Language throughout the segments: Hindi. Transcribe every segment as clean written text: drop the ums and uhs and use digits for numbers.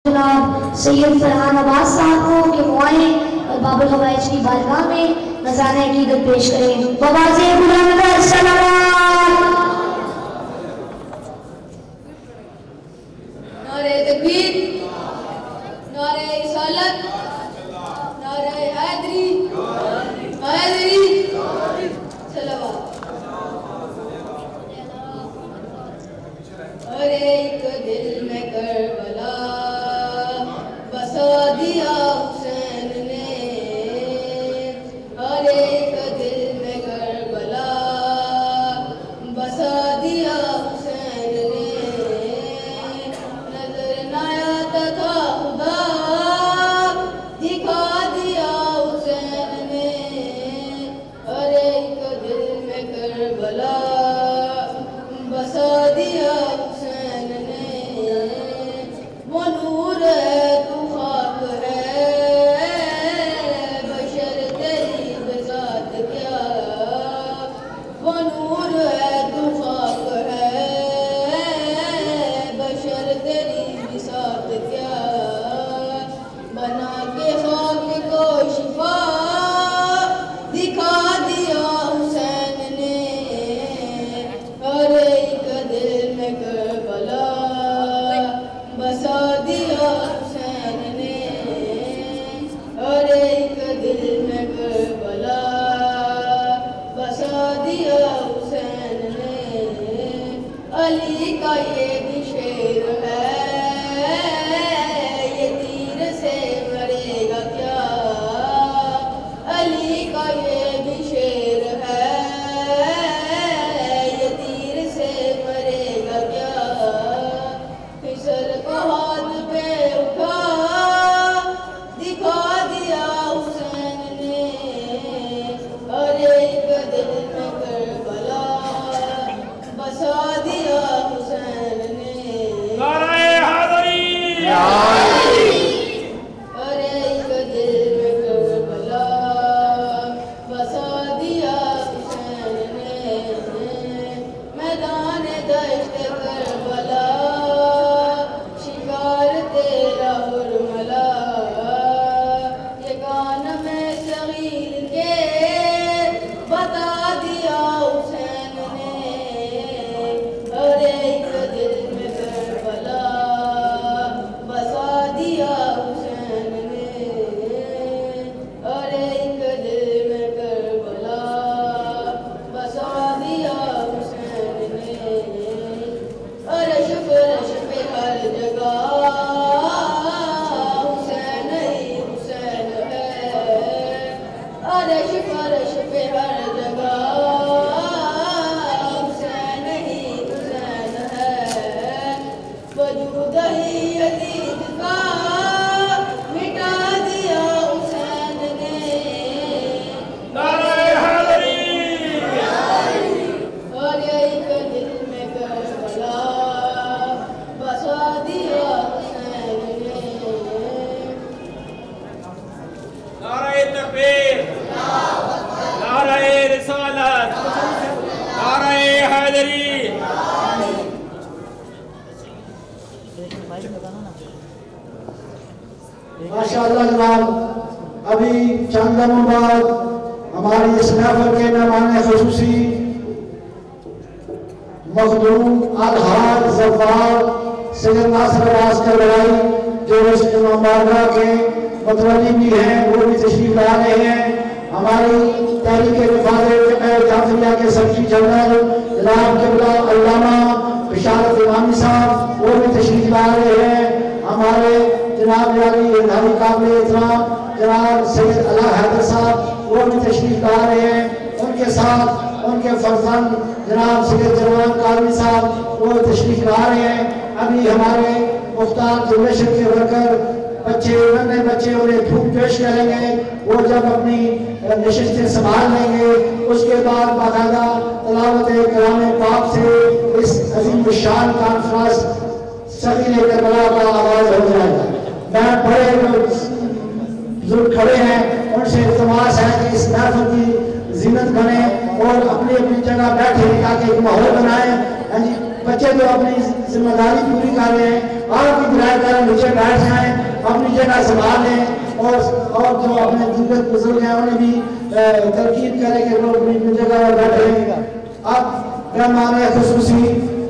जनाब सैयद फरहान अब्बास साहब को कि वो आए और बाबुल हवाइज की बारगाह में नज़ारे अकीदत पेश करें। बवाज़े बुलंद सलावत। नारे तकबीर, नारे रिसालत, नारे हैदरी, हैदरी सलावत। हर एक दिल में करबला बसा दिया हुसैन ने, हर एक दिल में करबला बसा दिया हुसैन ने। नजर न आता था खुदा दिखा दिया हुसैन ने, हर एक दिल में करबला बसा दिया हुसैन ने। वो नूर है तू खाक है बशर तेरी बसात क्या, वो नूर है तू खाक है बशर तेरी बसात क्या। बना के खाक को शिफा दिखा दिया हुसैन ने, हर एक दिल में करबला बसा दिया हुसैन ने, हर एक दिल में करबला बसा दिया हुसैन ने। अली का ये भी शेर है ये तीर से मरेगा क्या, अली का ये भी शेर है ये तीर से मरेगा क्या। फिसल को हाथ पे उठा दिखा दिया हुसैन ने, हर एक दिल में करबला बसा दिया हुसैन ने। नारे हैदरी, हर एक दिल में करबला बसा दिया हुसैन ने। मैदान दश्त करबला शिकार तेरा हुरमला, ये गान में सगीर के बता दिया हुसैन ने, हर एक दिल में करबला बसा दिया हुसैन ने, हर एक दिल में करबला बसा दिया हुसैन ने। अर्श फर्श पे हर जगह हुसैन ही हुसैन है, अर्श फर्श पे हर जगह हुसैन ही हुसैन है। वजूद ही यजीद का मिटा दिया हुसैन ने, नारे हैदरी, और एक दिल में करबला बसा दिया हुसैन ने। नारे तकबीर, नारे रिसालत, नारे हैदरी। माशाअल्लाह जनाब, अभी चंद लम्हों बाद हमारी इस महफिल के मेहमान खुसूसी मखदूम अलहाज ज़फ़ार सैयद नासिर अब्बास करबलाई जो इस इमाम बारगाह के मतवल्ली भी हैं, वो भी तशरीफ ला रहे हैं। हमारी तहरीक रिफात जाफरिया के सेक्रेटरी जनरल जनाब क़िबला अल्लामा बिशारत इमामी साहब वो भी तशरीफ ला रहे हैं। हमारे जनाब यानी काबिल एहतराम जनाब सैयद अला हैदर साहब वो भी तशरीफ ला रहे हैं। उनके साथ उनके फर्जंद जनाब सैयद जवान कादरी साहब वो तशरीफ ला रहे हैं। अभी हमारे मुख्तार जनरेशन के वर्कर बच्चे नन्हे बच्चे उन्हें धूप पेश करेंगे। वो जब अपनी नशिस्तें संभाल लेंगे उसके बाद बाकायदा तलावत कलाम पाक से इस अजीम शान कॉन्फ्रेंस सगीर करबला का आगाज हो जाएगा। मैं बड़े बुजुर्ग खड़े हैं, उनसे इल्तिमास है कि इस महफिल की जीनत बने और अपनी अपनी जगह बैठे ताकि एक माहौल बनाए। बच्चे जो अपनी जिम्मेदारी पूरी कर रहे हैं, आपकी दुआएं करें, नीचे बैठ जाएं, अपनी जगह संभाल लें, और जो अपने दिग्गज बुजुर्ग हैं उन्हें भी तरकीब करें कि वो अपनी जगह पर बैठे। अब मेहमान खुसूसी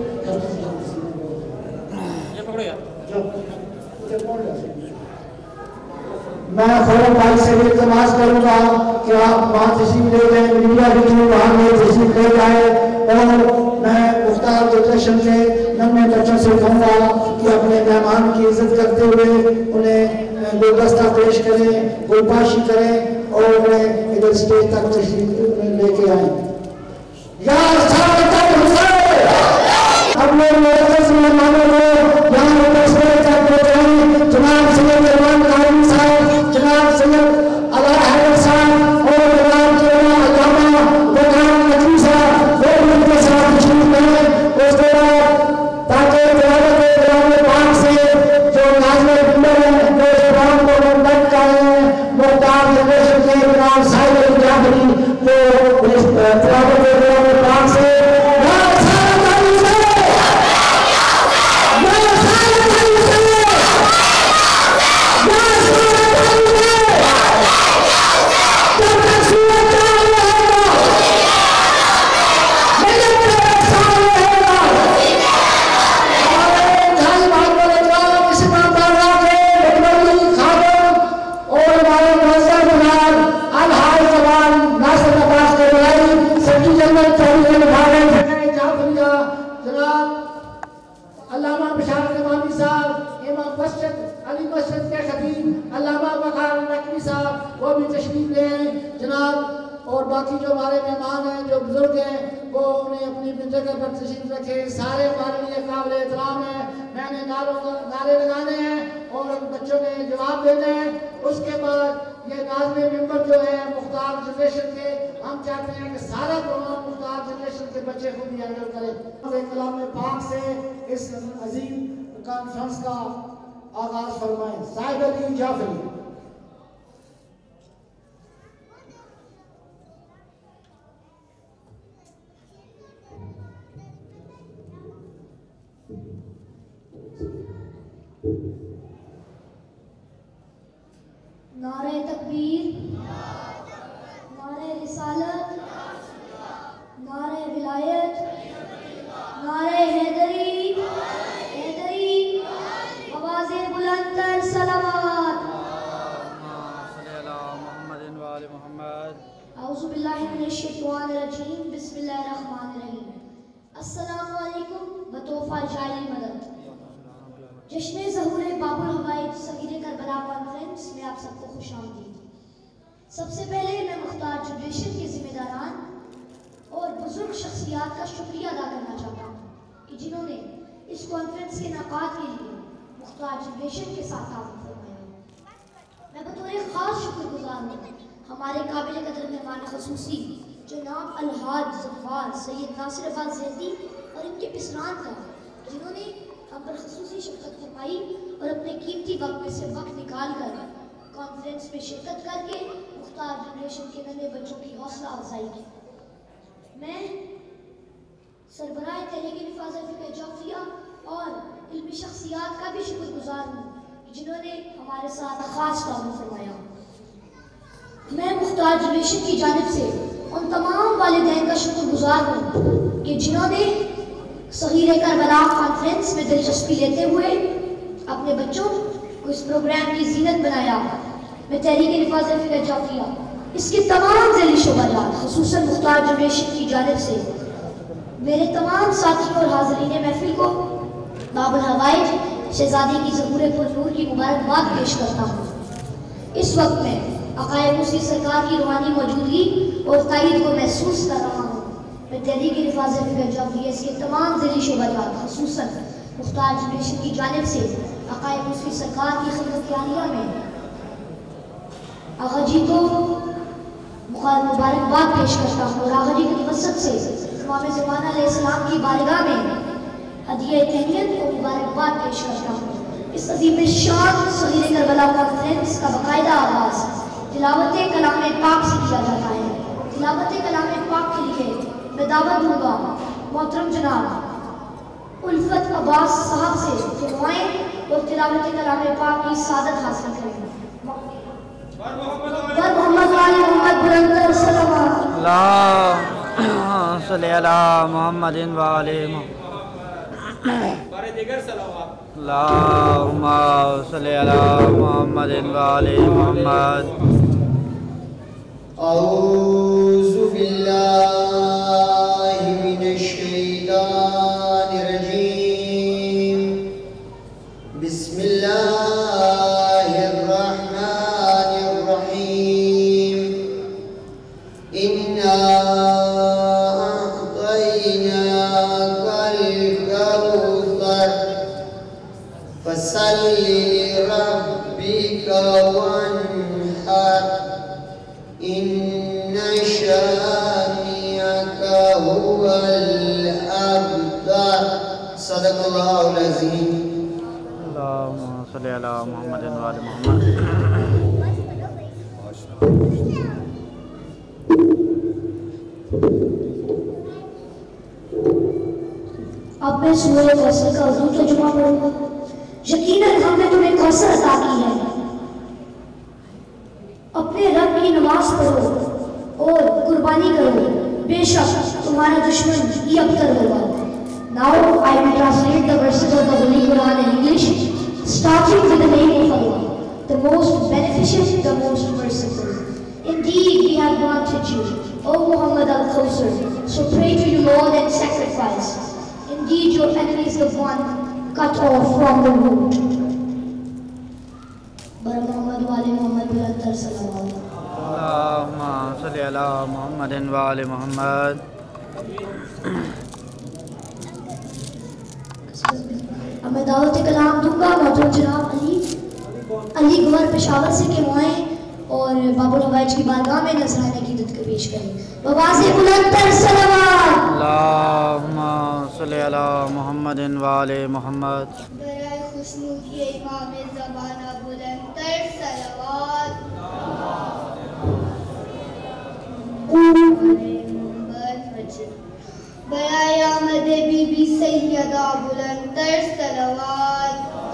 मैं खोरम भाई से भी इल्तमास करूंगा कि आप वहाँ तशरीफ ले जाएं, मीडिया की टीम वहाँ में तशरीफ ले जाए, और मैं मुख्तार जनरेशन के नन्हे बच्चों से कहूँगा कि अपने मेहमान की इज्जत करते हुए उन्हें गुलदस्ता पेश करें, गुलपाशी करें और उन्हें इधर स्टेज तक तशरीफ लेके आए। अब लोग मेहमानों को यहाँ जनाब सैयद रहमान काजी साहब, जनाब सैयद अला हैदर साहब और जनाब अल्लामा गुलाम नकवी साहब वो उनके साथ तशरीफ लाए। उसके बाद ताकि तिलावत कलाम पाक से जो नाज़िल बिंबर हैं, जो ज़ुबान को मुंतक कर रहे हैं, मुख्तार जनरेशन के जनाब साहिब जाफरी वो तिलावत कलाम पाक से सारे हमारे लिए काबिल एहतराम है। मैंने नारे लगाने हैं और बच्चों ने जवाब देने हैं। उसके बाद ये नाज़िल बिंबर जो है मुख्तार जनरेशन के, हम चाहते हैं कि सारा प्रोग्राम मुख्तार जनरेशन के बच्चे खुद ही हैंडल करें। कलाम पाक से इस अजीम कॉन्फ्रेंस का आगाज फरमाएं। साहिब अली जाफरी। नारे तकबीर, नारे रिसालत, नारे विलायत, नारे हैदरी, हैदरी, आवाज़े बुलंदतर सलावत। औज़ु बिल्लाहि मिनश शैतानिर रजीम, बिस्मिल्लाहिर रहमानिर रहीम। अस्सलामु अलैकुम व तोहफा जाली मदद। जश्न ज़हूर बाबुल हवाइज सगीरे करबला कॉन्फ्रेंस में आप सबको खुशामदीद। सबसे पहले मैं मुख्तार जनरेशन के जिम्मेदारान और बुजुर्ग शख्सियात का शुक्रिया अदा करना चाहता हूँ कि जिन्होंने इस कॉन्फ्रेंस के इनेकाद के लिए मुख्तार जनरेशन के साथ ताउन फरमाया। मैं बतौर ख़ास शुक्रगुजार हूँ हमारे काबिल कदर मेहमान ख़ुसूसी जनाब अलहाज ज़फ़ार सैयद नासिर अब्बास ज़ैदी और इनके पिसरान का, जिन्होंने हम पर ख़ुसूसी शफ़क़त फरमाई और अपने कीमती वक्त में से वक्त निकाल कर कॉन्फ्रेंस में शिरकत करके मुख्तार जनरेशन के नन्हे बच्चों की हौसला अफजाई की। मैं सरबराह तहरीक हिफाज़त फ़िक़्ह जाफ़रिया और इल्मी शख्सियात का भी शुक्रगुजार हूँ जिन्होंने हमारे साथ ख़ास ताउन फरमाया। मैं मुख्तार जनरेशन की जानिब से उन तमाम वालिदैन का शुक्रगुजार हूँ कि जिन्होंने सगीरे करबला कॉन्फ्रेंस में दिलचस्पी लेते हुए अपने बच्चों को इस प्रोग्राम की जीनत बनाया। मैं तहरीक हिफाज़त फ़िक़्ह जाफ़रिया इसके तमाम ज़ैली शोबाजात ख़ुसूसन मुख्तार जनरेशन की जानिब से मेरे तमाम साथियों और हाज़रीन महफिल को बाबुल हवाइज शहज़ादी की ज़हूर पुरनूर की मुबारकबाद पेश करता हूँ। इस वक्त में आक़ाए मूसी सरकार की रूहानी मौजूदगी और ताईद को महसूस कर रहा हूँ। मैं तहरीक हिफाज़त फ़िक़्ह जाफ़रिया इसके तमाम ज़ैली शोबाजात ख़ुसूसन मुख्तार जनरेशन की जानिब से आक़ाए मूसी सरकार की खिदमत आलिया में आगा जी को मुबारकबाद पेश करता हूँ और आगा जी की मक़सद से इमाम ज़मान अलैहिस्सलाम की बारगाह में हदिया तहनीत को मुबारकबाद पेश करता हूँ। इस अज़ीम शान सगीरे करबला कॉन्फ्रेंस का बाकायदा आगाज़ तिलावत कलाम पाक से किया जाता है। तिलावत कलाम पाक के लिए मैं दावत दूंगा मोहतरम जनाब उल्फत अब्बास साहब से दुआएं और तिलावत कलाम पाक की सादत हासिल करें। मोहम्मद वाले मोहम्मद बुलंद सलावत अल्लाहुम्मा सल्ली अला मुहम्मदिन व आले अल्लाहुम्मा सल्ली अला मुहम्मदिन व आले मुहम्मद। औज़ु बिल्लाहि मिनश शैतानिर रजीम। बिस्मिल्लाहिर रहमानिर रहीम। इन्ना अअतैनाकल कौसर फसल्लि लिरब्बिका वन्हर इन्ना शानिअका हुवल अब्तर। सदक़ल्लाहुल अज़ीम। अल्लाहुम्मा सल्ली अला मुहम्मदिन व आले मुहम्मद। अब मैं सूरह कौसर का उर्दू तर्जुमा पढ़ूंगा। यकीनन हमने तुम्हें कौसर अता की है। अपने रब की नमाज पढ़ो और कुर्बानी करो, बेशक तुम्हारा दुश्मन ही अबतर होगा। Now I will translate the verses of the Holy Quran in English, starting with the name of Allah, the most beneficent, the most merciful. Indeed, we have granted you, O Muhammad al-Kawthar, so pray to your Lord and sacrifice. Indeed, your enemy is the one cut off from the root. Bar Muhammad wa ali Muhammad bulandar salawat. अल्लाहुम्मा सल्ली अला मुहम्मदिन व आले मुहम्मद। अब मैं दावत कलाम दूंगा। मोहतरम जनाब अली गवर पेशावर से के मोए और बाबुल हवाइज की बारगाह में नजराने की दुआ पेश करें। बवाज़े बुलंदर सलावत। अल्लाहुम्मा सल्ली अला मुहम्मदिन व आले मुहम्मद। बराए खुशनू किए इमाम ज़माना बुलंदर सलावत। बराए आमद बीबी सैयदा बुलंदर सलावत।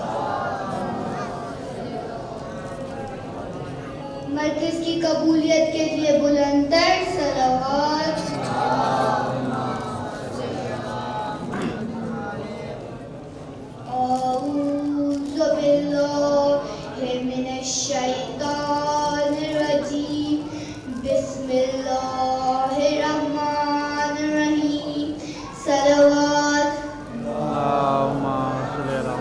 मर्कज़ की कबूलियत के लिए बुलंदर सलावत। औज़ु बिल्लाहि मिनश शैतानिर रजीम। बिस्मिल्लाहिर रहमानिर रहीम। सलावत। अल्लाहुम्मा सल्ली अला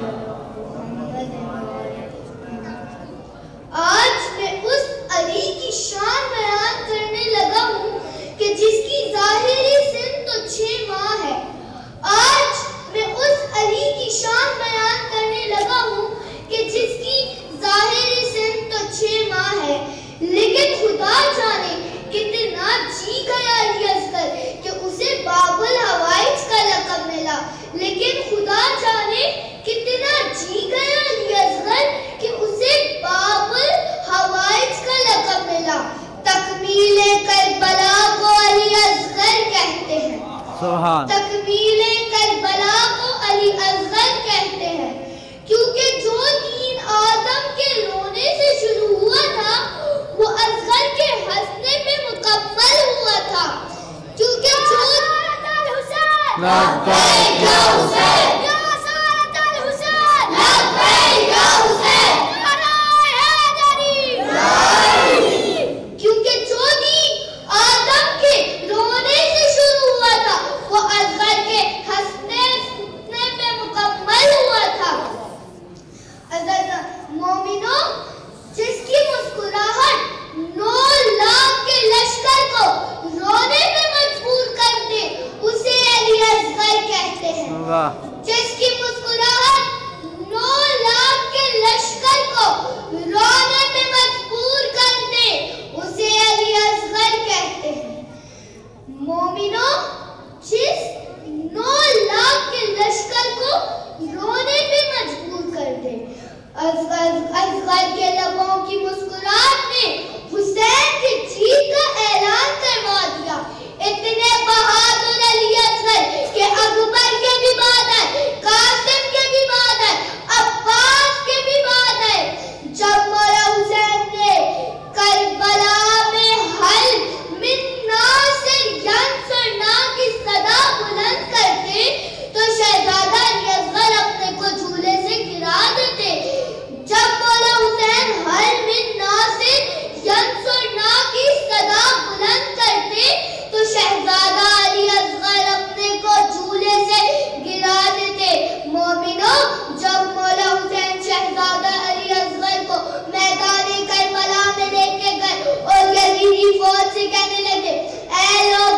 आज मैं उस अली की शान बयान करने लगा हूँ कि जिसकी ज़ाहिरी सिन तो 6 माह है। आज मैं उस अली की शान बयान करने लगा हूँ कि जिसकी ज़ाहिरी सिन तो 6 माह है, लेकिन खुदा जाने कितना जी गया अली असगर कि उसे बाबुल हवाइज का लक़ब मिला। लेकिन खुदा जाने कितना जी गया अली असगर कि उसे बाबुल हवाइज का लक़ब मिला। तकमीले करबला को अली असगर कहते हैं। सुभान। तकमीले करबला को अली असगर कहते हैं, क्योंकि जो दीन आदम के रोने से शुरू हुआ था वो असगर के हंसने पे मुकम्मल हुआ था। क्योंकि जो लब्बैक या हुसैन, या सारत अल हुसैन, लब्बैक या हुसैन, नाराए हैदरी, क्योंकि जो दीन आदम के रोने से शुरू हुआ था वो असगर के हंसने पे मुकम्मल हुआ था। मोमिनो, जिसकी मुस्कुराहट 9 लाख के लश्कर को रोने पे मजबूर कर दे उसे अली असगर कहते हैं। जिसकी मुस्कुराहट 9 लाख के लश्कर को रोने पे मजबूर कर दे उसे अली असगर कहते हैं। मोमिनो, जिस 9 लाख के लश्कर को रोने पे मजबूर कर दे। असगर के लबों की मुस्कुराहट ने हुसैन की जीत का ऐलान करवा दिया। इतने बहादुर अली असगर के अकबर के भी बादल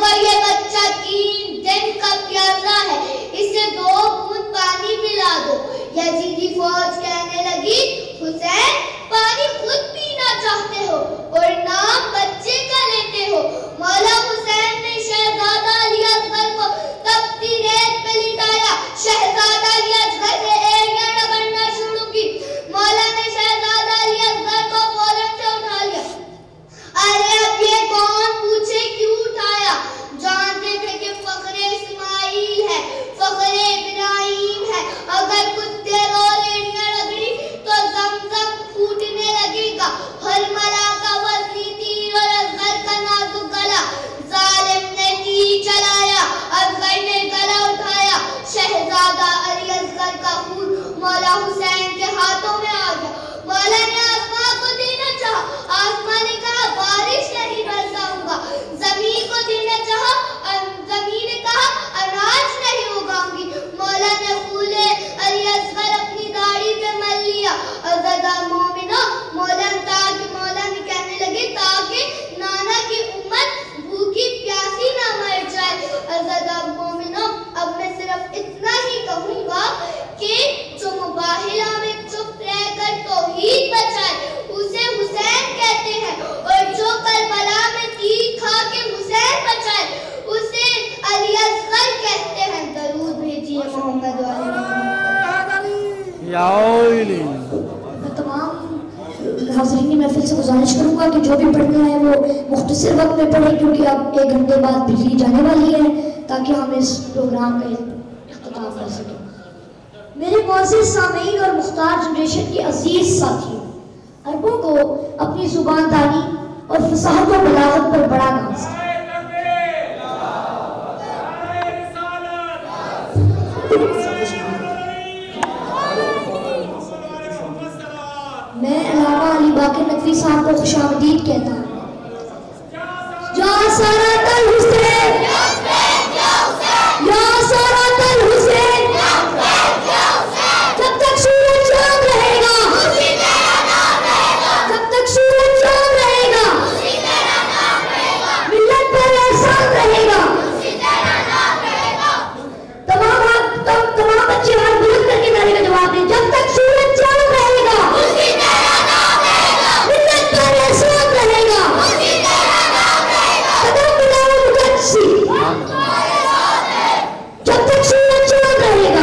देखो ये बच्चा 3 दिन का प्यासा है, इसे 2 बूंद पानी पिला दो। यजीदी फौज कहने लगी, हुसैन पानी खुद पीना चाहते हो और नाम बच्चे का लेते हो। मौला हुसैन ने शहजादा अली असगर को तपती रेत पे लिटाया। शहजादा अली असगर ने एड़ियां बनना शुरू की। मौला ने शहजादा अली असगर को फौरन से उठा लिया। अरे अब ये कौन पूछे क्यों उठाया? जानते थे कि फखरे इस्माइल है, फखरे इब्राहिम है। अगर कुत्ते रो एड़ियां रगड़ी तो जमजम फूटने लगेगा। हरमला का वज़नी तीर और असगर का नाजुक गला। जालिम ने तीर चलाया, असगर ने गला उठाया। शहजादा अली असगर का खून मौला हुसैन के हाथों में आ गया। मौला ने आसमां को देना चाहा, आसमां ने कहा बारिश नहीं बरसाऊंगा। जमीन को देना चाहा, जमीन ने कहा अनाज नहीं उगाऊंगी। मौला ने फूले अली असगर अपनी दाढ़ी पे मल लिया। अज़दार मोमिनो, मौला ने कहने लगे ताकि नाना की उम्मत भूखी प्यासी ना मर जाए। अज़दार मोमिनो, अब मैं सिर्फ इतना ही कहूंगा कि जो मुबाहिला में चुप रहकर तौहीद बचाए उसे हुसैन कहते हैं, और जो करबला में तीर खा के हुसैन बचाए उसे अली असगर कहते हैं। दरूद भेजिए मोहम्मद वाले। मैं तमाम हाज़रीन महफिल से गुजारिश करूंगा कि जो भी पढ़ना है वो मुख्तसर वक्त में पढ़े, क्योंकि अब 1 घंटे बाद बिजली जाने वाली है, ताकि हम इस प्रोग्राम का इख्तिताम कर सकें। मेरे मुअज़्ज़िज़ सामीईन और मुख्तार जनरेशन के अजीज साथियों, अरबों को अपनी जुबान दानी और फसाहत और बलागत पर बड़ा नाज है। मैं अल्लामा अली बाकर नकवी साहब को खुशामदीद कहता हूँ। या सरातल हुसैन, या सरातल हुसैन, जब तक सूरज चांद रहेगा, जब तक सूरज चांद रहेगा, मिल्लत पर एहसान रहेगा। तमाम बच्चे हाथ बुलंद करके नारे का जवाब दें। जब तक सूरज चांद रहेगा, मिल्लत पर एहसान रहेगा। कदम मिलाओ मुकद्दसी, जब तक सूरज चांद रहेगा।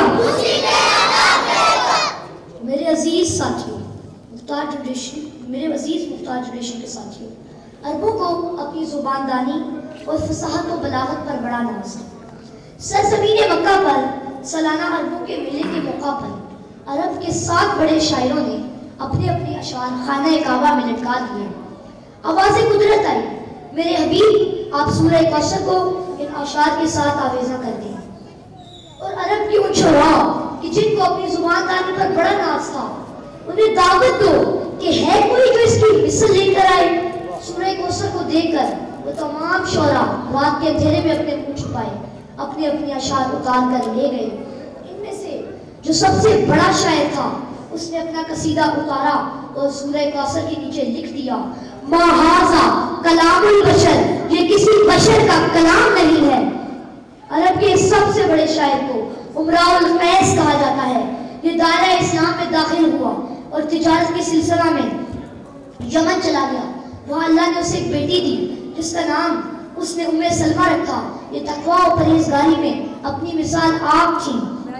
मेरे अजीज साथियों, मुख्तार जनरेशन, मेरे अजीज मुख्तार जनरेशन के साथियों, अरबों को अपनी जुबान दानी और फसाहत और बलागत पर बड़ा नाज है। सरज़मीन मक्का पर सालाना अरबों के मेले के मौका पर अरब के 7 बड़े शायरों ने अपने अपने अशार खाना काबा में लटका दिए। आवाज़ कुदरत आई, मेरे हबीब आप सूरह कौसर को इन अशार के साथ आवेज़ा कर दें। और अरब की उन शुरा कि जिनको अपनी जुबान दानी पर बड़ा नाज था, उन्हें दावत दो कि है कोई जो इसकी मिसल लेकर आए। सूरह कौसर को देखकर वो तमाम शोरा रात के अंधेरे में अपने मुंह छुपाए, अपने अपने अशार उतार कर ले गए। इनमें से जो सबसे बड़ा शायर था उसने अपना कसीदा उतारा और सूरह कौसर के नीचे लिख दिया, माहाजा कलामुल बशर, ये किसी बशर का कलाम नहीं है। अरब के सबसे बड़े शायर को उमराउल कैस कहा जाता है। ये दायरा इस्लाम में दाखिल हुआ और तिजारत के सिलसिला में यमन चला गया। वहाँ अल्लाह ने उसे एक बेटी दी जिसका नाम उसने उम्मे सलमा रखा। ये तकवा और परहेजगारी में अपनी मिसाल आप थी।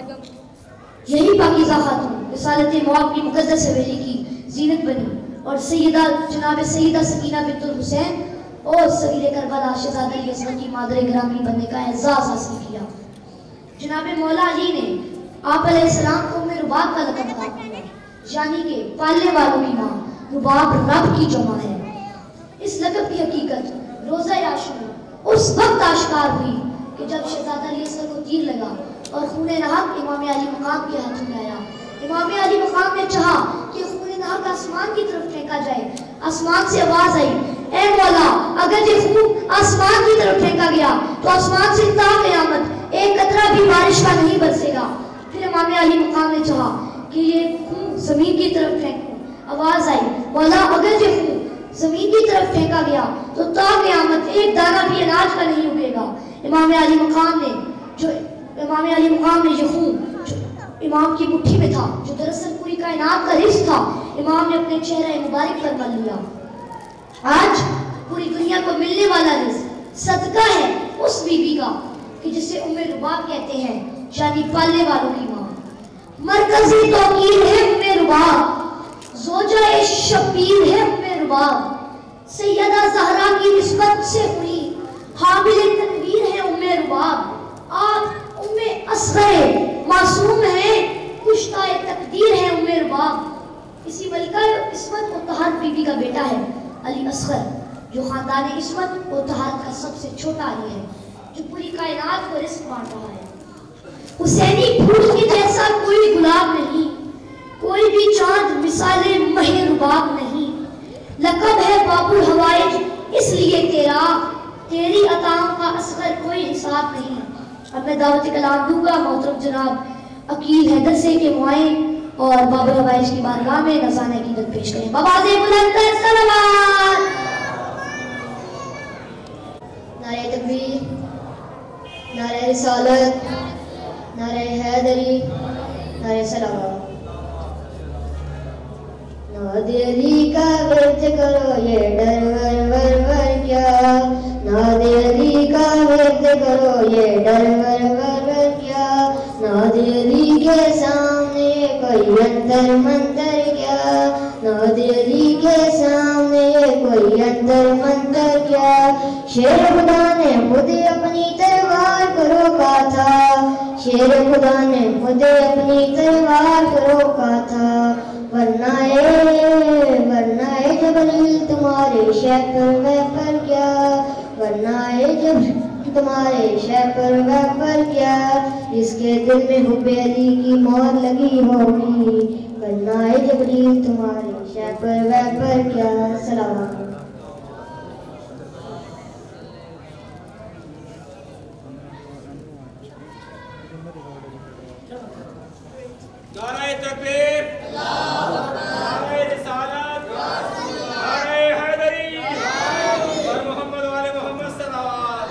यही पाकीज़ा खातून रिसालत मौत की मुक़द्दस हवेली की जीनत बनी और जनाब सैयदा सकीना बिन्तुल हुसैन और सगीरे करबला शहज़ादा अली असगर की मादर गिरामी बनने का एजाज़ हासिल किया। जनाब मौला अली ने आप अलैहिस्सलाम को उम्मे रुबाब का लक़ब अता किया, यानी कि पालने वालों की माँ। रुबाब रब की जमा है। इस लक़ब की हकीकत रोज़ा आशूरा उस वक्त आश्कार हुई कि जब शहज़ादा अली असगर को तीर लगा और खून नाहक इमाम अली मकाम के हाथों में आया। इमाम अली मकाम ने चाहा कि खून नाहक आसमान की तरफ फेंका जाए। आसमान से आवाज आई, ए मौला, अगर ये खून आसमान की तरफ फेंका गया तो आसमान से ता क़यामत एक कतरा भी बारिश का नहीं बरसेगा। फिर इमाम अली मकाम ने चाहा कि ये खून जमीन की तरफ फेंको। आवाज आई, मौला, अगर ये खून जमीन की तरफ फेंका गया तो ता क़यामत एक दाना भी अनाज का नहीं उगेगा। इमाम अली मकाम ने ये खून जो इमाम की मुट्ठी में था, जो दरअसल पूरी कायनात का रिज़्क़ था, इमाम ने अपने चेहरे मुबारक पर मल लिया। आज पूरी दुनिया को मिलने वाला रिज़्क़ सदका है उस बीबी का कि जिसे उम्मे रुबाब कहते हैं, यानी पालने वालों की माँ। मरकजी तौकीर है उम्मे रुबाब, ज़ौजा शबीर है उम्मे रुबाब। सैयदा ज़हरा की निस्बत से हुई हामिल तनवीर है उम्मे रुबाब। आप उम्मे असग़र मासूम है, कुश्ता तकदीर है उम्मे रुबाब। इसी मलिका इस्मत मुत्तहर बीबी का बेटा है अली असग़र, जो खानदान इस्मत मुत्तहर का सबसे छोटा अली है, जो पूरी कायनात को रिज़्क़ बांट रहा है। हुसैनी फूल के जैसा कोई गुलाब नहीं, कोई भी चांद मिसाले महे रुबाब नहीं। लक़ब है बाबुल हवाइज इसलिए तेरा, तेरी अताओं का असग़र कोई हिसाब नहीं। अब मैं दावत कलाम दूंगा मोहतरम जनाब अकील हैदर से के मुआइन और बाबुल हवाइज की बारगाह में नज़ाने की दत पेश करें। बवाज़े बुलंद सलावत। नारे तकबीर, नारे रिसालत, नारे हैदरी, नारे सलावत। नादे अली का वर्त करो ये डर वर वर वर क्या, नादे अली का वर्त करो ये डर वर वर वर क्या। नादे अली के सामने कोई अंतर मंतर क्या, नादे अली के सामने कोई अंतर मंतर क्या। शेर खुदा ने मुझे अपनी तलवार को रोका था, शेर खुदा ने मुझे अपनी तलवार को रोका था। वरना जबरील तुम्हारे शहर पर क्या, वरना जब तुम्हारे शहर पर क्या। इसके दिल में हुब्बे अली की मौत लगी होगी, वरना जबरील तुम्हारे शहर पर क्या। सलाम। नारे तकबीर, नारे रिसालत, नारे हैदरी और मोहम्मद वाले मोहम्मद सल्लल्लाहु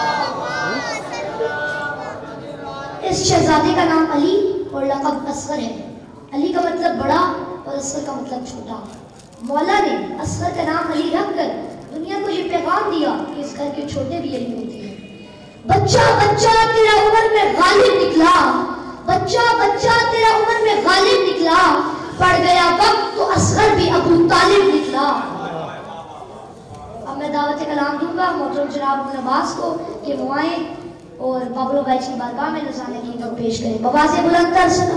इस शहजादे का नाम अली और लक़ब असग़र है। अली का मतलब बड़ा और असग़र का मतलब छोटा। मौला ने असग़र का नाम अली रखकर दुनिया को ये पैगाम दिया कि इस घर के छोटे भी अली होते हैं। बच्चा बच्चा तेरा उम्र में गालिब निकला, बच्चा बच्चा तेरा उम्र में गालिब निकला। पड़ गया वक्त तो असग़र भी अबू तालिब निकला। अब मैं दावत कलाम दूंगा मोहतरम जनाब अब्बास को कि मुआइन और बाबुल हवाइज की बारगाह में नज़ाने की दत पेश करें। बवाज़े बुलंद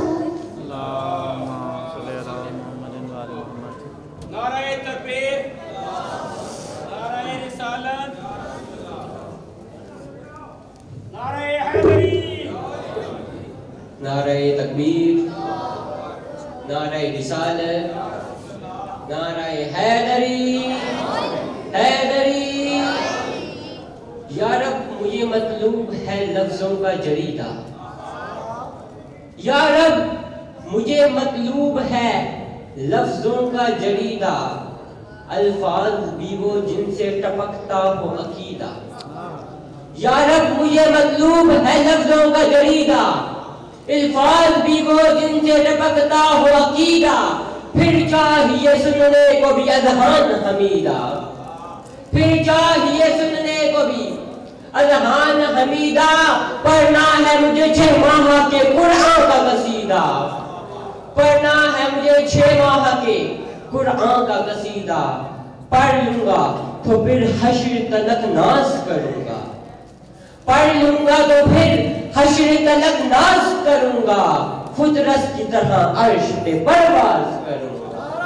नारे तकबीर, नारे रिसालत, नारे हैदरी, नारे तकबीर, नारे रिसालत, नारे हैदरी, हैदरी। या रब मुझे मतलूब है लफ्जों का जरीदा, या रब मुझे मतलूब है लफ्जों का जरीदा। अल्फाज भी वो जिनसे टपकता हो अकीदा, या रब मुझे मतलूब है लफ्जों का जरीदा। अल्फाज भी वो जिनसे टपकता हो अकीदा। फिर चाहिए सुनने को भी अज़हान हमीदा, फिर चाहिए सुनने को भी अज़हान हमीदा। पढ़ना है मुझे 6 माह के कुरान का कसीदा, पढ़ना है मुझे 6 माह के कुरान का कसीदा। पढ़ लूंगा तो फिर हश्र तलक नाज करूंगा, पढ़ लूंगा तो फिर हश्र तलक नाज करूंगा। फुतरस की तरह अर्श पे परवाज करूंगा।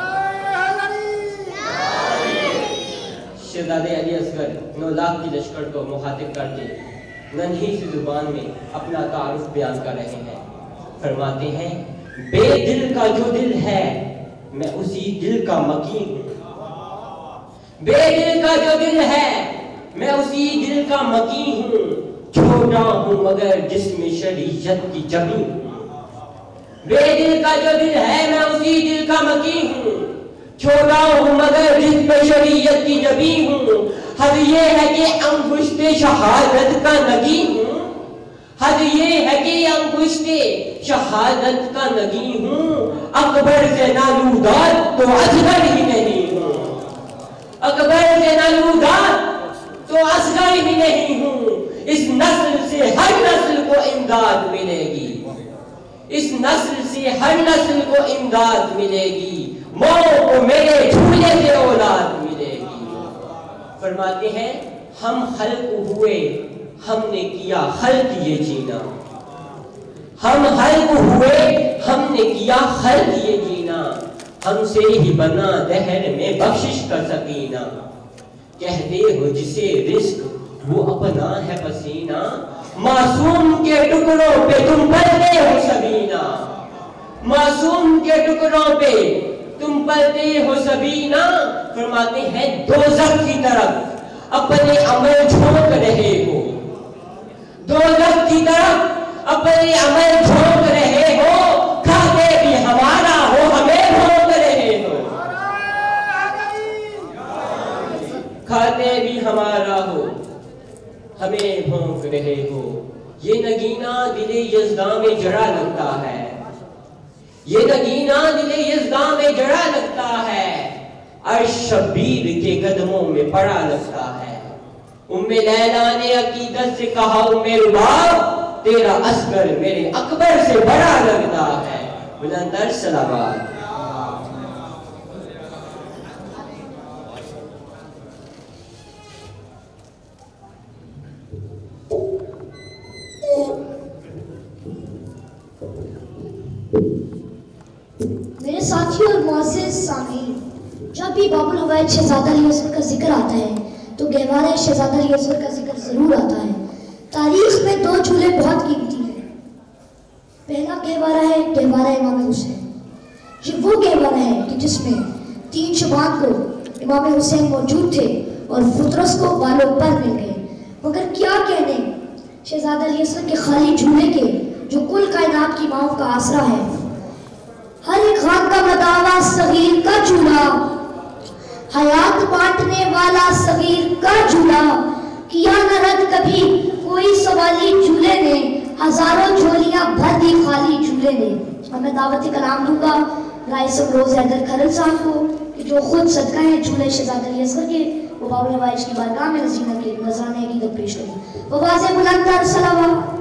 शहजादे अली असगर 9 लाख की लश्कर को मुखातिब करके नन्ही सी जुबान में अपना तारुफ बयान कर रहे हैं। फरमाते हैं बेदिल का जो दिल है मैं उसी दिल का मकीन हूँ, बेदिल का जो दिल है मैं उसी दिल का मकीन हूँ। छोटा हूँ मगर जिस्म शरीयत की जमीन हूँ, बेदिल का जो दिल है मैं उसी दिल का मकीन हूँ। छोटा हूँ मगर जिस्म शरीयत की नबी हूँ। हद ये है कि अंगुश्ते शहादत का नगी हूँ। हद ये है कि अंगुश्ते शहादत का नगी हूँ। अकबर से नालूदार तो असगर ही नहीं हूँ। अकबर से नालूदार तो असगर ही नहीं हूँ। इस नस्ल से हर नस्ल को इमदाद मिलेगी। इस नस्ल से हर नस्ल को इमदाद मिलेगी। मौत को मेरे झूले से औलाद मिलेगी। फरमाते हैं हम खल्क हुए, हमने किया खल्क ये जीना। हम खल्क हुए, हमने किया खल्क ये जीना। हमसे ही बना दहर में बख्शिश का सकीना। कहते हो जिसे रिस्क वो अपना है पसीना। मासूम के टुकड़ों पे तुम पलते हो सबीना। मासूम के टुकड़ों पे तुम पलते हो सबीना। फरमाते हैं दोज़ख की तरफ अपने अमल झोंक रहे हो। दोज़ख की तरफ अपने अमल झोंक रहे हो। खाते भी हमारा हो, हमें भोंक रहे हो। खाते भी हमारा हो, हमें भोंक रहे हो। ये नगीना दिले यज़दा में जड़ा लगता है। ये नगीना दिले यज़दा में जड़ा लगता है। अर्श शब्बीर के कदमों में पड़ा लगता है। उम्मे लैला ने अकीदत से कहा उम्मे रुबाब तेरा असगर मेरे अकबर से बड़ा लगता है। बुलंदर सलावत। मेरे साथियों और मुअज़्ज़िज़ सामीन, जब भी बाबुल हवाइज शहज़ादा अली असगर का जिक्र आता है तो गहवारा शहज़ादा अली असगर का जिक्र जरूर आता है। तारीख में दो झूले बहुत कीमती हैं। पहला गहवारा है गहवारा इमाम हुसैन। ये वो गहवारा है कि जिसमें 3 शबान को इमाम हुसैन मौजूद थे और फुतरस को बालों पर मिल गए। मगर क्या कहने शहज़ादा अली असगर के खाली झूले के, जो कुल कायनात की माओं का आसरा है। हर एक खान का मदावा सगीर का झूला, हयात बांटने वाला सगीर का झूला। किया न रद्द कभी कोई सवाली झूले ने, हजारों झोलियां भर दी खाली झूले ने। और मैं दावती कलाम दूंगा राइस रोज हैदर खरल साहब को कि जो खुद सदका है झूले शहज़ादा अली असगर के, वो बाबुल हवाइज की बारगाह में नज़ीना के नज़राने की दर पेश करें। वो वाज़े बुलंद सलावत।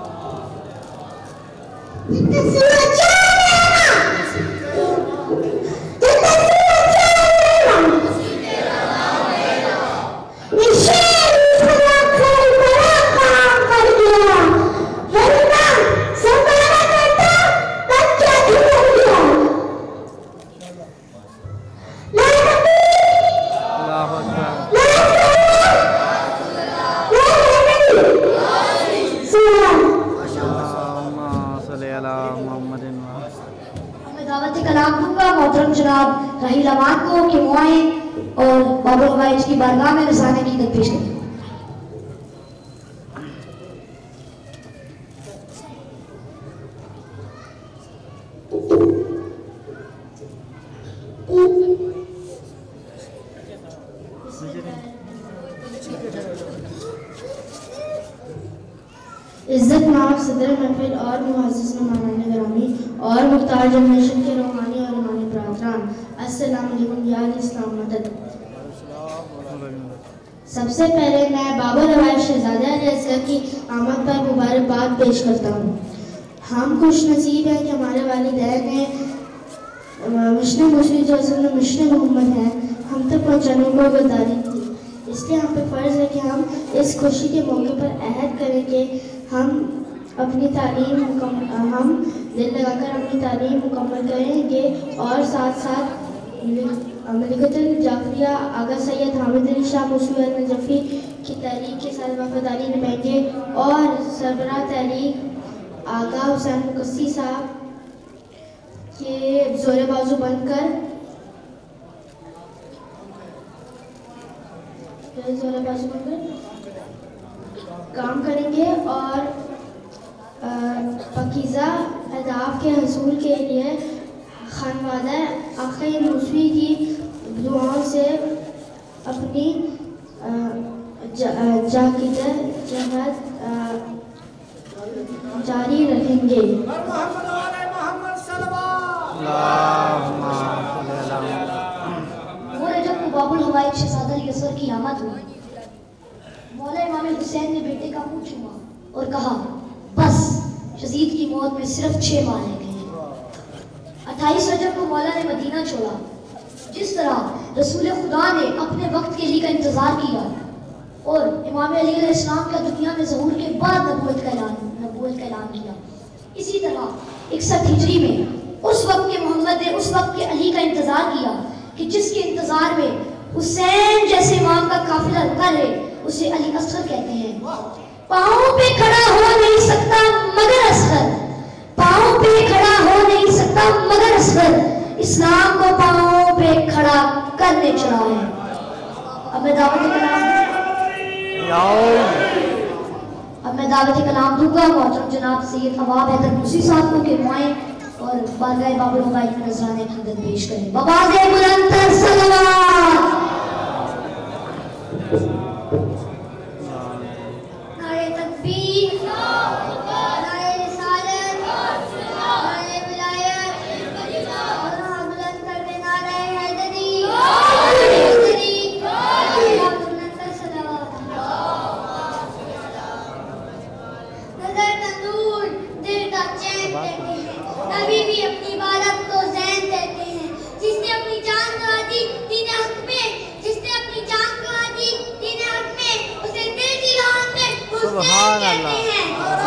जनाब राहिल अमान को कि वो आए और बाबुल हवाइज की बारगाह में नज़राने की दर पेश करें। इज्जत नाम सदर महफिल और मुअज़्ज़िज़ मेहमानान गिरामी और मुख्तार जनरेशन के रूहानी और ईमानी बरादरान, अस्सलाम वालेकुम या इस्लाम मदद। सबसे पहले मैं बाबुल हवाइज शहज़ादा अली असगर की आमद पर मुबारकबाद पेश करता हूँ। हम खुश नसीब हैं कि हमारे वालिदैन ने मिशन मुशरी जो असल में मिशन मोहम्मद हैं हम तक पहुँचाने को गद्दारी की। इसलिए हम पे फ़र्ज़ है कि हम इस खुशी के मौके पर अहद करें कि हम अपनी तालीम हम दिल लगाकर अपनी तालीम मुकम्मल करेंगे और साथ साथ मलिकतुल जाफरिया आगा सैयद हामिद अली शाह मुसवी नजफ़ी की तहरीक के साथ वफादारी निभाएंगे और सरबराह तहरीक आगा हुसैन मुकस्सी साहब के ज़ोरे बाजू बनकर काम करेंगे और पकीज़ा अहदाफ के हसूल के लिए खानवादा आखिर मुसवी की दुआओं से अपनी जहद जारी रखेंगे। वो रजब को बाबुल हवाई शहजादा यसर की आमद हुई। मौला इमाम हुसैन ने बेटे का मुंह चूमा और कहा, बस यजीद की मौत में सिर्फ 6 माह रह गए हैं। 28 रजब को मौला ने मदीना छोड़ा। जिस तरह रसूल खुदा ने अपने वक्त के लिए का इंतजार किया और इमाम अली अलैहिस्सलाम का दुनिया में ज़हूर के बाद नबूवत का ऐलान किया, इसी तरह 61 हिजरी में उस वक्त के मोहम्मद ने उस वक्त के अली का इंतजार किया कि जिसके इंतजार में हुसैन जैसे इमाम का काफिला रुका रहे, उसे अली असगर कहते हैं। पाँव पे खड़ा हो नहीं सकता मगर असगर, पाँव पे खड़ा हो नहीं सकता मगर असगर, इस्लाम को पाँव पे खड़ा करने चला है। अब मैं दावत कलाम दूंगा। मोहतरम जनाब सैयद अवाब हैदर मूसी साहब को कहवाएं और बारगाह बाबुल हवाई में नजराने खंदक पेश करें। बवाज़े बुलंद सलवात। नारे तकबीर, नारे रिसालत, नारे विलायत, और बुलंद कर दे नारे हैदरी, बुलंद सलवात। नजर का नूर, दिल का चैन कहते हैं, नबी भी अपनी इबादत को ज़ैन कहते हैं। जिसने अपनी जान गंवा दी दीन हक में, जिसने अपनी जान गंवा दी दीन हक में, उसे दिल की राह में हुसैन कहते हैं।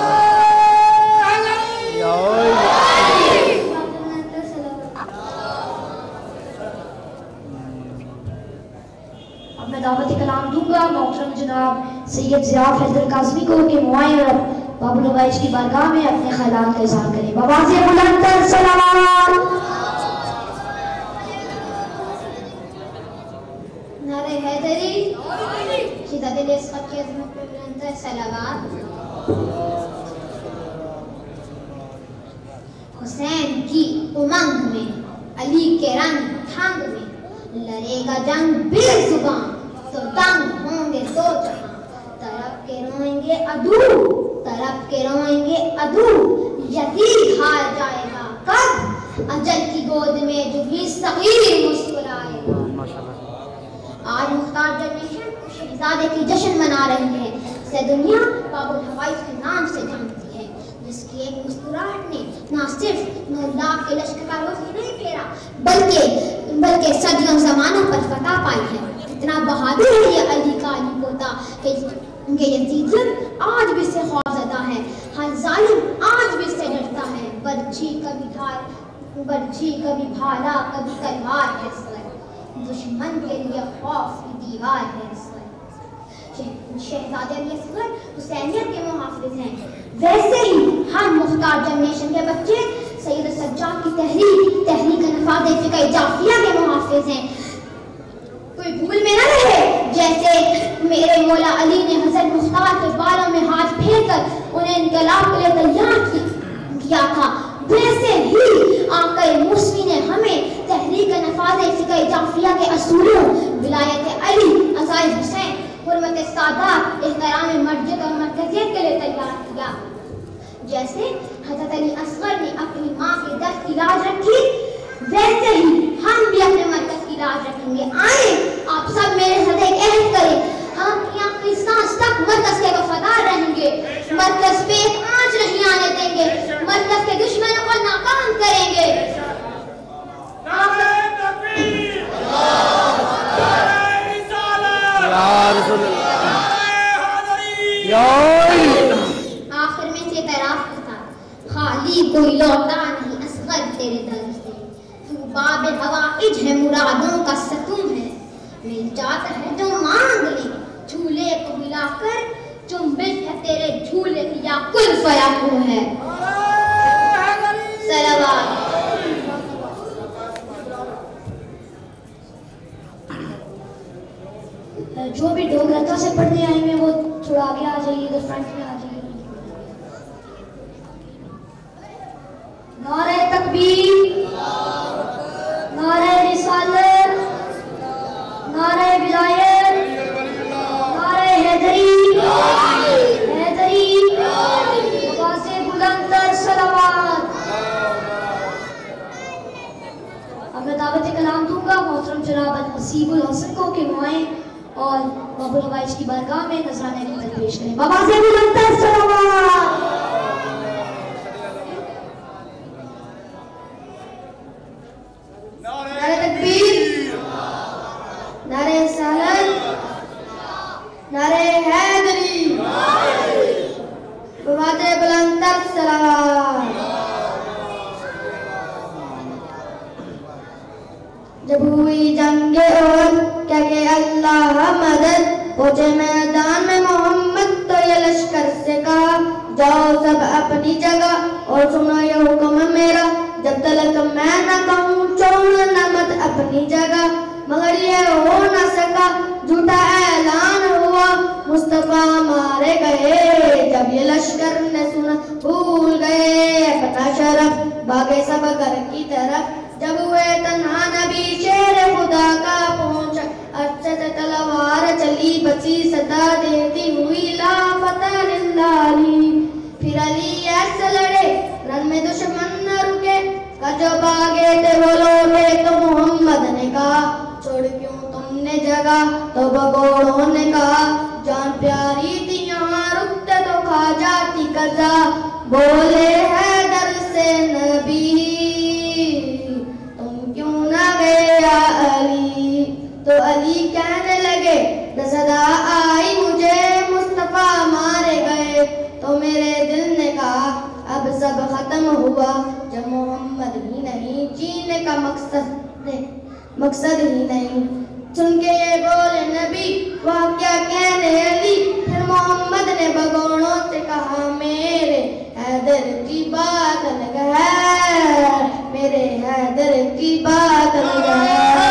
अब मैं दावत कलाम दूंगा। मोहतरम जनाब सैयद ज़ियाफ़ हैदर काज़मी को के मुआइन और बाबुल हवाई की बारगाह में अपने ख्यालात का इज़हार करें। बवाज़े बुलंद सलावत। नारे हैदरी, शहज़ादे असगर की अज़मत पे बुलंद सलावत। हुसैन की उमंग में, अली के रंग थांग में, लड़ेगा जंग बेजुबान तो दंग होंगे दो जहां। तरफ के रोएंगे अदू, तरफ के रोएंगे अदू, यतीम हार जाएगा कब, अजल की गोद में जो भी सगीर मुस्कुराएगा। आज मुख्तार जनरेशन शहजादे की जश्न मना रही है। से दुनिया बाबुल हवाई के नाम से जानती है, जिसकी एक मुस्कुराहट ने ना सिर्फ 9 लाख के लश्कर का रोज नहीं फेरा, बल्कि सदियों ज़मानों पर फतह पाई है। इतना बहादुर है ये अली का अली पोता कि यजीदियत आज भी से खौफज़दा है, हर जालिम आज भी से डरता है। बर्छी कभी भाला कभी तलवार है सर, दुश्मन के लिए खौफ की दीवार है सर। शहजादे अली असगर हुसैनियत के मुहाफिज हैं, वैसे ही हम मुख्तार जनरेशन के बच्चे सैयद सज्जाद की तहरीक नफाज़ फ़िक़्ह जाफ़िया के मुहाफिज हैं। कोई भूल में न रहे, जैसे मेरे मौला अली ने हज़रत मुख्तार के बालों में हाथ फेरकर उन्हें इनकलाब के लिए तैयार किया था, वैसे ही आक़ा मूसवी ने हमें तहरीक नफाज़ फ़िक़्ह जाफ़िया के असूलों, विलायत अली, अज़ाए हुसैन, हुर्मत सादात, एहतराम मर्ज़ियत और मरकज़ियत के लिए तैयार किया। जैसे हज़रत अली असगर ने अपनी माँ के दर्द की लाज रखी, वैसे ही हम भी अपने मरकज़ की लाज रखेंगे। आए आप सब मेरे साथ एक अहद करें, हम आखिरी सांस तक मरकज़ के वफादार रहेंगे, मरकज़ पे एक आंच नहीं आने देंगे, मरकज़ के दुश्मनों को नाकाम करेंगे। आखिर में से तराफ करता, खाली कोई लौटा नहीं असगर तेरे दर से, तू बाब हवाइज है, मुरादों का सकून है, मिल जाता है जो मांग ले, झूले को मिलाकर चुंबिश है तेरे झूले की या कुल फयाकुन है। सलावत। जो भी डोगरता से पढ़ने आए हैं वो थोड़ा आगे आ जाइए, इधर फ्रंट में आ जाइए। नारे तकबीर, नारे रिसालत, नारे विलायत, जनाब नसीबुल हसन को कि वो आए और बाबुल हवाइज की बारगाह में नजराने खिदमत पेश करें। बाबा से बुलंद सलावत। नारे तकबीर, नारे रिसालत, नारे हैदरी, बाबा से बुलंद सलावत। जब हुई जंगे और क्या के अल्लाह मदद, पहुंचे मैदान में मोहम्मद तो ये लश्कर से कहा, जाओ सब अपनी जगह और सुनो ये हुक्म मेरा, जब तक मैं न कहूँ छोड़ना मत अपनी जगह। मगर ये हो न सका, झूठा ऐलान हुआ, मुस्तफा मारे गए। जब ये लश्कर ने सुना भूल गए अपना शरफ, भागे सब घर की तरफ। जब हुए तन्हा नबी शेर खुदा का पहुंचा, अर्शद तलवार चली बची सदा देती हुई ला फतह लिल्लाही। फिर अली ऐसे लड़े रन में दुश्मन न रुके, जो भागे थे वो लौटे तो मोहम्मद ने कहा, छोड़ क्यों तुमने जगह? तो भगोड़ों ने कहा, जान प्यारी थी यहाँ रुकते तो खा जाती कजा। बोले हैदर से नबी क्यों ना गया अली? तो अली कहने लगे, सदा आई मुझे मुस्तफा मारे गए। तो मेरे दिल ने कहा अब सब खत्म हुआ, जब मोहम्मद ही नहीं जीने का मकसद ही नहीं। सुन के ये बोले नबी वह क्या कहने अली? फिर मोहम्मद ने भगोड़ों से कहा, मेरे हैदर की बात अलग है, मेरे हैदर की बात अलग है।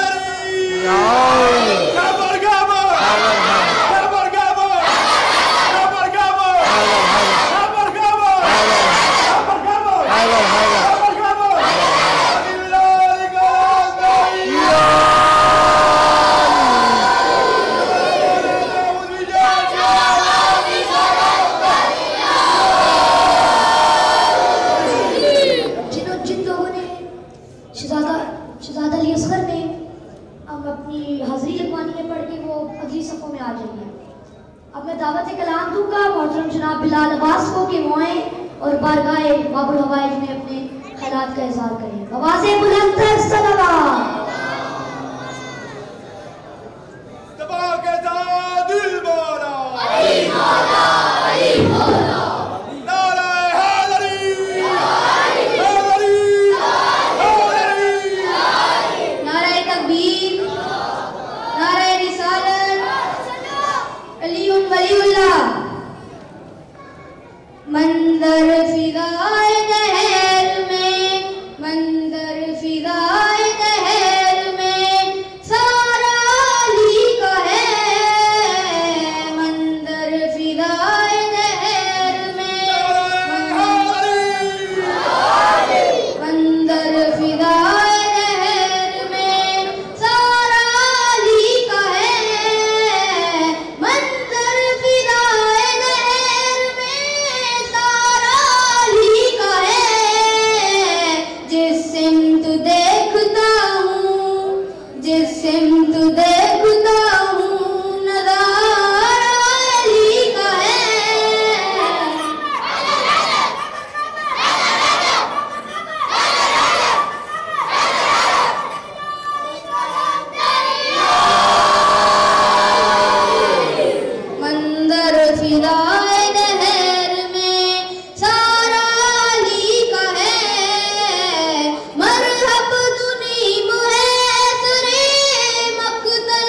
दावत कलाम दूंगा मोहतरम जनाब बिलाल अब्बास को कि वो आए और बारगाह बाबुल हवाइज में अपने ख्यालात का इज़हार करें। आवाज़े बुलंद सलावत। मंदर फिदाए दहर में, मंदर फिदाए दहर में, सारा अली का है। मंदर फिदाए दहर में, मंदर फिदाए दहर में, सारा अली का है। मंदर फिदाए दहर में, सारा अली का है। जिस सिमत देखता हूँ, जिस सिमत देखता हूँ, नज़ारा अली का है। मंदर फिदाए दहर में, सारा अली का है। मरहब दुनी मुहैसरे मक़तल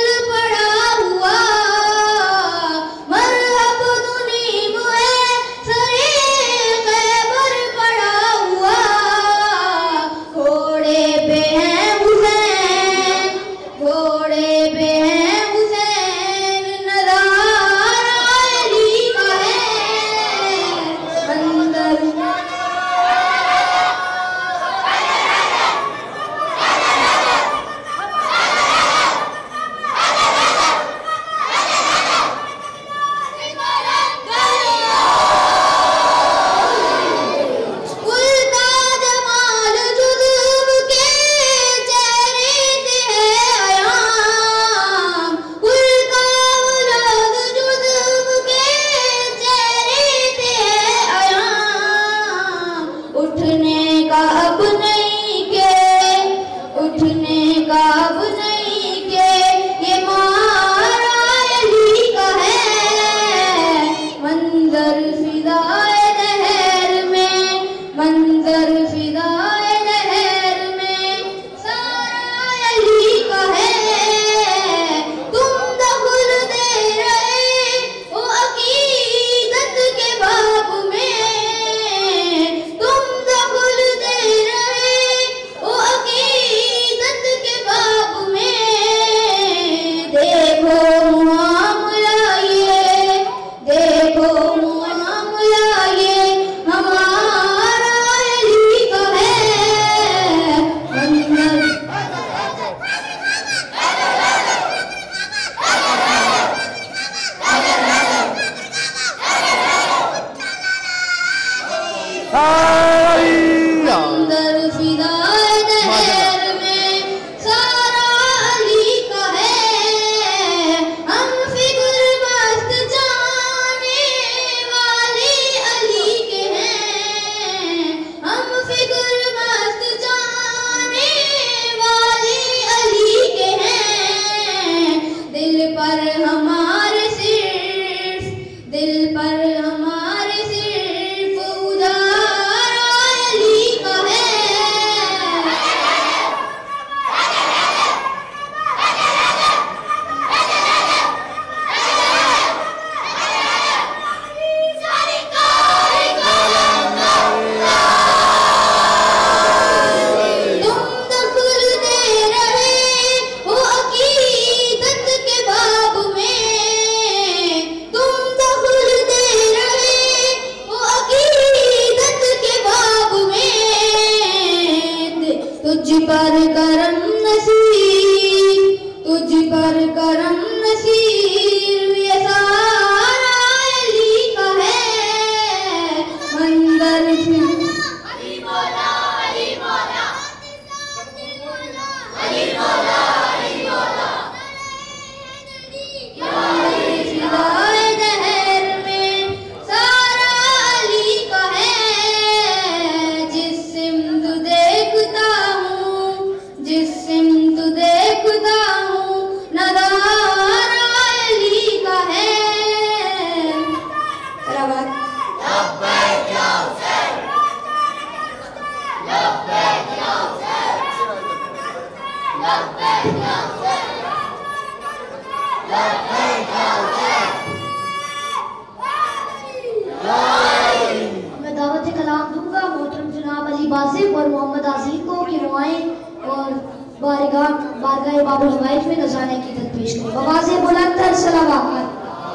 मैं दावत कलाम दूंगा मोहतरम जनाब अली बासिफ और मोहम्मद आज़ीम को कि रुआएं और बारगाह बाबुल हवाइज में नजराने की इज्जत पेश करें। आवाज़ें बुलंद कर सलावत।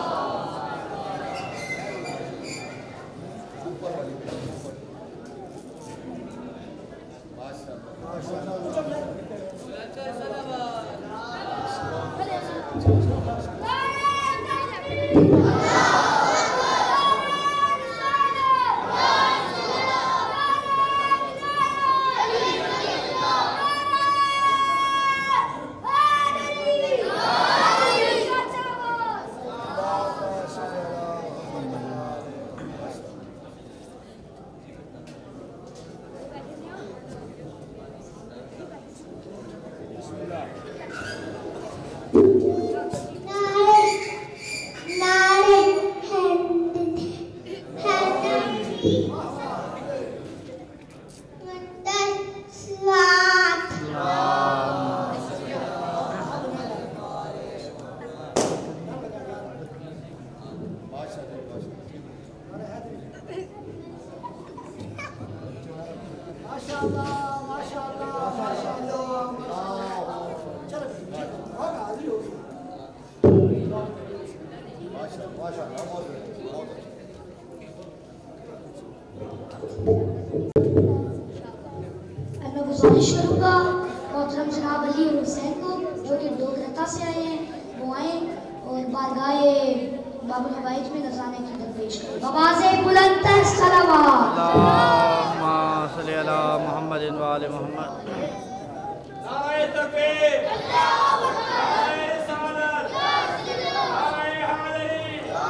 मैं गुजारिश करूंगा मोहतरम जनाब अली और हुसैन को जो कि डोगरता से आए हैं वो आए और बारगाह बाबुल हवाइज में नजराने की इज्जत पेश करें। आवाज़ें बुलंद कर सलावत। अल्लाहुम्मा सल्ली अला मुहम्मदिन व आले मुहम्मद। नारे तकबीर, नारे रिसालत, नारे हैदरी।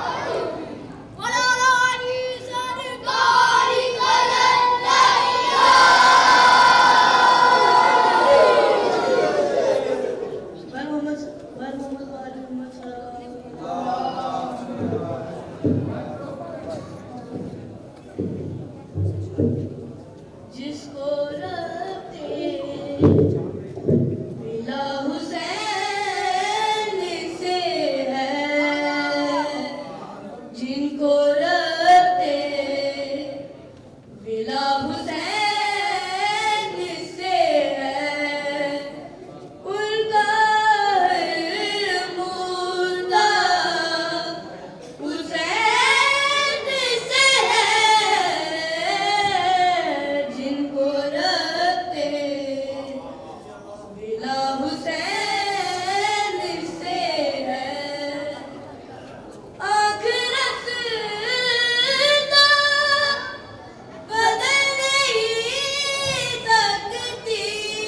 जिसको रखते मिला हुसैन से है, जिनको रखते मिला हुसैन से है, उनका मुर्दा हुसैन से है, जिनको रखते मिला हुसैन से है, आँख रखता बदल नहीं सकती,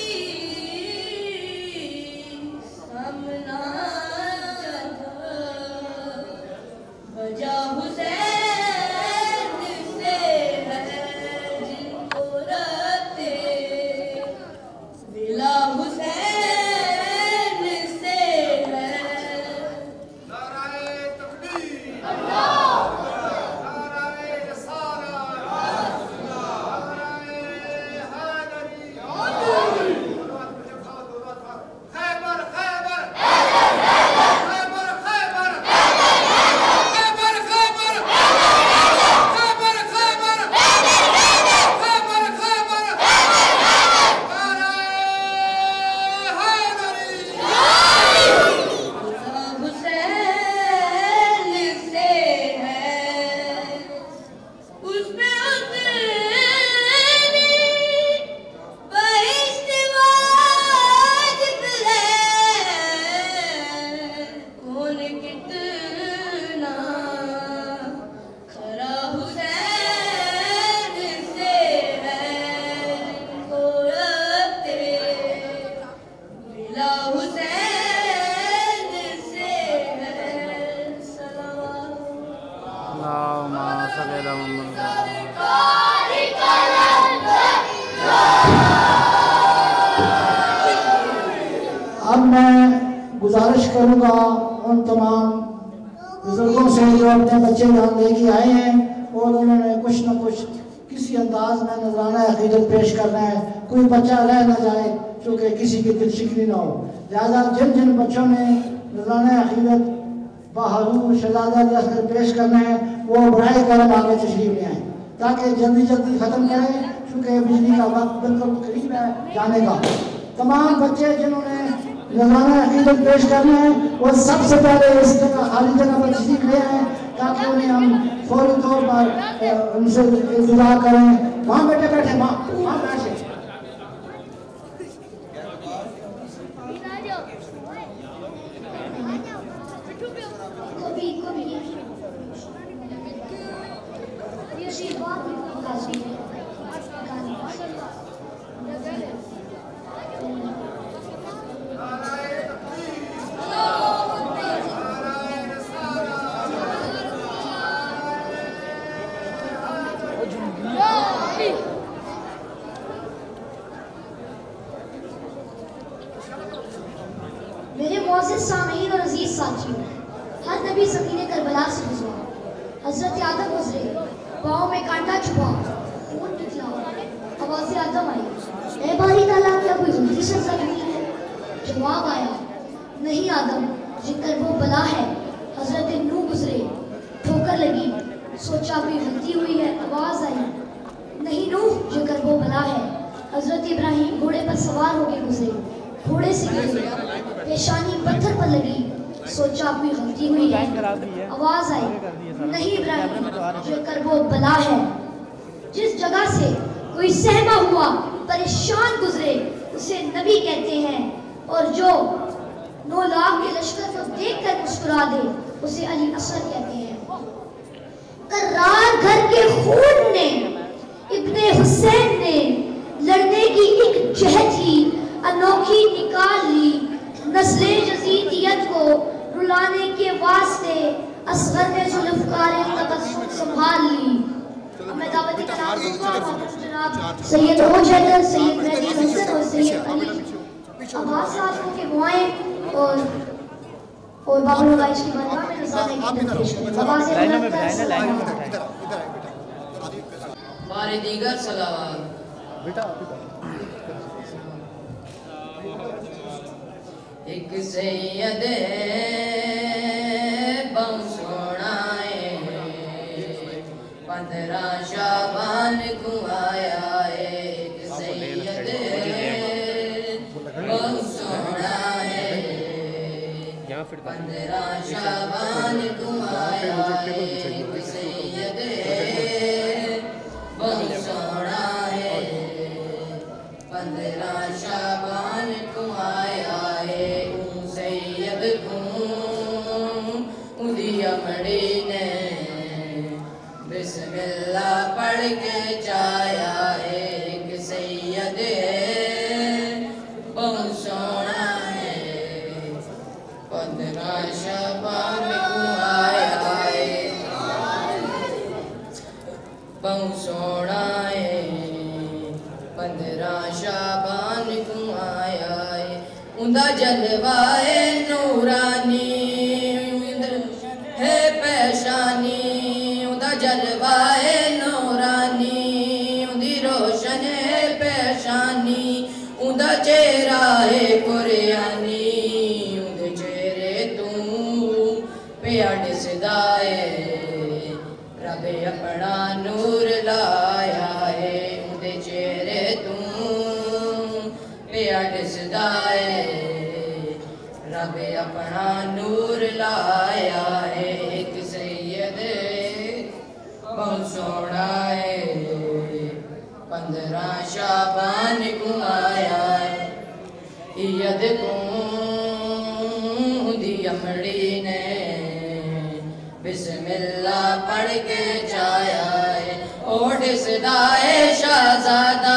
सामना वजह हुसैन से है, जिनको रखते मिला हुसैन से है। नारे तकबीर, नारे रिसालत, नारे हैदरी। खैबर, खैबर, खैबर, खैबर, खैबर, खैबर, खैबर, खैबर, खैबर, नारे हैदरी। हुसैन से है, उसमें उतनी बहिश्त वाजिब है, कौन कितना खरा हुसैन से है, जिनको रखते मिला हुसैन से है, सलावत। अल्लाहुम्मा सल्ली अला मुहम्मद। अब मैं गुजारिश करूंगा उन तमाम बुजुर्गों से जो अपने बच्चे यहाँ लेके आए हैं और उन्होंने कुछ न कुछ किसी अंदाज में नजराना अकीदत पेश करना है, कोई बच्चा रह न जाए चूँकि किसी की दिल शिकनी ना हो। लिहाजा जिन जिन बच्चों ने नजराने अकीदत बहादुर शहजादा असगर पेश करने हैं, वो बढ़ाए करम आगे तशरीफ ले आए ताकि जल्दी जल्दी ख़त्म करें, चूँकि बिजली का वक्त बिल्कुल करीब है जाने का। तमाम बच्चे जिन्होंने नजराना अकीदत पेश करने हैं वो सबसे पहले इस जगह खाली जगह पर तशरीफ ले आए ताकि उन्हें हम फौरी तौर पर उनसे इंतजार करें। वहाँ बेटे बैठे, वहाँ बैठे। मेरे मुअज़्ज़िज़ सामीईन और अजीज साथियों, हर नबी ज़मीन करबला से गुज़रा, हज़रत आदम गुज़रे, पाँव में कांटा छुपा, खून निकला, आवाज़ आदम आई, ऐ बारी ताला क्या कोई गलती से ज़मीन है? जवाब आया, नहीं आदम, जिनकर वो बला है। हज़रत नूह गुज़रे, ठोकर लगी, सोचा कोई गलती हुई है, आवाज़ आई, नहीं नूह, जिनकर वो बला है। हज़रत इब्राहीम घोड़े पर सवार होकर गुज़रे, घोड़े से गिरे, पेशानी पत्थर पर लगी, सोचा कोई गलती हुई है, आवाज आई, नहीं इब्राहिम, जेकर वो बला है। जिस जगह से कोई सहमा हुआ परेशान गुजरे उसे नबी कहते हैं, और जो 9 लाख के लश्कर को देखकर मुस्कुरा दे उसे अली असर कहते हैं। कर्रार घर के खून ने, इब्ने हुसैन ने लड़ने की एक जहद ही अनोखी निकाल ली, नस्ले यजीदियत को रुलाने के वास्ते असगर ने जुल्फ़कार तबस्सुम संभाल ली। अब मैं दावत कलाम दूंगा जनाब सैयद ओजैदर, सैयद मेहदी हसन और सैयद अली अब्बास साहब के बुआएं और बाबुल हवाइज की बारगाह में नज़ारे की पेश करें। आवाज़ बुलंद कर बारे दीगर सलावत एक सैयद बंसोड़ाए 15 शाबान को आया, एक सैयद बंसोड़ाए 15 शाबान को आया, एक सैयद बंसोड़ाए 15 शाबान को आया है। सैयद को उदिया मड़ी ने बिस्मिल्लाह पढ़ के जाया, एक सैयद बहुत सोना है 15 शाबान को आया है, बहुत सोना है 15 शाबान को आया है। उंदा जलवाए नूरानी है पेशानी, उंदा जलवाए नूरानी उंदी रोशन है पेशानी, उंदा चेहरा है कुरआनी, उंदे चेहरे तू प्यार सदाए रब अपना नूर लाया है, उंदे चेहरे तू प्यार सदाए रब अपना नूर लाया है, एक सैयद बहुत सोना है 15 शाबान को आया है। ईद को दिया मड़ी ने बिस्मिल्लाह पढ़ के जाया है, ओढ़ सदाए शाहजादा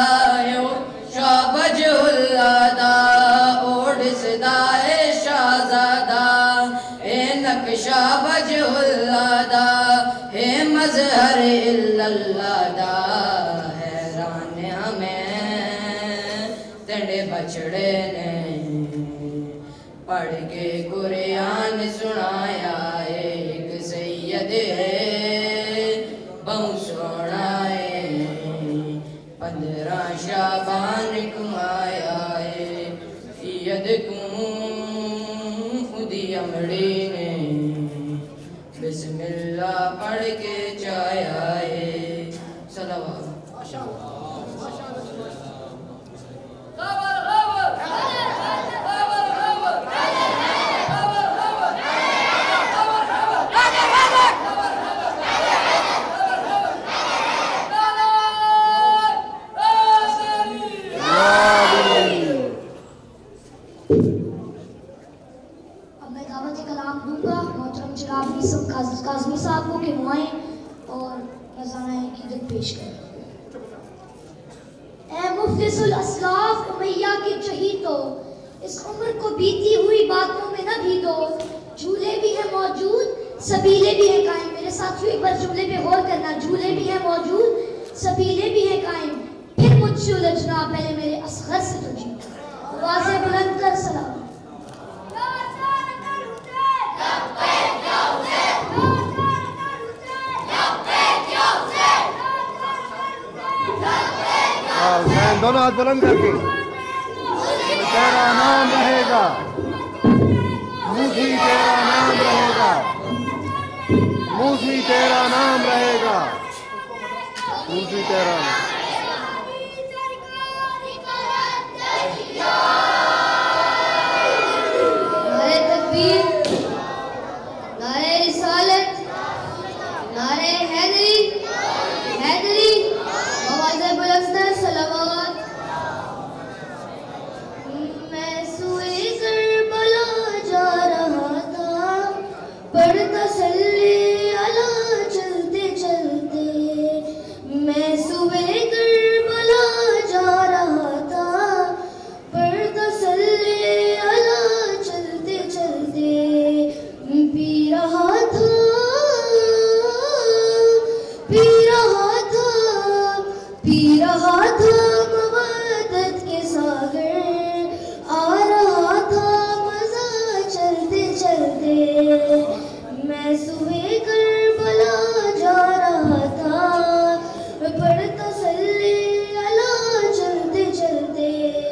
शाहबजुल्लादा, ओढ़ सदाए शाहजादा ए नक्शा बजुल्लादा, हे मजहर इल्लल्लादा, हैरान हमें तेरे बछड़े ने पढ़ के कुरान सुनाया, एक सैयद बहुत सोना है 15 शाबान को आया है। ईद को अमड़ी ने बिस्मिल्लाह पढ़ के चाया है सलावत। काज़मी साहब को खिलवाएं और रज़ाना अक़ीदत पेश करें। ए मुफ़्तिसुल अस्लाफ़ उमैया के चहीतो, इस उम्र को बीती हुई बातों में न भीगो। झूले भी हैं मौजूद, सबीले भी हैं कायम। मेरे साथियों एक बार जुमले पे गौर करना। झूले भी हैं मौजूद, सबीले भी हैं कायम। फिर मुझसे उलझना, पहले मेरे असग़र से तो जीना। आवाज़ें बुलंद कर सलाम। दोनों हाथ बुलंद करके तेरा नाम रहेगा, मूसी तेरा नाम रहेगा, मूसी तेरा नाम रहेगा, मूसी तेरा नाम। नारे तकबीर, नारे रिसालत, नारे हैदरी, हैदरी, आवाज़ें बुलंद कर सलावत। पढ़ता सल्ले अला चलते चलते, मैं सुबह करबला जा रहा था। पढ़ता सल्ले अला चलते चलते, पी रहा था, पी रहा था, पी रहा था मवद्दत के सागर। आ रहा था मज़ा चलते चलते, मैं सुबह करबला जा रहा था। पढ़ता सल्ले अला चलते चलते,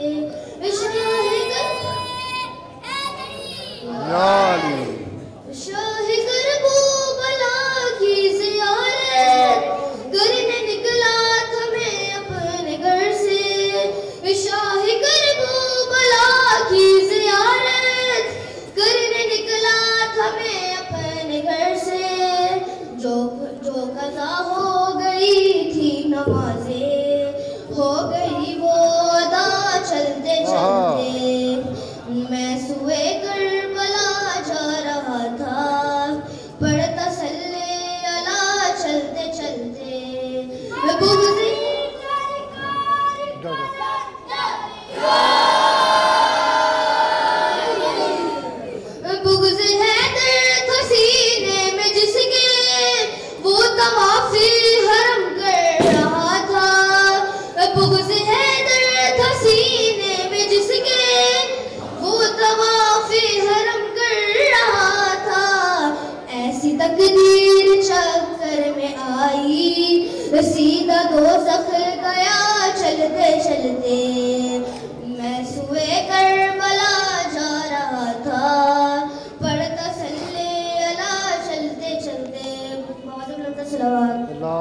शाही करबला की ज़ियारत करने निकला था मैं अपने घर से। शाही करबला की ज़ियारत करने निकला था मैं अपने घर से। जो कज़ा हो गई थी नमाज़े, हो गई वो अदा चलते चलते, मैं सुबह करबला जा रहा था। पढ़ता सल्ले अला चलते चलते, बुग़्ज़ हैदर था सीने में जिसके, वो तवाफ़े हरम कर रहा था। बुग़्ज़ हैदर था सीने में जिसके, वो तवाफ़े हरम कर रहा था। ऐसी तकदीर चक्कर में आई, सीधा दोज़ख गया चलते चलते, मैं सुबह करबला जा रहा था। पढ़ता सल्ले अला चलते चलते, सलावत।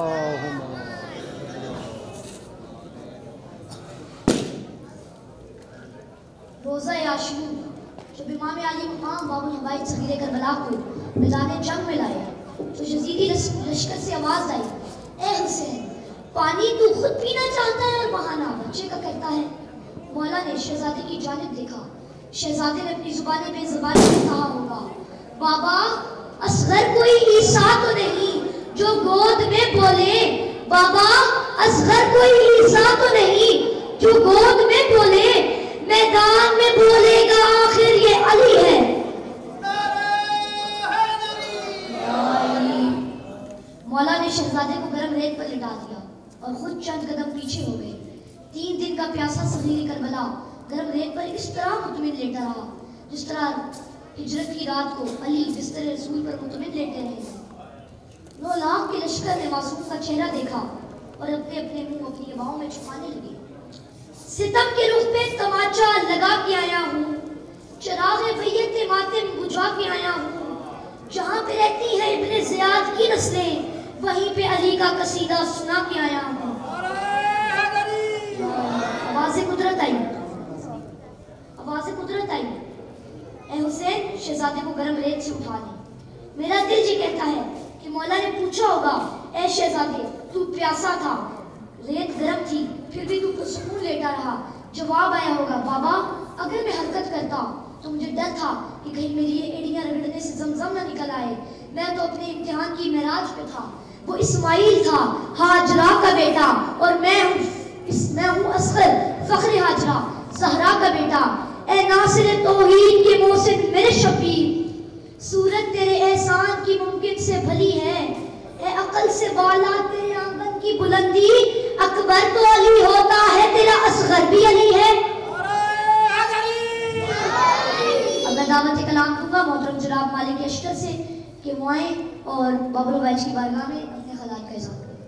रोज़ा आशूर जब इमाम अली मुक़ाम बाबुल हवाइज सगीरे करबला को मैदान जंग में लाए तो यजीदी लश्कर से आवाज़ आई, ए हुसैन, पानी तू खुद पीना चाहता है और बहाना बच्चे का करता है। मौला ने शहजादे की जानिब देखा। शहजादे ने अपनी जुबानी बेज़ुबानी में कहा होगा, बाबा असगर कोई ईसा तो नहीं जो गोद में बोले। बाबा असगर कोई ईसा तो नहीं जो गोद में बोले, मैदान में बोलेगा आखिर ये अली है। मौला ने शहजादे को गर्म रेत पर लिटा दिया और खुद चंद कदम पीछे हो गए। 3 दिन का प्यासा सगीर करबला गर्म रेत पर इस तरह मुतमिन लेटा रहा जिस तरह हिजरत की रात को अली बिस्तर रसूल पर मुतमिन लेटे रहे। 9 लाख के लश्कर ने मासूम का चेहरा देखा और अपने अपने मुंह अपनी हवाओं में छुपाने लगे। सितम के रुख पे तमाचा लगा के आया हूँ, चराग़ बैयत मातिम बुझा के आया की नस्लें, वहीं पे अली का कसीदा सुना के आया हूँ। आवाज़ कुदरत आई, आवाज़ कुदरत आई। ए हुसैन, शहजादे को गर्म रेत से उठा ले। मेरा दिल जी कहता है कि मौला ने पूछा होगा, ए शहजादे तू प्यासा था, रेत गर्म थी, फिर भी तू सुकून लेटा रहा। जवाब आया होगा, बाबा अगर मैं हरकत करता तो मुझे डर था कि कहीं मेरी ये एड़ियां रगड़ने से जमजम ना निकल आए। मैं तो अपने इम्तिहान की मेराज पे था। वो इस्माइल था, हाजरा का बेटा, और मैं हूँ असगर, फख्र हाजरा, ज़हरा का बेटा। ए नासिर तौहीद के मोहसिन मेरे शबीर, सूरत तेरे एहसान की मुमकिन से भली है। ए अकल से बाला तेरे आंगन की बुलंदी, अकबर तो अली होता है, तेरा असगर भी अली है। अब मैं दावत कलाम दूंगा मोहतरम जनाब मालिक अशतर से कि वो आए और बाबुल वाइज की बारगाह में अपने खलात का इज़हार करें।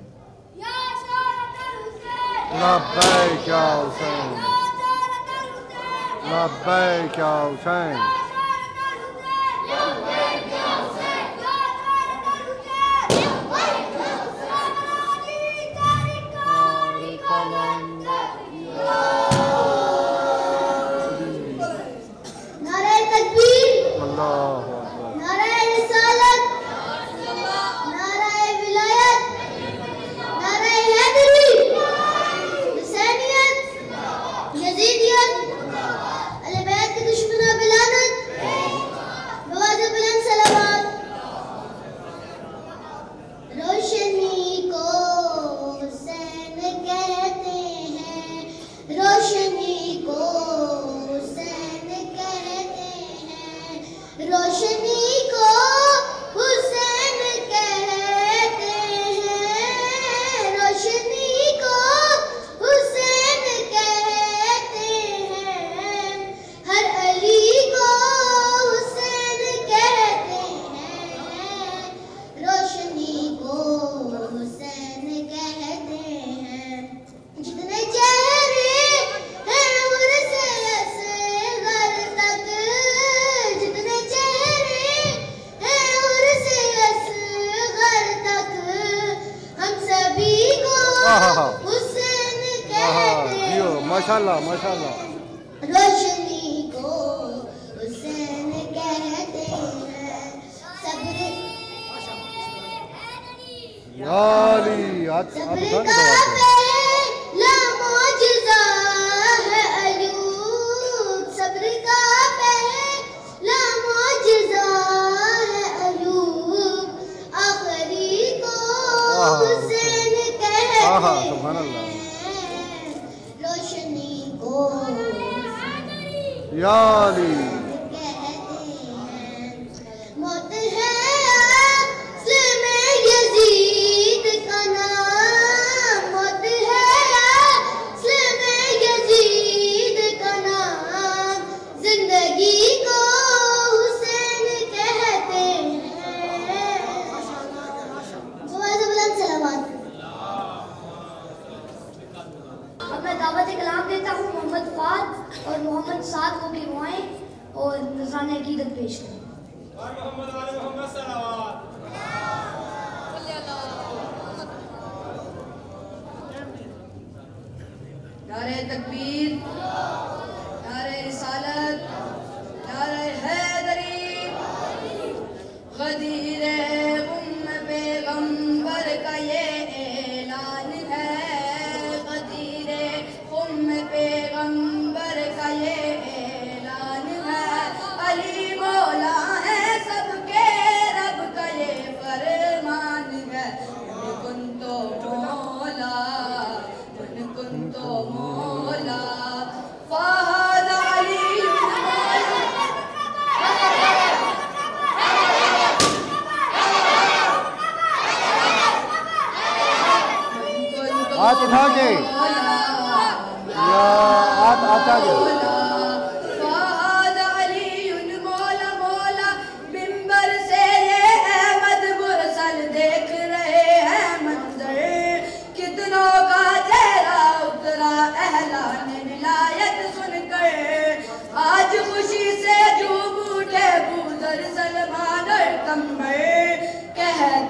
लब्बैक या हुसैन, लब्बैक या हुसैन। माशाल्लाह माशाल्लाह। रोशनी को हुसैन कहते हैं, सब्र का पहला मौजज़ा है अयूब, सब्र का पहला मौजज़ा है अयूब, आखिरी को हुसैन कहते हैं, सुभान अल्लाह। या अली मौत है असल में यजीद का नाम, मौत है असल में यजीद का नाम, जिंदगी को हुसैन कहते हैं। बुलंद सलावत। अब मैं दावत कलाम देता हूँ मोहम्मद फाद और मोहम्मद साद को कि वो आए और नज़राने अकीदत पेश करें। नारे तकबीर, नारे रिसालत, नारे हैदरी, गदीरे उम्म पैगंबर का ये ऐलान है, गदीरे उम्म पैगंबर का ये ऐलान है, अली मौला है सबके रब का ये फरमान है, कुन तो मौला, कुन तो मौला, फहद अली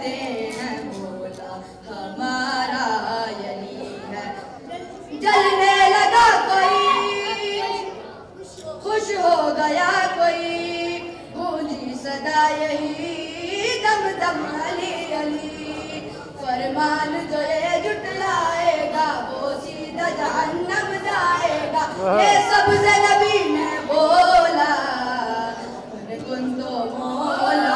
कहते हैं मौला हमारा यही है। जलने लगा कोई, खुश हो गया कोई, गूंजी सदा यही दम दम अली अली। फरमान जो ये जुटलाएगा वो सीधा जहन्नम जाएगा। ये सबसे नबी ने बोला कुन तो मौला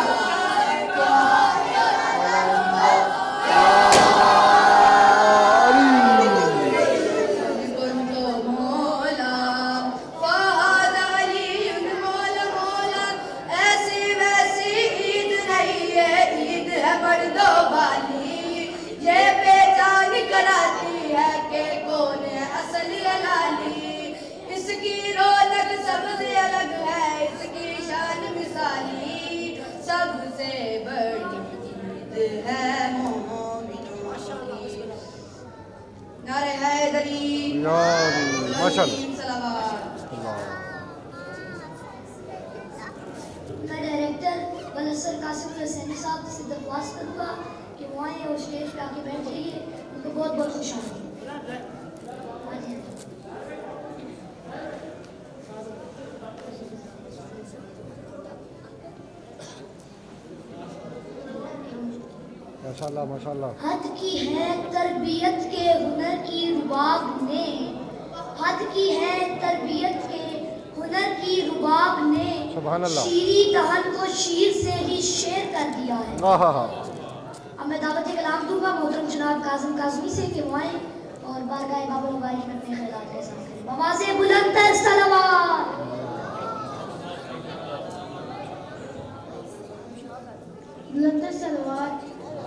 सबसे बड़ी ईद है मोमिनों की। नारे हैदरी माशाअल्लाह। मैं डायरेक्टर बलसर कासिम हुसैनी साहब से दरख्वास्त करूँगा कि वो आए और स्टेज पे आके बैठ जाइए। उनको बहुत बहुत खुश आमदीद। माशाअल्लाह माशाअल्लाह। हद की है तरबियत के हुनर की रुबाब ने, हद की है तरबियत के हुनर की रुबाब ने, सुभान अल्लाह। शीरी दहन को शीर से ही शेर कर दिया है। अब मैं दावत कलाम दूंगा मोहतरम जनाब काज़िम काज़मी से कि वो आए और बारगाह बाबुल वारिस में अपने ख़यालात का इज़हार करें। आवाज़े बुलंद सलावत। बुलंद सलावत।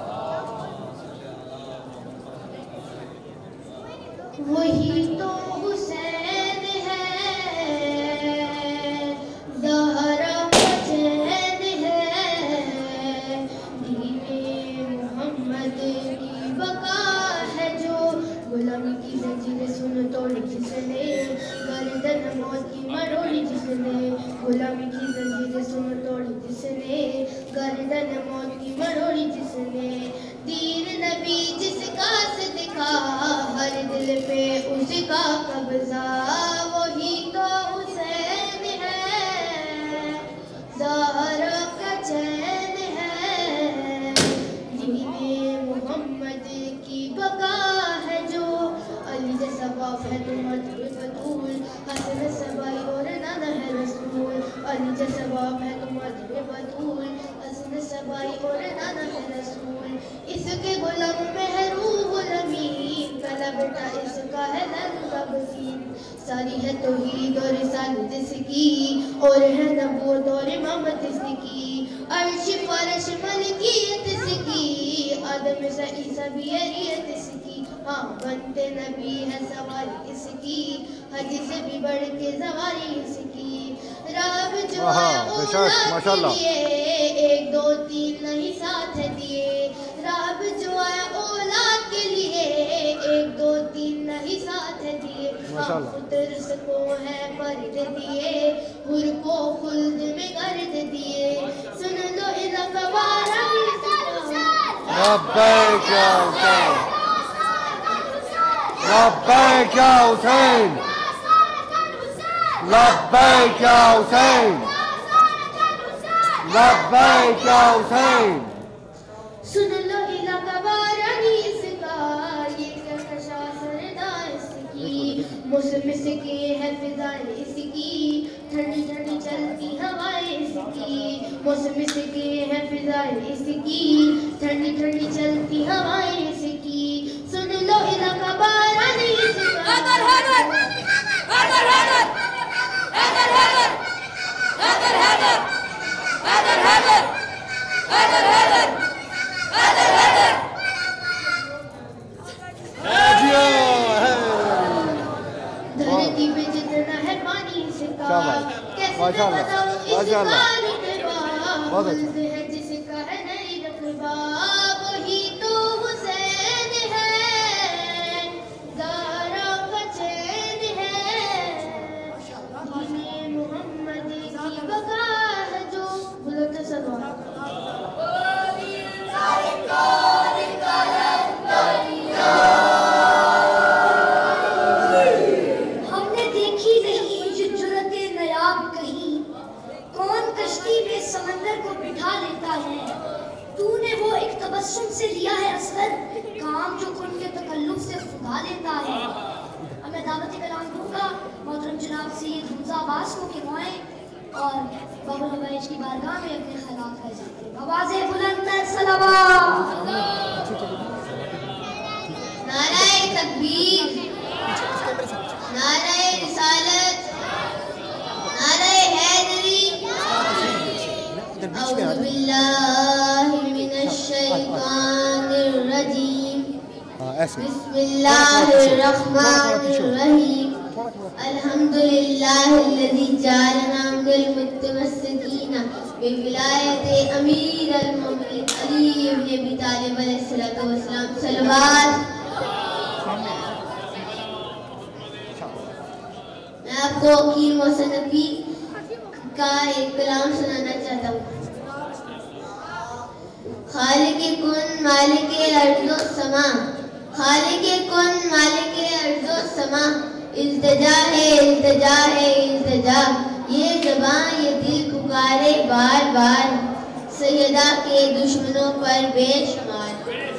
वही तो हुसैन है, ज़हरा का चैन है, दीने मोहम्मद की बका है जो, गुलामी की जंजीरें सुन तोड़ी जिसने, गर्दन मौत की मरोड़ी जिसने, गुलामी की जंजीरें सुन तोड़ी जिसने, गर्दन मौत की मरोड़ी जिसने, दीन नबी जिसका सदका हर दिल पे उसका कब्जा, वही तो हुसैन है, ज़हरा का चैन है, दीने मोहम्मद की बका है जो, अली जैसा बाप है तो मजबूत बतूल, हसन सबाई और नाना है रसूल, अली जैसा बाप है तो मजबूत बतूल, हसन सबाई और नाना है रसूल, इसके गुलाम में है रूहुल अमीन, पहला बेटा इसका है लक़ब सीन, सारी है तौहीद और रिसालत इसकी, और है नबूवत और इमामत इसकी, अर्श फर्श मलकियत इसकी, आदम से ईसा भी शरीयत इसकी, हाँ बनते नबी है सवारी इसकी, हज से भी बढ़ के सवारी इसकी, रब जो माशाअल्लाह। एक दो तीन नहीं साथ दिए, रब जो आया औलाद के लिए, एक दो तीन नहीं साथ दिए, पुत्र को है पर्द दिए, हुर को खुल्द में गर्द दिए, सुन लो इलाका वाला लब्बैक या हुसैन, लब्बैक या हुसैन, लब्बैक या हुसैन, लब्बैक या हुसैन। सुन लो इलाका वारानी इसका, ये कहकशा सरदार इसकी, मौसम इसके है फिजाएं इसकी, ठंडी ठंडी चलती हवाएं इसकी, मौसम इसके है फिजाएं इसकी, ठंडी ठंडी चलती हवाएं इसकी, सुन लो इलाका वारानी इसका। हैदर हैदर हैदर हैदर हैदर हैदर हैदर हैदर हैदर हैदर हैदर हैदर हैदर धरती पे जितना है पानी इसका, कैसे बताओ इसका रुतबा, है जिसका है नहीं रतबा, वही तो हुसैन है, ज़हरा का चैन है, दीने मोहम्मद की बका है जो, बुलंद सलावत। असगर को बिठा लेता है। तूने वो एक तबस्सुम से लिया है असगर, काम जो उनके तकल्लुफ से खुदा लेता है। अब मैं दावत कलाम दूंगा मोहतरम जनाब सैयद हमजा अब्बास को कि मोए और बाबुल हवाइज की बारगाह में अपने ख्यालात का इज़हार करें। आवाज़े बुलंद है सलावत। नाराए तकबीर, नाराए रिसालत, नाराए हैदरी। औज़ु बिल्लाहि मिनश शैतानिर रजीम। बिस्मिल्लाहिर रहमानिर रहीम। अल्हम्दुलिल्लाहिल्लज़ी जअलना मिनल मुतमस्सिकीना बिविलायति अमीरुल मोमिनीन अली इब्न अबी तालिब अलैहिस्सलातु वस्सलाम। सलवात। मैं आपको अकील मोहसिन नकवी का एक कलाम सुनाना चाहता हूँ। खालिक़े कुन मालिके अर्ज़ो समा, खालिक़े कुन मालिके अर्ज़ो समा, इल्तिजा है इल्तिजा है इल्तिजा, ये ज़बां ये दिल पुकारे बार बार, सैयदा के दुश्मनों पर बेशुमार।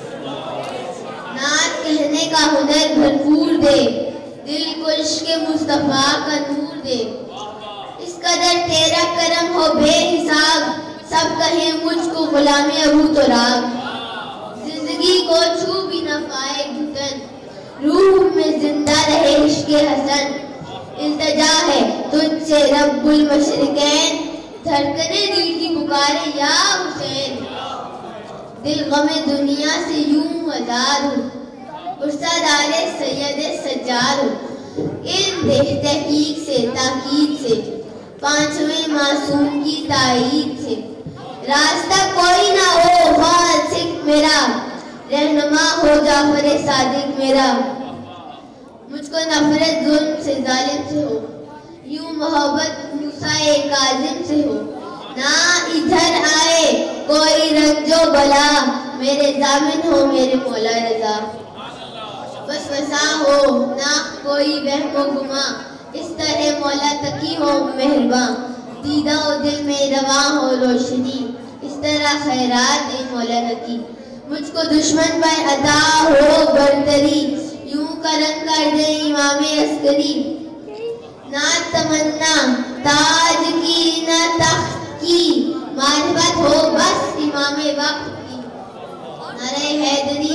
नात कहने का हुनर भरपूर दे, दिल को इश्क़े मुस्तफ़ा का नूर दे। इस कदर तेरा करम हो बेहिसाब, सब कहे मुझको गुलामी अबू तुराब। जिंदगी को छू भी न पाए घुटन, रूह में जिंदा रहे इश्क़े हसन। इल्तिजा है तुझसे रब्बुल मशरिकैन, धड़कने दिल की पुकारे या हुसैन। दिल गमे दुनिया से यूं आज़ाद हूँ, उस्तादारे सैयद सज्जाद हूँ। इल्म दे तहकीक से ताकीद से, पांचवें मासूम की ताईद से। रास्ता कोई ना हो हाल सिख मेरा, रहनुमा हो जाफर सादिक मेरा। मुझको नफरत जुल्म से जालिम से हो, यूं मोहब्बत मूसा काजिम से हो। ना इधर आए कोई रंजो बला, मेरे जामिन हो मेरे मौला रजा। वसवसा हो ना कोई वहमो गुमा, इस तरह मौला तकी हो मेहरबान। दीदा ओ दिल में रवा हो रोशनी, इस तरह खैरात दे मौला नकी। मुझको दुश्मन पर अता हो बरतरी, यूं करम कर दे इमामे अस्करी। ना तमन्ना ताज की ना तख्त की, मारिफत हो बस इमामे वक्त की। नारे हैदरी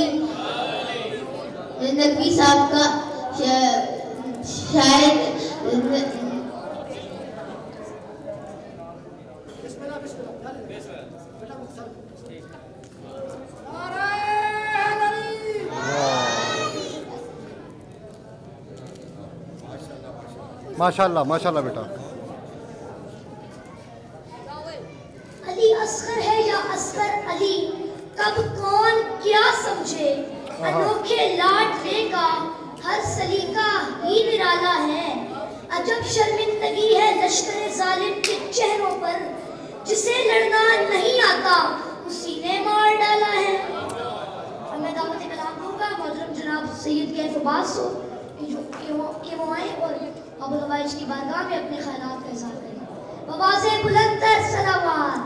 नकवी साहब का शायद माशाल्लाह माशाल्लाह बेटा। अली असगर है या असगर अली, कब कौन क्या समझे। अनोखे लाडले का हर सलीका ही निराला है। अजब शर्मिंदगी है लश्कर जालिम के चेहरों पर, जिसे लड़ना नहीं आता उसी ने मार डाला है। अब मैं दावत कलाम दूंगा मोहतरम जनाब सैयद कैफ अब्बास को कि वो आए और बाबुल हवाइज की बारगाह में अपने ख्यालात का इज़हार करें। आवाज़े बुलंद है सलावत।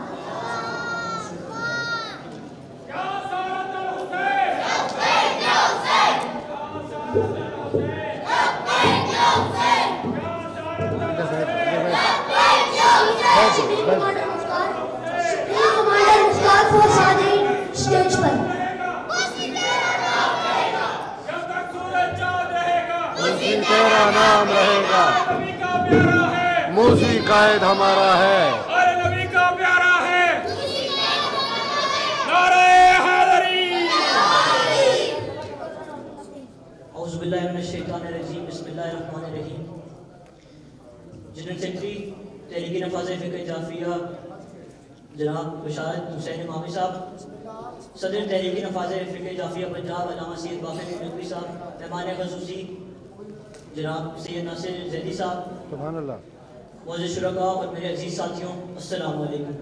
कमांडर मुख्तार फोर्स आ गई स्टेज पर। तेरा नाम रहेगा, मूसी कायद हमारा है। अरे नबी का प्यारा है। नारे हैदरी। औज़ु बिल्लाहि मिनश शैतानिर रजीम। बिस्मिल्लाहिर रहमानिर रहीम। जनरल सेक्रेटरी तहरीक नफ़ाज़ फ़िक़्ह जाफ़िया जनाब बशारत हुसैन इमामी साहब, सदर तहरीक नफ़ाज़ फ़िक़्ह जाफ़िया पंजाब अल्लामा सैयद बाक़िर नकवी साहब, मेहमान ख़ुसूसी जनाब सैयद नासिर ज़ैदी साहब, सुभान अल्लाह, मुअज़्ज़िज़ शुरका और मेरे अज़ीज़ साथियों, अस्सलामु अलैकुम।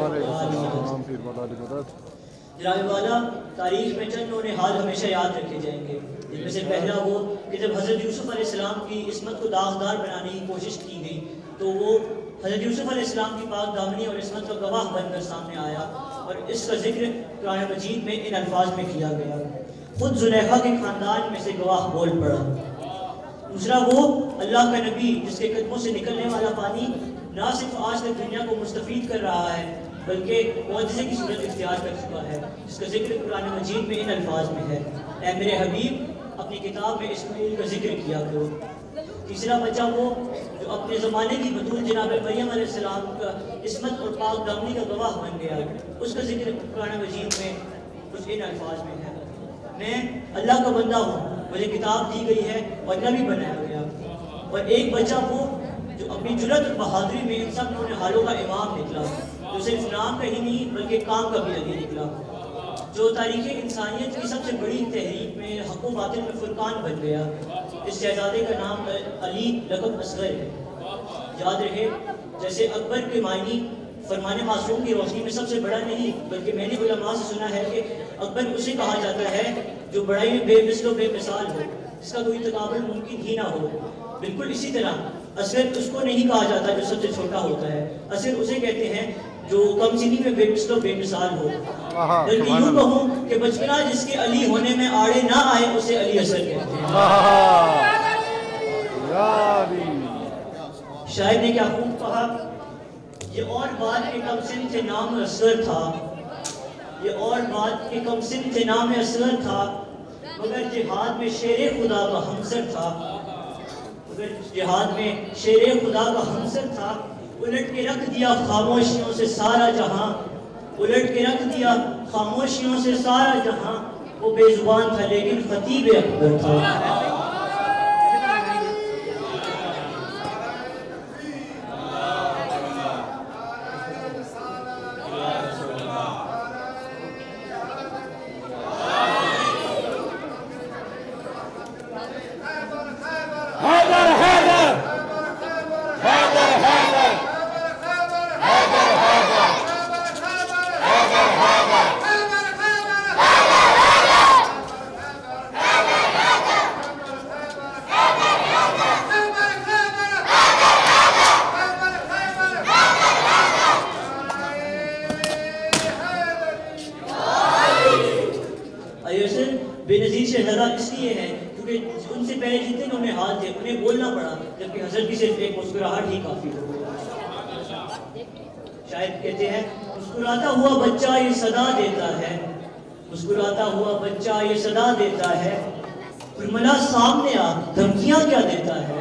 जनाब वाला, तारीख़ में चंद नूने हाल हमेशा याद रखे जाएंगे, जिनमें से पहला वो कि जब हज़रत यूसुफ़ अलैहिस्सलाम की इस्मत को दागदार बनाने की कोशिश की गई तो वो हज़रत यूसुफ अलैहिस्सलाम की पाक दामनी और इस्मत का गवाह बनकर सामने आया और इसका जिक्र कुरान मजीद में इन अल्फाज में किया गया। खुद जुलेखा के खानदान में से गवाह बोल पड़ा। दूसरा वो अल्लाह का नबी जिसके कदमों से निकलने वाला पानी ना सिर्फ आज तक दुनिया को मुस्तफीद कर रहा है बल्कि मुअज्जिज़े की सूरत इख्तियार कर चुका है, जिसका जिक्र कुरान मजीद में इन अल्फाज में है, ऐ मेरे हबीब अपनी किताब में इस्माईल का जिक्र किया करो। तीसरा बच्चा वो जो अपने ज़माने की बतूल जनाब मरियम अलैहिस्सलाम का इस्मत और पाक दामनी का गवाह बन गया, उसका जिक्र कुरान मजीद में कुछ इन अल्फाज में है। मैं अल्लाह का बंदा हूँ, मुझे किताब दी गई है और नबी बनाया गया। और एक बच्चा वो जो अपनी जुर्रत और बहादुरी में इन सब हालों का इमाम निकला, जो सिर्फ नाम का ही नहीं बल्कि काम का भी अली निकला, जो तारीख़ इंसानियत की सबसे बड़ी तहरीक में हक़ व बातिल में फुरकान बन गया। इस शहजादे का नाम अली लक़ब असगर है। याद रहे, जैसे अकबर के मायनी फरमाने मासूम की रोशनी में सबसे बड़ा नहीं, बल्कि मैंने उलमा से सुना है कि अकबर उसे कहा जाता है जो बड़ाई में बेमिसल बेमिसाल हो, जिसका कोई तकाबुल मुमकिन ही ना हो। बिल्कुल इसी तरह असगर उसको नहीं कहा जाता जो सबसे छोटा होता है, असगर उसे कहते हैं जो कम सिनी में बेमिसल बेमिसाल हो। बल्कि यूँ कहूँ कि बचपना जिसके अली होने में आड़े ना आए उसे अली असगर कहते हैं। शायद ने क्या खूब कहा, ये और बात के कम सिन थे नाम असगर था, ये और बात के कम सिन थे नाम असगर था, मगर जिहाद में शेरे खुदा का हमसर था, मगर जिहाद में शेरे खुदा का हमसर था। उलट के रख दिया खामोशियों से सारा जहां, उलट के रख दिया खामोशियों से सारा जहां, वो बेजुबान था लेकिन खतीब अकबर था। बेनज़ीर शहज़ादा इसलिए है क्योंकि उनसे पहले जितने उन्हें हाल थे उन्हें बोलना पड़ा, जबकि हज़रत की सिर्फ एक मुस्कुराहट ही काफ़ी हो। शायद कहते हैं मुस्कुराता हुआ बच्चा ये सदा देता है, मुस्कुराता हुआ बच्चा ये सदा देता है, कुर्मला सामने आ धमकियाँ क्या देता है।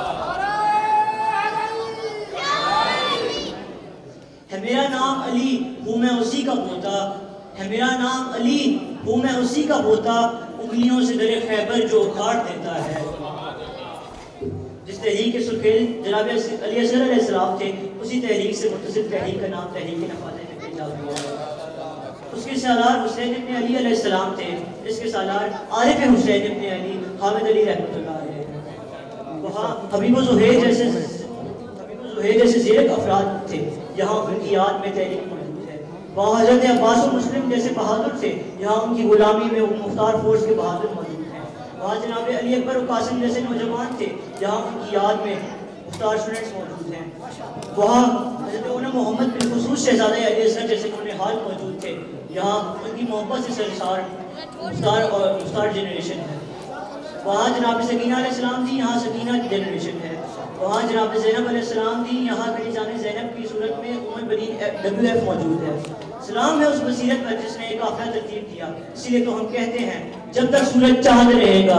मेरा नाम अली हूँ मैं उसी का पोता, है मेरा नाम अली हूँ मैं उसी का पोता, उंगलियों से दरे खैबर जो उखाड़ देता है। जिस तहरीक सुखेल जनाब अली असगर अलैहिस्सलाम थे, उसी तहरीक से मुत्तसिल तहरीक का नाम तहरीक नफ़ाज़ इब्न। उसके सालार हुसैन इब्न अली अलैहिस्सलाम थे, इसके सालार आरिफ हुसैन इब्न अली हामिद अली रहमतुल्लाह अलैह। वहाँ हबीब ज़ुहैर जैसे ज़ीरक अफराद थे, यहाँ उनकी याद में तहरीक मौजूद है। वहाँ हज़रत अब्बास और मुस्लिम जैसे बहादुर थे, यहाँ उनकी गुलामी में मुख्तार फोर्स के बहादुर मौजूद हैं। वहाँ जनाब अली अकबर और कासिम जैसे नौजवान थे, यहाँ उनकी याद में मुख्तार स्टूडेंट्स मौजूद हैं। वहाँ हज़रत मोहम्मद बिन खुसूस शहज़ादा अली असगर जैसे उन्हें हाल मौजूद थे, यहाँ उनकी मोहब्बत से सरसार मुख्तार जनरेशन है। वहाँ जनाब सकीना अलैहिस्सलाम थी, यहाँ सकीना की जनरेशन है। वहाँ जनाब ज़ैनब अलैहिस्सलाम थी, यहाँ मेरी जाने ज़ैनब की सूरत में उम्मुल बनीन WF मौजूद है। सलाम है उस बसीरत पर जिसने एक काफ़िला तरतीब किया। इसीलिए तो हम कहते हैं जब तक सूरज चांद रहेगा,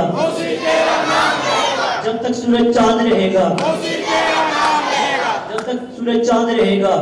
जब तक सूरज चांद रहेगा, जब तक सूरज चांद रहेगा,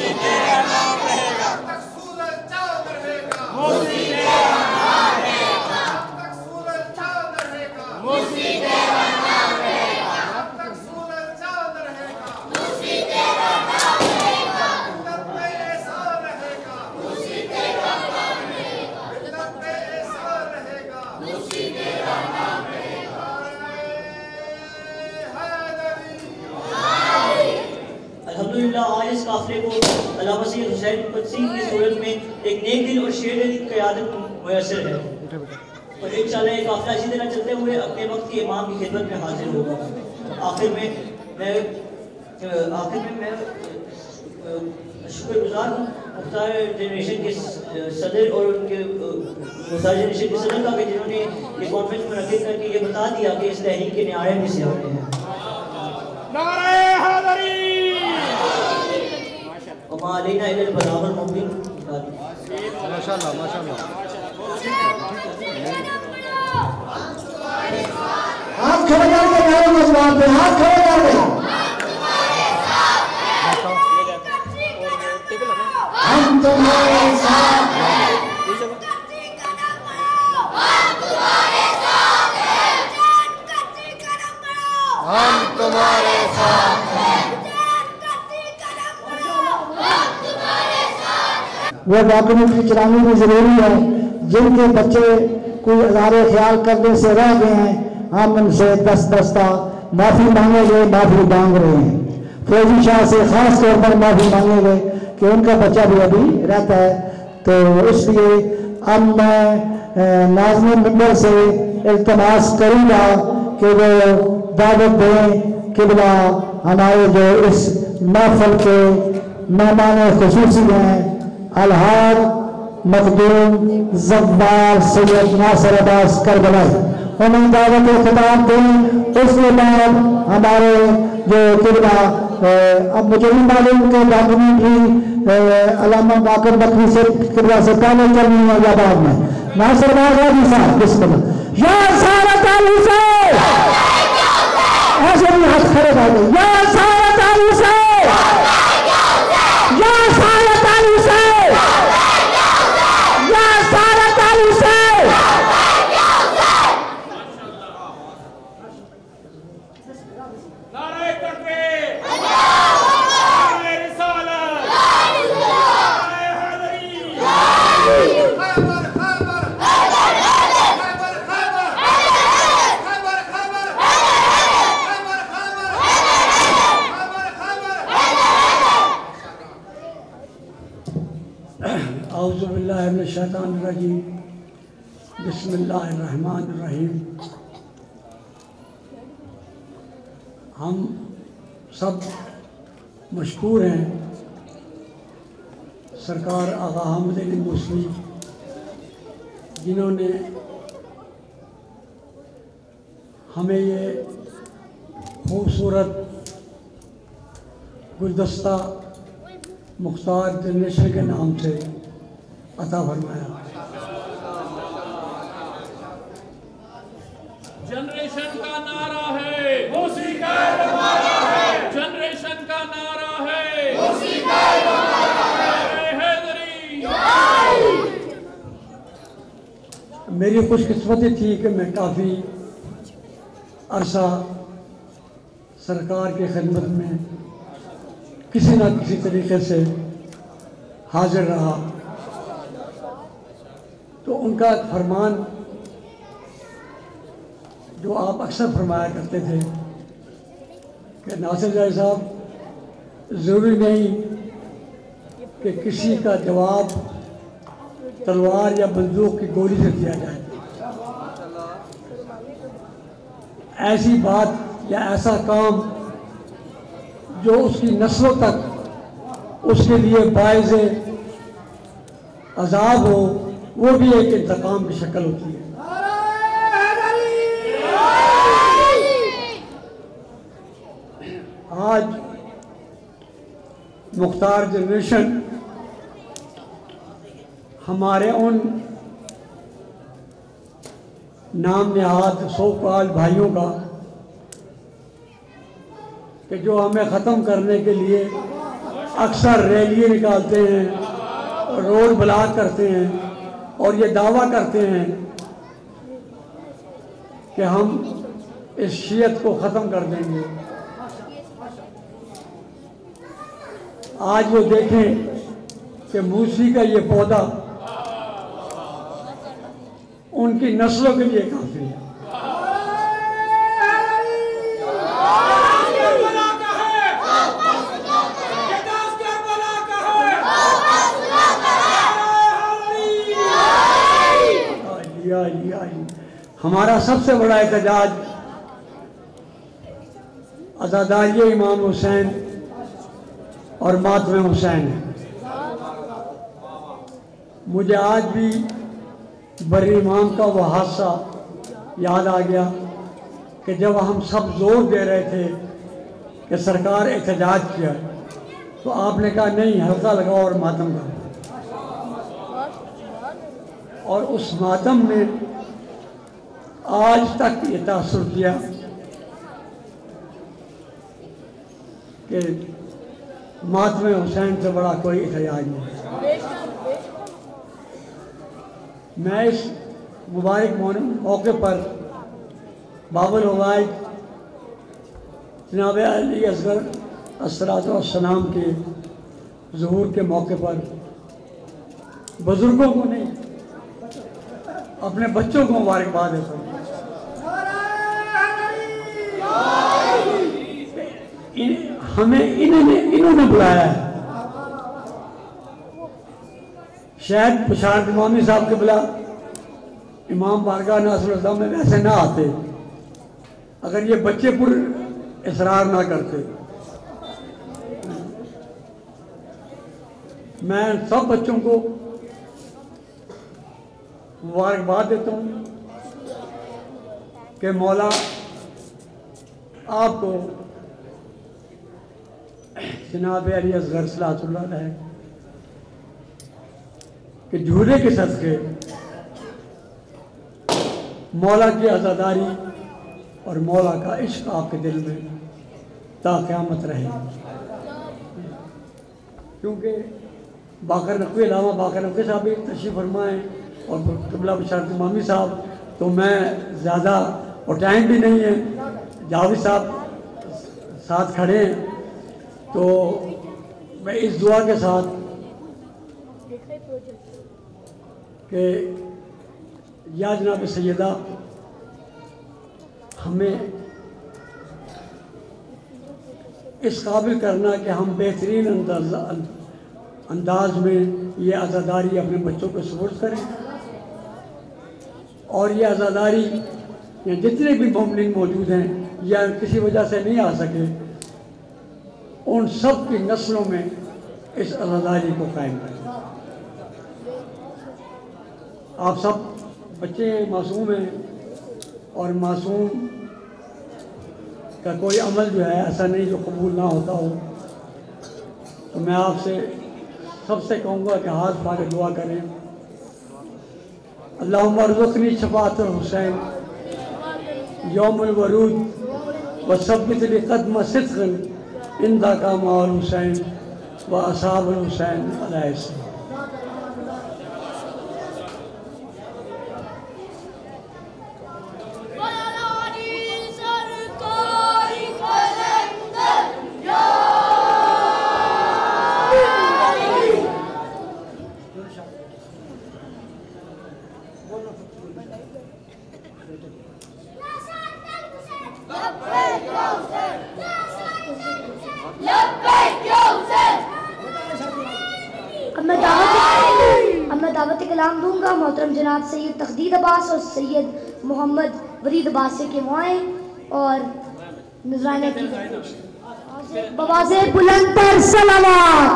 आज इस काफिले को अल्लामा सैयद हुसैन कुदसी की सूरत में एक नेक दिल और शेर दिल की क़यादत मुयस्सर है और इंशाअल्लाह ये काफिला इसी तरह चलते हुए अपने वक्त के इमाम की खिदमत में हाजिर होगा। आखिर में मैं आखिर में मैं शुक्रगुजार हूँ मुख्तार जनरेशन के सदर और उनके मुख्तार जनरेशन के सदर का भी, जिन्होंने ये कॉन्फ्रेंस मुनक़िद करके ये बता दिया कि इस तहरीक के न्यारे में से होते हैं। नारे हैदरी वमा अलैना इल्लल बलागुल मुबीन। माशाल्लाह माशाल्लाह। हाथ खड़े करके नारे में जवाब दे, हाथ खड़े करके। हम तुम्हारे साथ हैं, हम तुम्हारे साथ हैं। वो डॉक्यूमेंट्री चलानी भी जरूरी है। जिनके बच्चे कोई इज़हारे ख्याल करने से रह गए हैं, हम उनसे दस दस्ता माफ़ी मांगेंगे, माफ़ी मांग रहे हैं। फौजी शाह से ख़ास तौर पर माफ़ी मांगेंगे कि उनका बच्चा भी अभी रहता है। तो इसलिए अब मैं नाज़िम मिंबर से इल्तिमास करूँगा कि वो दावत दें किबला हमारे जो इस महफल के मेहमान खुसूसी हैं अलहाज मखदूम ज़ब्बार सैयद नासिर अब्बास करबलाई, उन्हें दावत खिताब दें। उसके बाद हमारे जो किबला अब मुझे नहीं मालूम के डॉक्यूमेंट्री अल्लामा बाकर बकरी से किबला से पहले करनी है या बाद में। नासिर अब्बास साहब बिस्मिल्लाह। या सारत अली से ऐसे भी हाथ खड़े कर दो। या सारत अली से, या सारत अली से, या सारत अली से। नारे तकबीर, नारे रिसालत, नारे हैदरी। औज़ु बिल्लाहि मिनश शैतानिर रजीम, बिस्मिल्लाहिर रहमानिर रहीम। हम सब मशकूर हैं सरकार आगा अहमद अली मूसवी जिन्होंने हमें ये खूबसूरत गुलदस्ता मुख्तार जनरेशन के नाम से अता फरमाया। जनरेशन का नारा है, मौसीक़ाए हमारा है। जनरेशन का नारा है, मौसीक़ाए हमारा है। हैदरी। मेरी खुशकिस्मती थी कि मैं काफ़ी अरसा सरकार की खिदमत में किसी न किसी तरीके से हाजिर रहा। तो उनका फरमान जो आप अक्सर फरमाया करते थे कि नासिर जाय साहब, ज़रूरी नहीं कि किसी का जवाब तलवार या बंदूक की गोली से दिया जाए। ऐसी बात या ऐसा काम जो उसकी नस्लों तक उसके लिए बायज़ अज़ाब हो, वो भी एक इंतकाम की शक्ल होती है। आज मुख्तार जनरेशन हमारे उन नाम नहाद सो कॉल्ड भाइयों का कि जो हमें ख़त्म करने के लिए अक्सर रैलियाँ निकालते हैं, रोड ब्लॉक करते हैं और ये दावा करते हैं कि हम इस शियत को ख़त्म कर देंगे। आज वो देखें कि मूसी का ये पौधा उनकी नस्लों के लिए काफ़ी है। हमारा सबसे बड़ा एहतजाज अज़ादारी इमाम हुसैन और मातम हुसैन है। मुझे आज भी बरी इमाम का वो हादसा याद आ गया कि जब हम सब जोर दे रहे थे कि सरकार एहतजाज किया, तो आपने कहा नहीं, हल्का लगाओ और मातम करो। और उस मातम ने आज तक ये तासुर किया कि मातम हुसैन से बड़ा कोई एहतजाज नहीं। मैं इस मुबारक मौके पर बाबुल हवाइज जनाब अली असगर अस्सलाम के ज़ुहूर के मौके पर बुज़ुर्गों को नहीं, अपने बच्चों को मुबारकबाद देता हूँ। हमें इन्होंने बुलाया है। शायद पुशार इमामी साहब के बुला इमाम बारगाह नासिर में वैसे ना आते अगर ये बच्चे पूरे इसरार ना करते। मैं सब बच्चों को मुबारकबाद देता हूँ कि मौला आपको जनाब अली असगर सलातुल्लाह है कि झूले के सदके मौला की आज़ादारी और मौला का इश्क आपके दिल में ता क़यामत रहे। क्योंकि बाकर नकवी अलावा बाकर नकवी साहब भी तशरीफ़ फरमाएँ और क़िबला बशारत इमामी साहब, तो मैं ज़्यादा और टाइम भी नहीं है, जावेद साहब साथ खड़े हैं, तो मैं इस दुआ के साथ कि या जनाब सैयदा हमें इस काबिल करना कि हम बेहतरीन अंदाज में ये आज़ादारी अपने बच्चों को सुपुर्द करें, और ये आज़ादारी या जितने भी मोमिन मौजूद हैं या किसी वजह से नहीं आ सके, उन सब की नस्लों में इस आज़ादारी को कायम करें। आप सब बच्चे मासूम हैं और मासूम का कोई अमल जो है ऐसा नहीं जो कबूल ना होता हो, तो मैं आपसे सबसे कहूँगा कि हाथ उठा के दुआ करें। अल्लाहुम्मा अर्ज़ुक़नी शफ़ाअतल हुसैन यौमुल वरूद व सब्बित ली क़दम सिद्क़न इंदका मअल हुसैन व असहाबुल हुसैन अलैहिस्सलाम। अब मैं दावत कलाम दूंगा मोहतरम जनाब सैयद तखदीर अब्बास और सैयद मोहम्मद वरीद अब्बास से के मुआए और नजराने की बवाज़े बुलंद पर सलावत।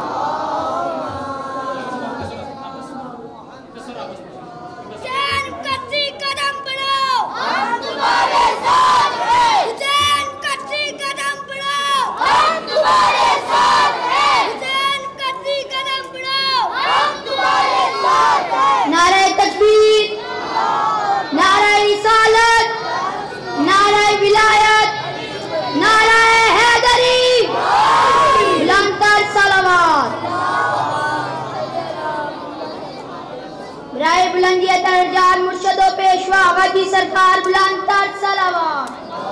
बुलंदियत दर्जात मुर्शदो पेशवा गाजी सरकार बुलंद तर सलावत।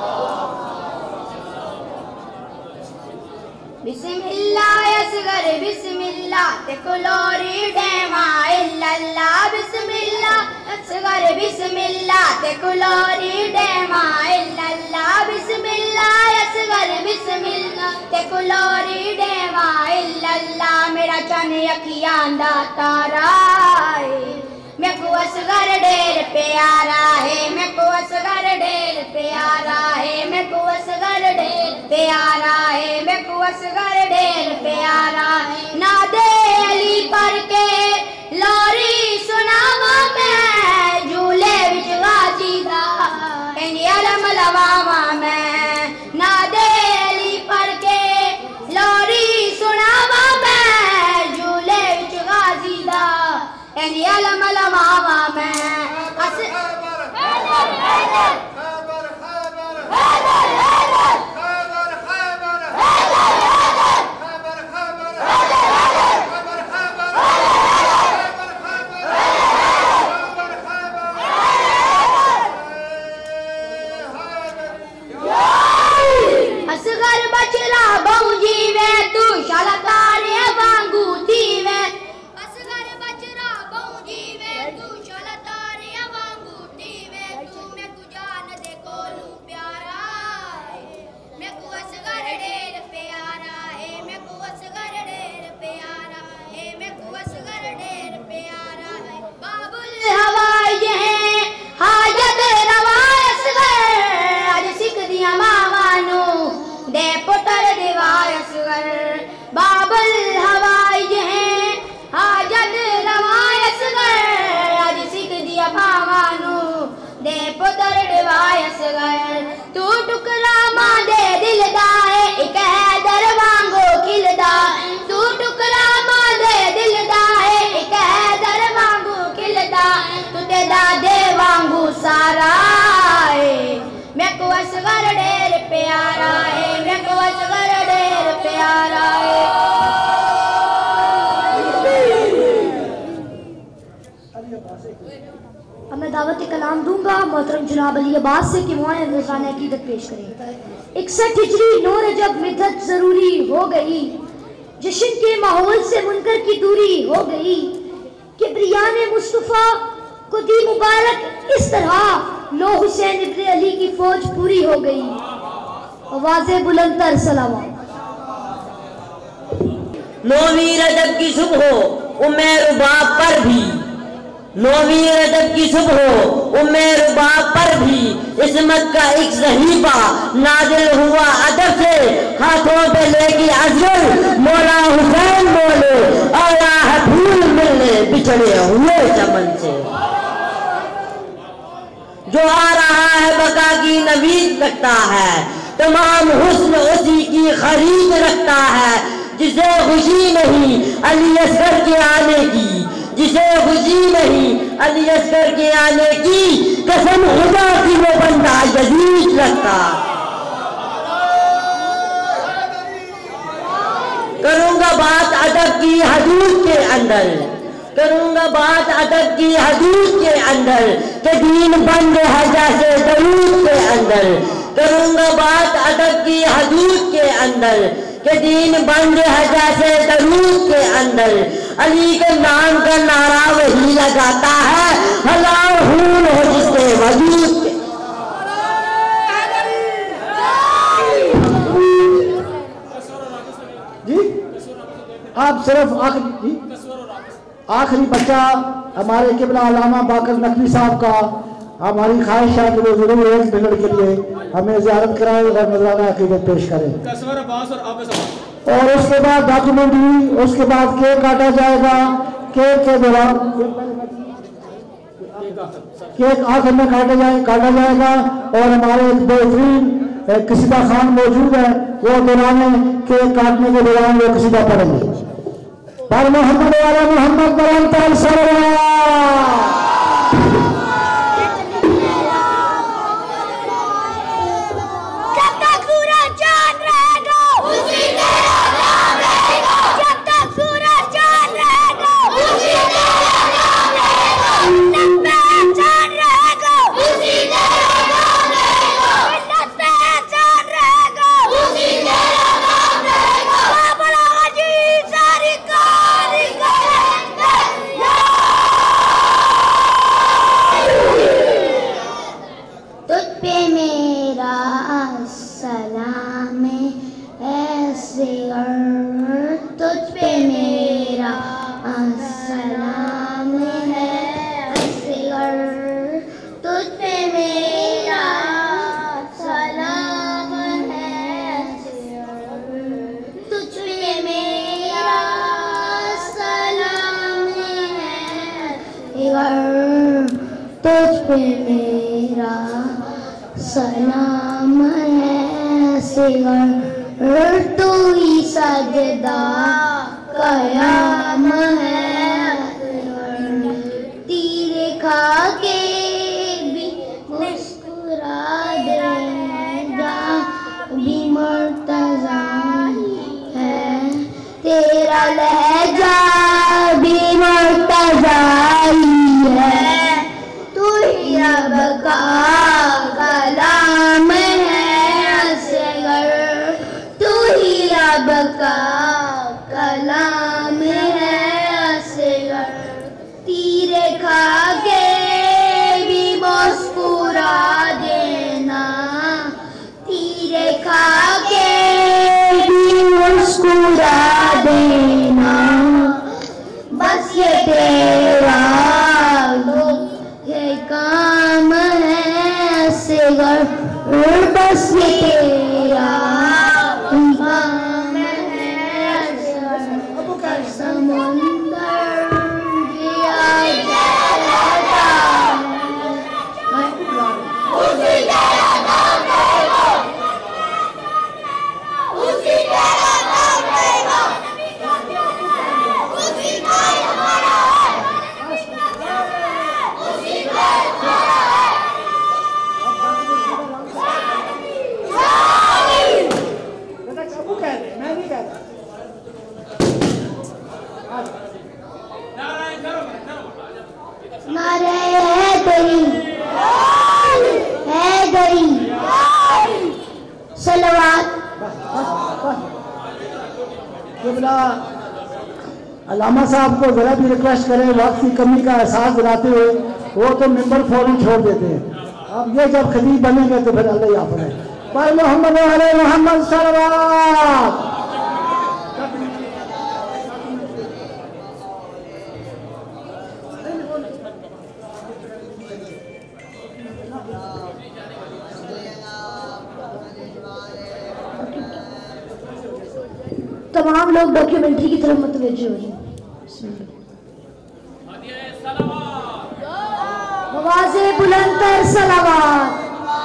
बिस्मिल्लाह असगर बिस्मिल्लाह तेकुलोरी डेमा इल्लल्लाह बिस्मिल्लाह असगर बिस्मिल्लाह तेकुलोरी डेमा इल्लल्लाह बिस्मिल्लाह असगर बिस्मिल्लाह तेकुलोरी डेमा इल्लल्लाह। मेरा चन यकियां दा तारा मैं को असगर ढेर प्यारा है, मैं को असगर ढेर प्यारा है, मैं को असगर ढेर प्यारा है, मैकू असगर ढेर प्यारा है। नादे अली पर के लोरी सुनावा मैं, झूले विच गाजी दा इंदी अलम लवावा मैं। नादे अली पर के लोरी सुनावा मैं, झूले विच गाजी दा इंदी अलम लवावा मैं। असगर बचरा बहु जीवे तू शाला तारे वांगू दीवे। असगर बचरा बहु जीवे तू शाला तारे वांगू दीवे। तू मैं को जान दे कोलू प्यारा है, मैं को असगर ढेर प्यारा है, मैं को असगर ढेर प्यारा है, मैं को असगर ढेर प्यारा है। बाबुल हवाई है हाजत रवा असगर, आज सिख दिया मावानू दे पुटर दिवाय असगर। बाबुल हवाई है हाजत रवाय असगर, आज सिख दिया मावानू दे पुटर दिवाय असगर। तू टुकड़ा मां दे दिलदा है, एक हैदर वांगो खिलदा। तू टुकड़ा मां दे दिलदा है, एक हैदर वांगू खिलदा। तू ते दादे वांगू सारा है, मैं को असगर ढेर प्यारा है, मैं को असगर ढेर प्यारा है। अब मैं दावत कलाम दूंगा मोहतरम जनाब अली अब्बास से कि मौलाना रज़ान अकीदत पेश करें। 61 हिजरी 9 रजब मिदत जरूरी हो गई, जश्न के माहौल से मुनकर की दूरी हो गई। किब्रियान मुस्तफ़ा को दी मुबारक इस तरह, लो हुसैन इब्न अली की फौज पूरी हो गई। आवाज़े बुलंदतर सलावत। नौवीं रजब की सुबह उम्मे रुबाब पर भी, नौवीं रजब की सुबह उम्मे रुबाब पर भी इस्मत का एक सहीफा नाजिल हुआ अदब से। हाथों पे लेके अजगर मौला हुसैन बोले, आया है फूल मिलने बिछड़े हुए चमन से। जो आ रहा है बका की नवीद रखता है, तमाम हुस्न उसी की खरीद रखता है। जिसे खुशी नहीं अली असगर के आने की, जिसे खुशी नहीं अली असगर के आने की, कसम खुदा की वो बंदा यजीद रखता। करूंगा बात अदब की हदूद के अंदर, करूंगा बात अदब की हदूद के अंदर, के दीन बंद है जैसे दरूद के अंदर। करूंगा बात अदब की हदूद के अंदर, के दीन बंद है जैसे दरूद के अंदर। अली के नाम का नारा वही लगाता है, हलाल खून हो जिसके वजूद के। जी आप सिर्फ आखिरी बच्चा हमारे किबला अल्लामा बाकर नकवी साहब का, हमारी ख्वाहिश है कि वो जरूर 1 मिनट के लिए हमें ज़ियारत कराएं और नज़राना अकीदत पेश करें। और उसके बाद डॉक्यूमेंट्री, उसके बाद केक काटा जाएगा। केक के दौरान केक आखिर में काटा जाएगा और हमारे एक बेहतरीन कसीदा खान मौजूद है, वो दौरान केक काटने के दौरान वो कसीदा पढ़ेंगे। पर मोहम्मद वाला मोहम्मद बरम सल्लल्लाहु असगर तुझ पे मेरा सलाम है असगर तू ही सजदा कयाम है तीरे खा के भी मुस्कुरा देगा भी मुर्तज़ा है तेरा लहजा भी मुर्तज़ा है तू ही रब का कलाम है असगर तू ही रब का कलाम है असगर तीरे खा के भी मुस्कुरा देना तीरे खा के भी मुस्कुरा देना बस ये तेरा ये काम है असगर बस ये तेरा काम है असगर समुंदर जिया जाता उसी तेरा नाम लेगा उसी तेरा नाम लेगा उसी का हमारा है उसी का हमारा नारे हैदरी सलवात अल्लामा साहब को जरा भी रिक्वेस्ट करें वक्त की कमी का एहसास दिलाते हुए वो तो मेंबर फौरन छोड़ देते हैं। अब ये जब खतीब बनेंगे तो फिर अल्लाह याद है पर मोहम्मद वाले मोहम्मद सलवात तमाम लोग डॉक्यूमेंट्री की तरफ मुतवज्जो हो जाएं। आवाज़े बुलंदतर सलावत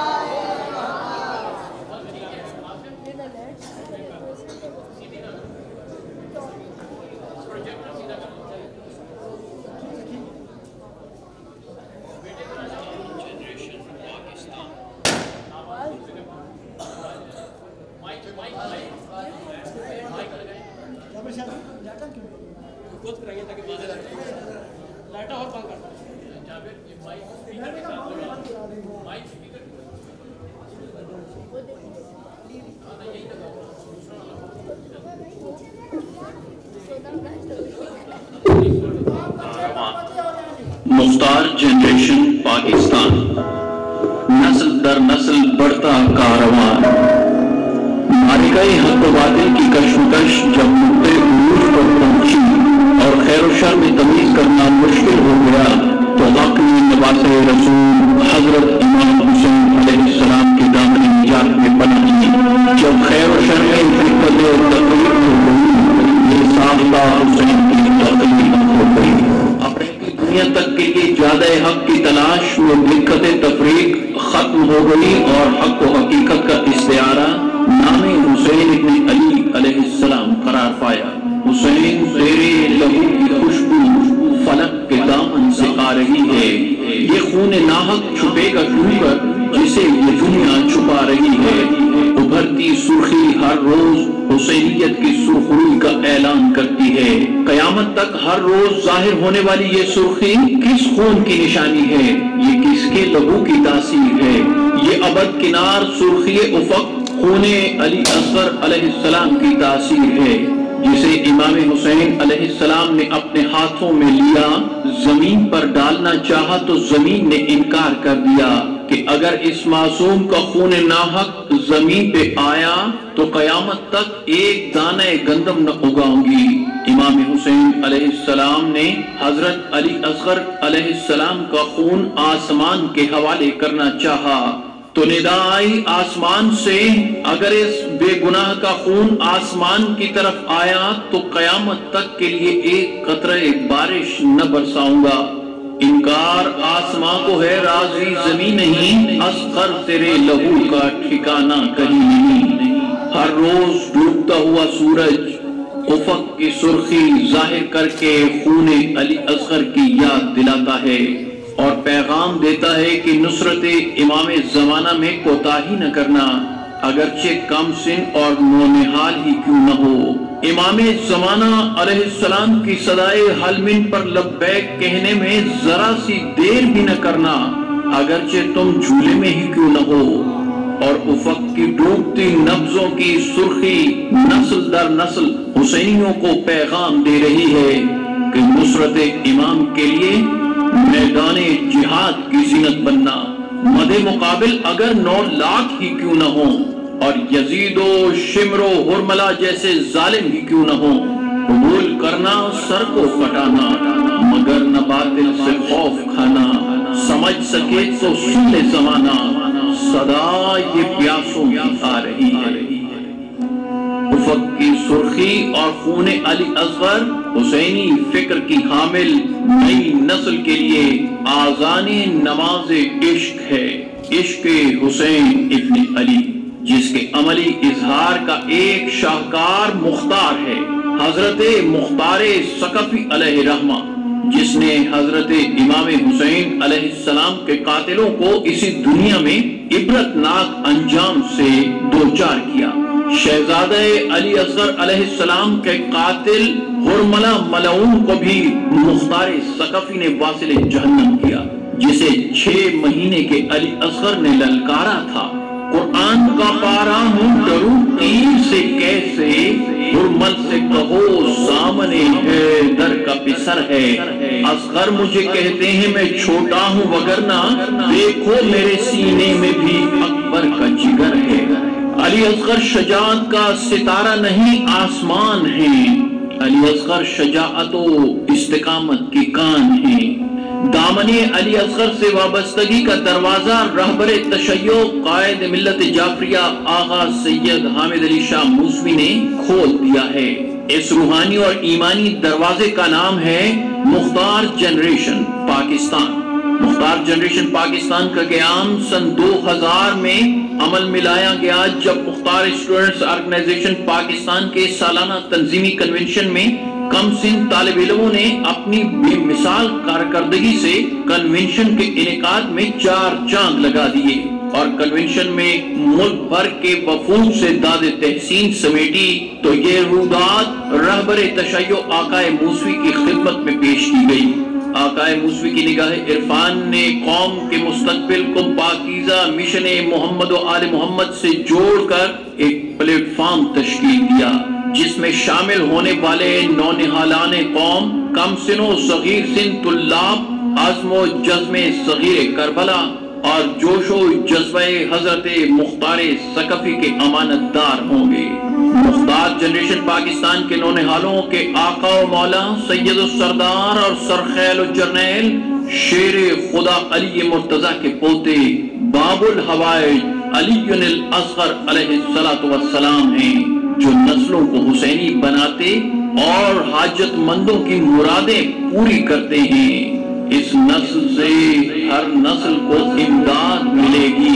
मुख्तार जनरेशन पाकिस्तान नस्ल दर नस्ल बढ़ता कारवां मारे गए हक बातिल की कशमकश जब नुक्ते उरूज पर पहुंची और खैर शर में तमीज करना मुश्किल हो गया तो हक ने नवासे रसूल हजरत इमाम हुसैन अलैहिस्सलाम के दामन निजात में पनाह ली। जब खैर शर में दिक्कत और तकलीफ हो गई ये साफ्ता हुसैन की तकलीफ हो गई। दुनिया तक के लिए ज्यादा हक की तलाश में दिक्कत तफरीक खत्म हो गई और हक व हकीकत का इस्तिआरा नामे हुसैन इब्न अली अलैहिस्सलाम करार पाया। हुसैन तेरे लहू की खुशबू फलक के दामन से आ रही है ये खून नाहक छुपेगा क्यों कर जिसे ये दुनिया छुपा रही है। उभरती सुर्खी हर रोज हुसैनियत की सुर्खरुई का ऐलान करती है। कयामत तक हर रोज जाहिर होने वाली ये सुर्खी किस खून की निशानी है ये किसके लहू की तासीर है। ये अबद किनार सुर्खी उफक खूने अली असगर अलैहिस्सलाम की तासीर है जिसे इमाम हुसैन अलैहिस्सलाम ने अपने हाथों में लिया। जमीन पर डालना चाहा तो जमीन ने इनकार कर दिया कि अगर इस मासूम का खून नाहक जमीन पे आया तो कयामत तक एक दाने गंदम न उगाऊंगी। इमाम हुसैन अलैहिस्सलाम ने हजरत अली असगर अलैहिस्सलाम का खून आसमान के हवाले करना चाहा तो निदा आई आसमान से अगर इस बेगुनाह का खून आसमान की तरफ आया तो कयामत तक के लिए एक कतरे बारिश न बरसाऊंगा। इनकार आसमां को है राजी जमीन नहीं, असगर तेरे लहू का ठिकाना कहीं नहीं। हर रोज डूबता हुआ सूरज उफक की सुर्खी जाहिर करके खूने अली असगर की याद दिलाता है और पैगाम देता है कि नुसरत इमाम जमाना में कोताही न करना, अगरचे कम सिन और नौनिहाल ही क्यों न हो। इमाम जमाना अलैहिस्सलाम की सदाए हलमिन पर लब्बैक कहने में जरा सी देर भी न करना, अगरचे तुम झूले में ही क्यों न हो। और उफक की डूबती नब्जों की सुर्खी नस्ल दर नस्ल हुसैनियों को पैगाम दे रही है कि नुसरत इमाम के लिए मैदाने जिहाद की जीनत बनना, मदे मुकाबिल अगर 9 लाख ही क्यों न हो और यजीदो शिमरो हुरमला जैसे जालिम ही क्यों न हो, कबूल करना सर को कटाना मगर न बातिल से खौफ खाना, समझ सके तो सुन ले जमाना सदा ये प्यासों की आ रही है। उफक की सुर्खी और खूने अली असगर हुसैनी फिक्र की हामिल नई नस्ल के लिए आज़ाने नमाज़े इश्क है, इश्क हुसैन इब्न अली, जिसके अमली इजहार का एक शाहकार मुख्तार है हजरत मुख्तारे सकफी अलैहिर्रहमा, जिसने हजरत इमाम हुसैन अलैहिस्सलाम के कातिलों को इसी दुनिया में इबरतनाक अंजाम से दो चार किया। शहजादे अली असगर अलैहिस्सलाम के कातिल हुरमला मलऊन को भी मुख्तारे सकफी ने वासिल जहन्नम किया, जिसे 6 महीने के अली असगर ने ललकारा था। कुरान का पारा हूँ डरूं तीर से कैसे, हुरमल से कहो सामने है दर का पिसर है। असगर मुझे कहते हैं मैं छोटा हूँ वगरना, देखो मेरे सीने में भी अकबर का जिगर है। अली असगर शजाअत का सितारा नहीं आसमान है, अली असगर शजाअतो इस्तिकामत की कान है। दामने अली असगर से वाबस्तगी का दरवाजा रहबरे तशय्यो कायद मिल्लत जाफरिया आगा सैयद हामिद अली शाह मूसवी ने खोल दिया है। इस रूहानी और ईमानी दरवाजे का नाम है मुख्तार जनरेशन पाकिस्तान। मुख्तार जनरेशन पाकिस्तान का क़याम सन 2000 में अमल में लाया गया, जब मुख्तार स्टूडेंट्स ऑर्गेनाइजेशन पाकिस्तान के सालाना तंजीमी कन्वेंशन में कम सिन तालिब इल्मों ने अपनी बेमिसाल कारकर्दगी से कन्वेंशन के इनेकाद में 4 चांद लगा दिए और कन्वेंशन में मुल्क भर के वफूद से दादे तहसीन समेटी तो ये रुदात रहबरे तशय्यो आकाए मूसवी की खिदमत में पेश की गई। आकाए मूसवी की निगाह इरफान ने कौम के मुस्तकबिल को पाकीज़ा मिशन मोहम्मद व आले मोहम्मद से जोड़कर एक प्लेटफॉर्म तश्कील दिया, जिसमें शामिल होने वाले नौनिहालाने कौम, कम सिनो सगीर सिन तुल्लाब, आज़मो जज़्मे सगीर करबला और जोशो जज्बे हजरत मुख्तारे सकफी के अमानतदार होंगे। मुख्तार जनरेशन पाकिस्तान के नौनिहालों के आका व मौला सैयद सरदार और सरखैल जर्नैल शेर खुदा अली मुर्तजा के पोते बाबुल हवाइज अलीयुल असगर अलैहिस्सलातु वस्सलाम हैं, जो नस्लों को हुसैनी बनाते और हाजतमंदों की मुरादें पूरी करते हैं। इस नस्ल से हर नस्ल को इमदाद मिलेगी,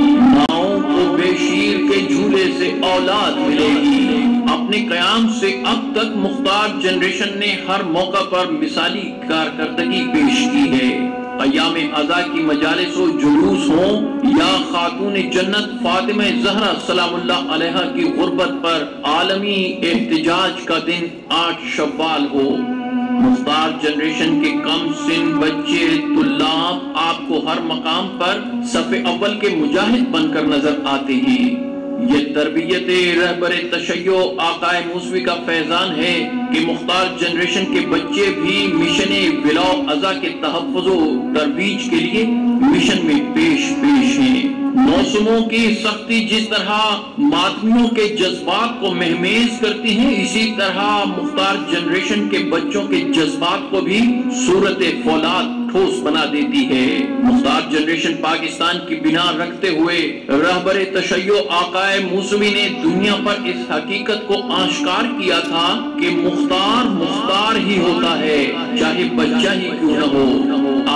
माओं को बेशीर के झूले से औलाद मिलेगी। अपने कयाम से अब तक मुख्तार जनरेशन ने हर मौका पर मिसाली कारकर्दगी पेश की है। अयाम अज़ा की मजालिस व जुलूस हों या खातून जन्नत फातिमा ज़हरा सलामुल्लाह अलैहा की गुर्बत पर आलमी एहतिजाज का दिन 8 शव्वाल हो, मुख्तार जनरेशन के कम सिन बच्चे तुल्लाब आपको हर मकाम पर सफ़े अव्वल के मुजाहिद बनकर नजर आते हैं। ये तरबियत रहबरे तशय्यो आकाए मूसवी का फैजान है कि मुख्तार जनरेशन के बच्चे भी मिशन विलाओ अज़ा के तहफ़्फ़ुज़ो तरबीज के लिए मिशन में पेश हैं। मौसमों की सख्ती जिस तरह मातमियों के जज्बात को महमेज करती है, इसी तरह मुख्तार जनरेशन के बच्चों के जज्बात को भी सूरत फौलाद ठोस बना देती है। मुख्तार जनरेशन पाकिस्तान की बिना रखते हुए रहबरे तशय्यो आकाए मूसवी ने दुनिया पर इस हकीकत को आश्कार किया था कि मुख्तार मुख्तार ही होता है, चाहे बच्चा ही क्यों न हो।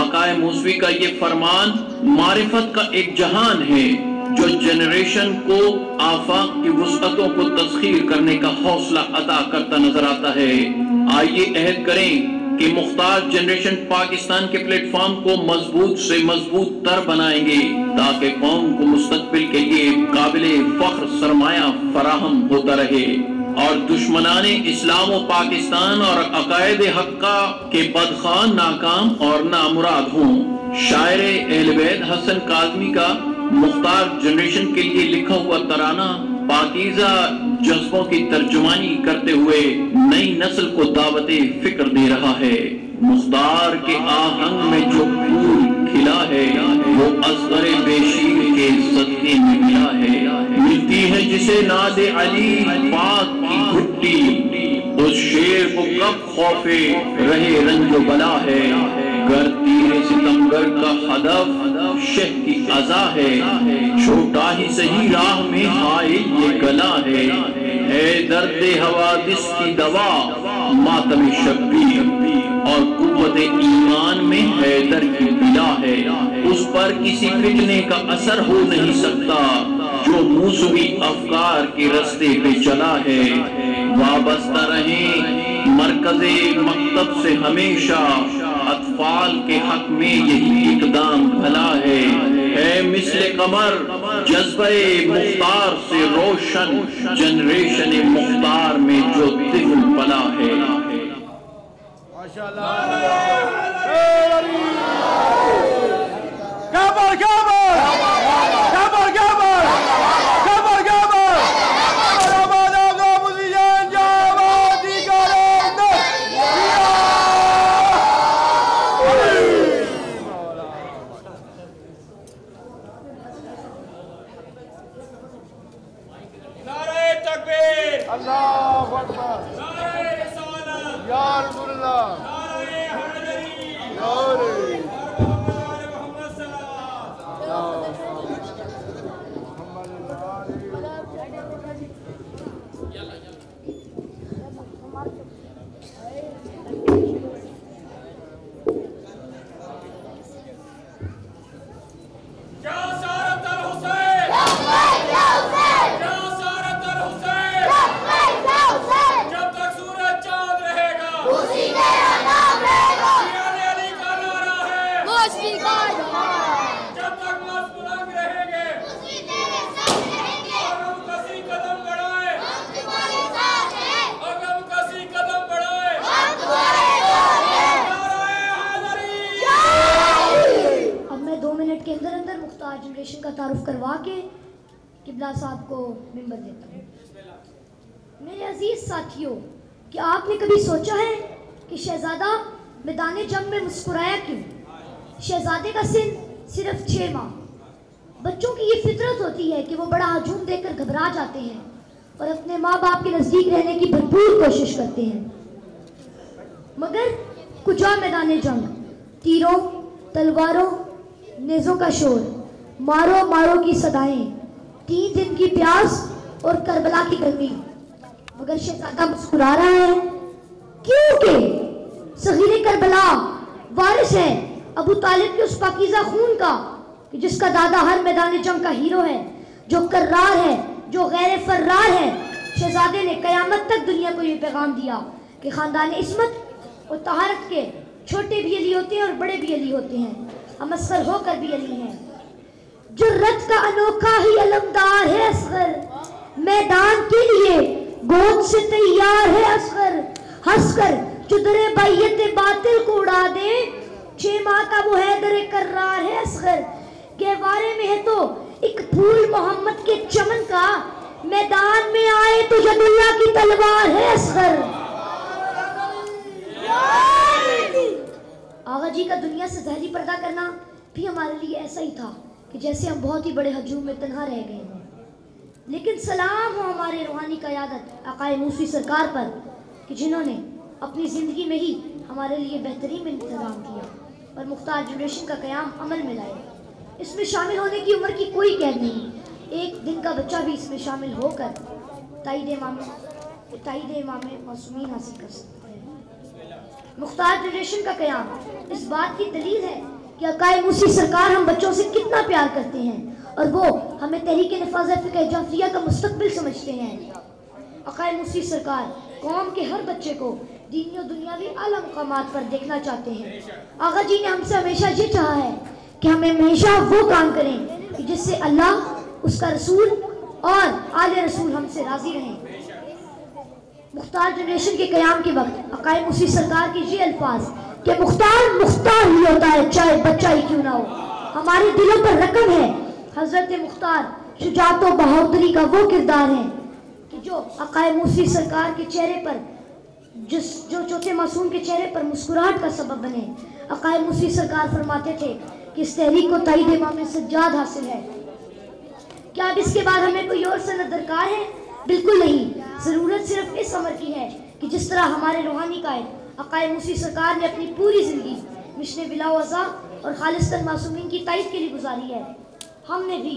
आकाए मूसवी का ये फरमान मारिफत का एक जहान है जो जनरेशन को आफाक की वुसअतों को तस्खीर करने का हौसला अता करता नजर आता है। आइए अहद करें कि मुख्तार जनरेशन पाकिस्तान के प्लेटफॉर्म को मजबूत से मजबूत तर बनाएंगे ताकि कौम को मुस्तकबिल के लिए काबिले फख्र सरमाया फराहम होता रहे और दुश्मनाने इस्लाम व पाकिस्तान और अकायद हक्का के बदखां नाकाम और नामुराद हों। शायर अहले बैत हसन काज़मी का मुख्तार जनरेशन के लिए लिखा हुआ तराना पाकीज़ा जज्बों की तर्जुमानी करते हुए नई नस्ल को दावते फिक्र दे रहा है। मुख्तार के आहंग में जो फूल खिला है वो असगर बेशीर के सदके में मिला है। मिलती है जिसे नादे अली पाक की घुट्टी, उस शेर को कब खौफे रहे रंजो बला है। गर तीरे सितमगर का हदफ शह की अज़ा है, छोटा ही सही राह में हाइल ये गला है। दर्द हवादिस की दवा मातम शब्बी और कुव्वत ईमान में हैदर की बिला है। उस पर किसी फितने का असर हो नहीं सकता जो मूसवी अफकार के रास्ते पे चला है। वाबस्ता रहे मरकज़े मकतब से हमेशा, अतफाल के हक में यही इक़दाम भला है। मिस्ले कमर जज्बे मुख्तार से रोशन जनरेशन मुख्तार में जो तिल पला है। जनरेशन का तारुफ करवा के किबला साहब को मिंबर देता हूँ। मेरे अजीज साथियों, क्या आपने कभी सोचा है कि शहजादा मैदान जंग में मुस्कुराया क्यों? शहजादे का सिन सिर्फ 6 माह। बच्चों की ये फितरत होती है कि वो बड़ा हजूम देखकर घबरा जाते हैं और अपने माँ बाप के नज़दीक रहने की भरपूर कोशिश करते हैं। मगर कुजा मैदान जंग, तीरों, तलवारों, नेज़ों का शोर, मारो मारो की सदाएं, 3 दिन की प्यास और करबला की गर्मी। मगर शहजादा मुस्कुरा रहा है क्योंकि सगीरे करबला वारिस है अबू तालिब के उस पाकीज़ा खून का कि जिसका दादा हर मैदान जंग का हीरो है, जो कर्रार है, जो गैर फर्रार है। शहजादे ने कयामत तक दुनिया को ये पैगाम दिया कि ख़ानदान इस्मत और तहारत के छोटे भी अली होते हैं और बड़े भी अली होते हैं, हम असगर होकर भी अली हैं। जुर्रत का अनोखा ही अलमदार है असगर, मैदान के लिए गोद से तैयार है असगर। हंसकर चुदरे बैयत बातिल को उड़ा दे, 6 माह का वो हैदर कर्रार है असगर। गहवारे में है तो एक फूल मोहम्मद के चमन का, मैदान में आए तो जदुल्ला की तलवार है असगर। आगा जी का दुनिया से ज़हरी पर्दा करना भी हमारे लिए ऐसा ही था कि जैसे हम बहुत ही बड़े हजूम में तन्हा रह गए हैं। लेकिन सलाम हो हमारे रूहानी क़यादत आकाए मूसवी सरकार पर कि जिन्होंने अपनी ज़िंदगी में ही हमारे लिए बेहतरीन इंतज़ाम किया और मुख्तार जनरेशन का क़याम अमल में लाए। इसमें शामिल होने की उम्र की कोई कैद नहीं, 1 दिन का बच्चा भी इसमें शामिल होकर ताईद इमाम मासूमीन हासिल कर सकता है। मुख्तार जनरेशन का क़याम इस बात की दलील है कि अकाए मूसी सरकार हम बच्चों से कितना प्यार करते हैं और वो हमें तहरीक नफाज़ फ़िक़्ह जाफ़रिया का मुस्तक़बिल समझते हैं। अकाए मूसी सरकार कौम के हर बच्चे को दीनी और दुनियावी आला मुक़ामात पर देखना चाहते हैं। आगा जी ने हमसे हमेशा ये चाहा है कि हमें हमेशा वो काम करें कि जिससे अल्लाह, उसका रसूल और आले रसूल हमसे राज़ी रहें। मुख्तार जनरेशन के क़याम के वक्त अकाए मूसी सरकार के ये अल्फाज कि मुख्तार मुख्तार ही होता है चाहे बच्चा ही क्यों ना हो, हमारे दिलों पर रकम है। हज़रत मुख्तार शुजाअत और बहादुरी का वो किरदार है कि जो अकाए मूसी सरकार के चेहरे पर जो चौथे मासूम के चेहरे पर मुस्कुराहट का सबब बने। अकाए मूसी सरकार फरमाते थे कि इस तहरीक को ताईद इमाम सज्जाद हासिल है। क्या अब इसके बाद हमें कोई और सनद दरकार है? बिल्कुल नहीं। ज़रूरत सिर्फ इस अमर की है कि जिस तरह हमारे रूहानी कायद अकाए मूसी सरकार ने अपनी पूरी ज़िंदगी मिशन बिलावज़ा और खालिस्तन मासूमीन की ताईद के लिए गुजारी है, हमने भी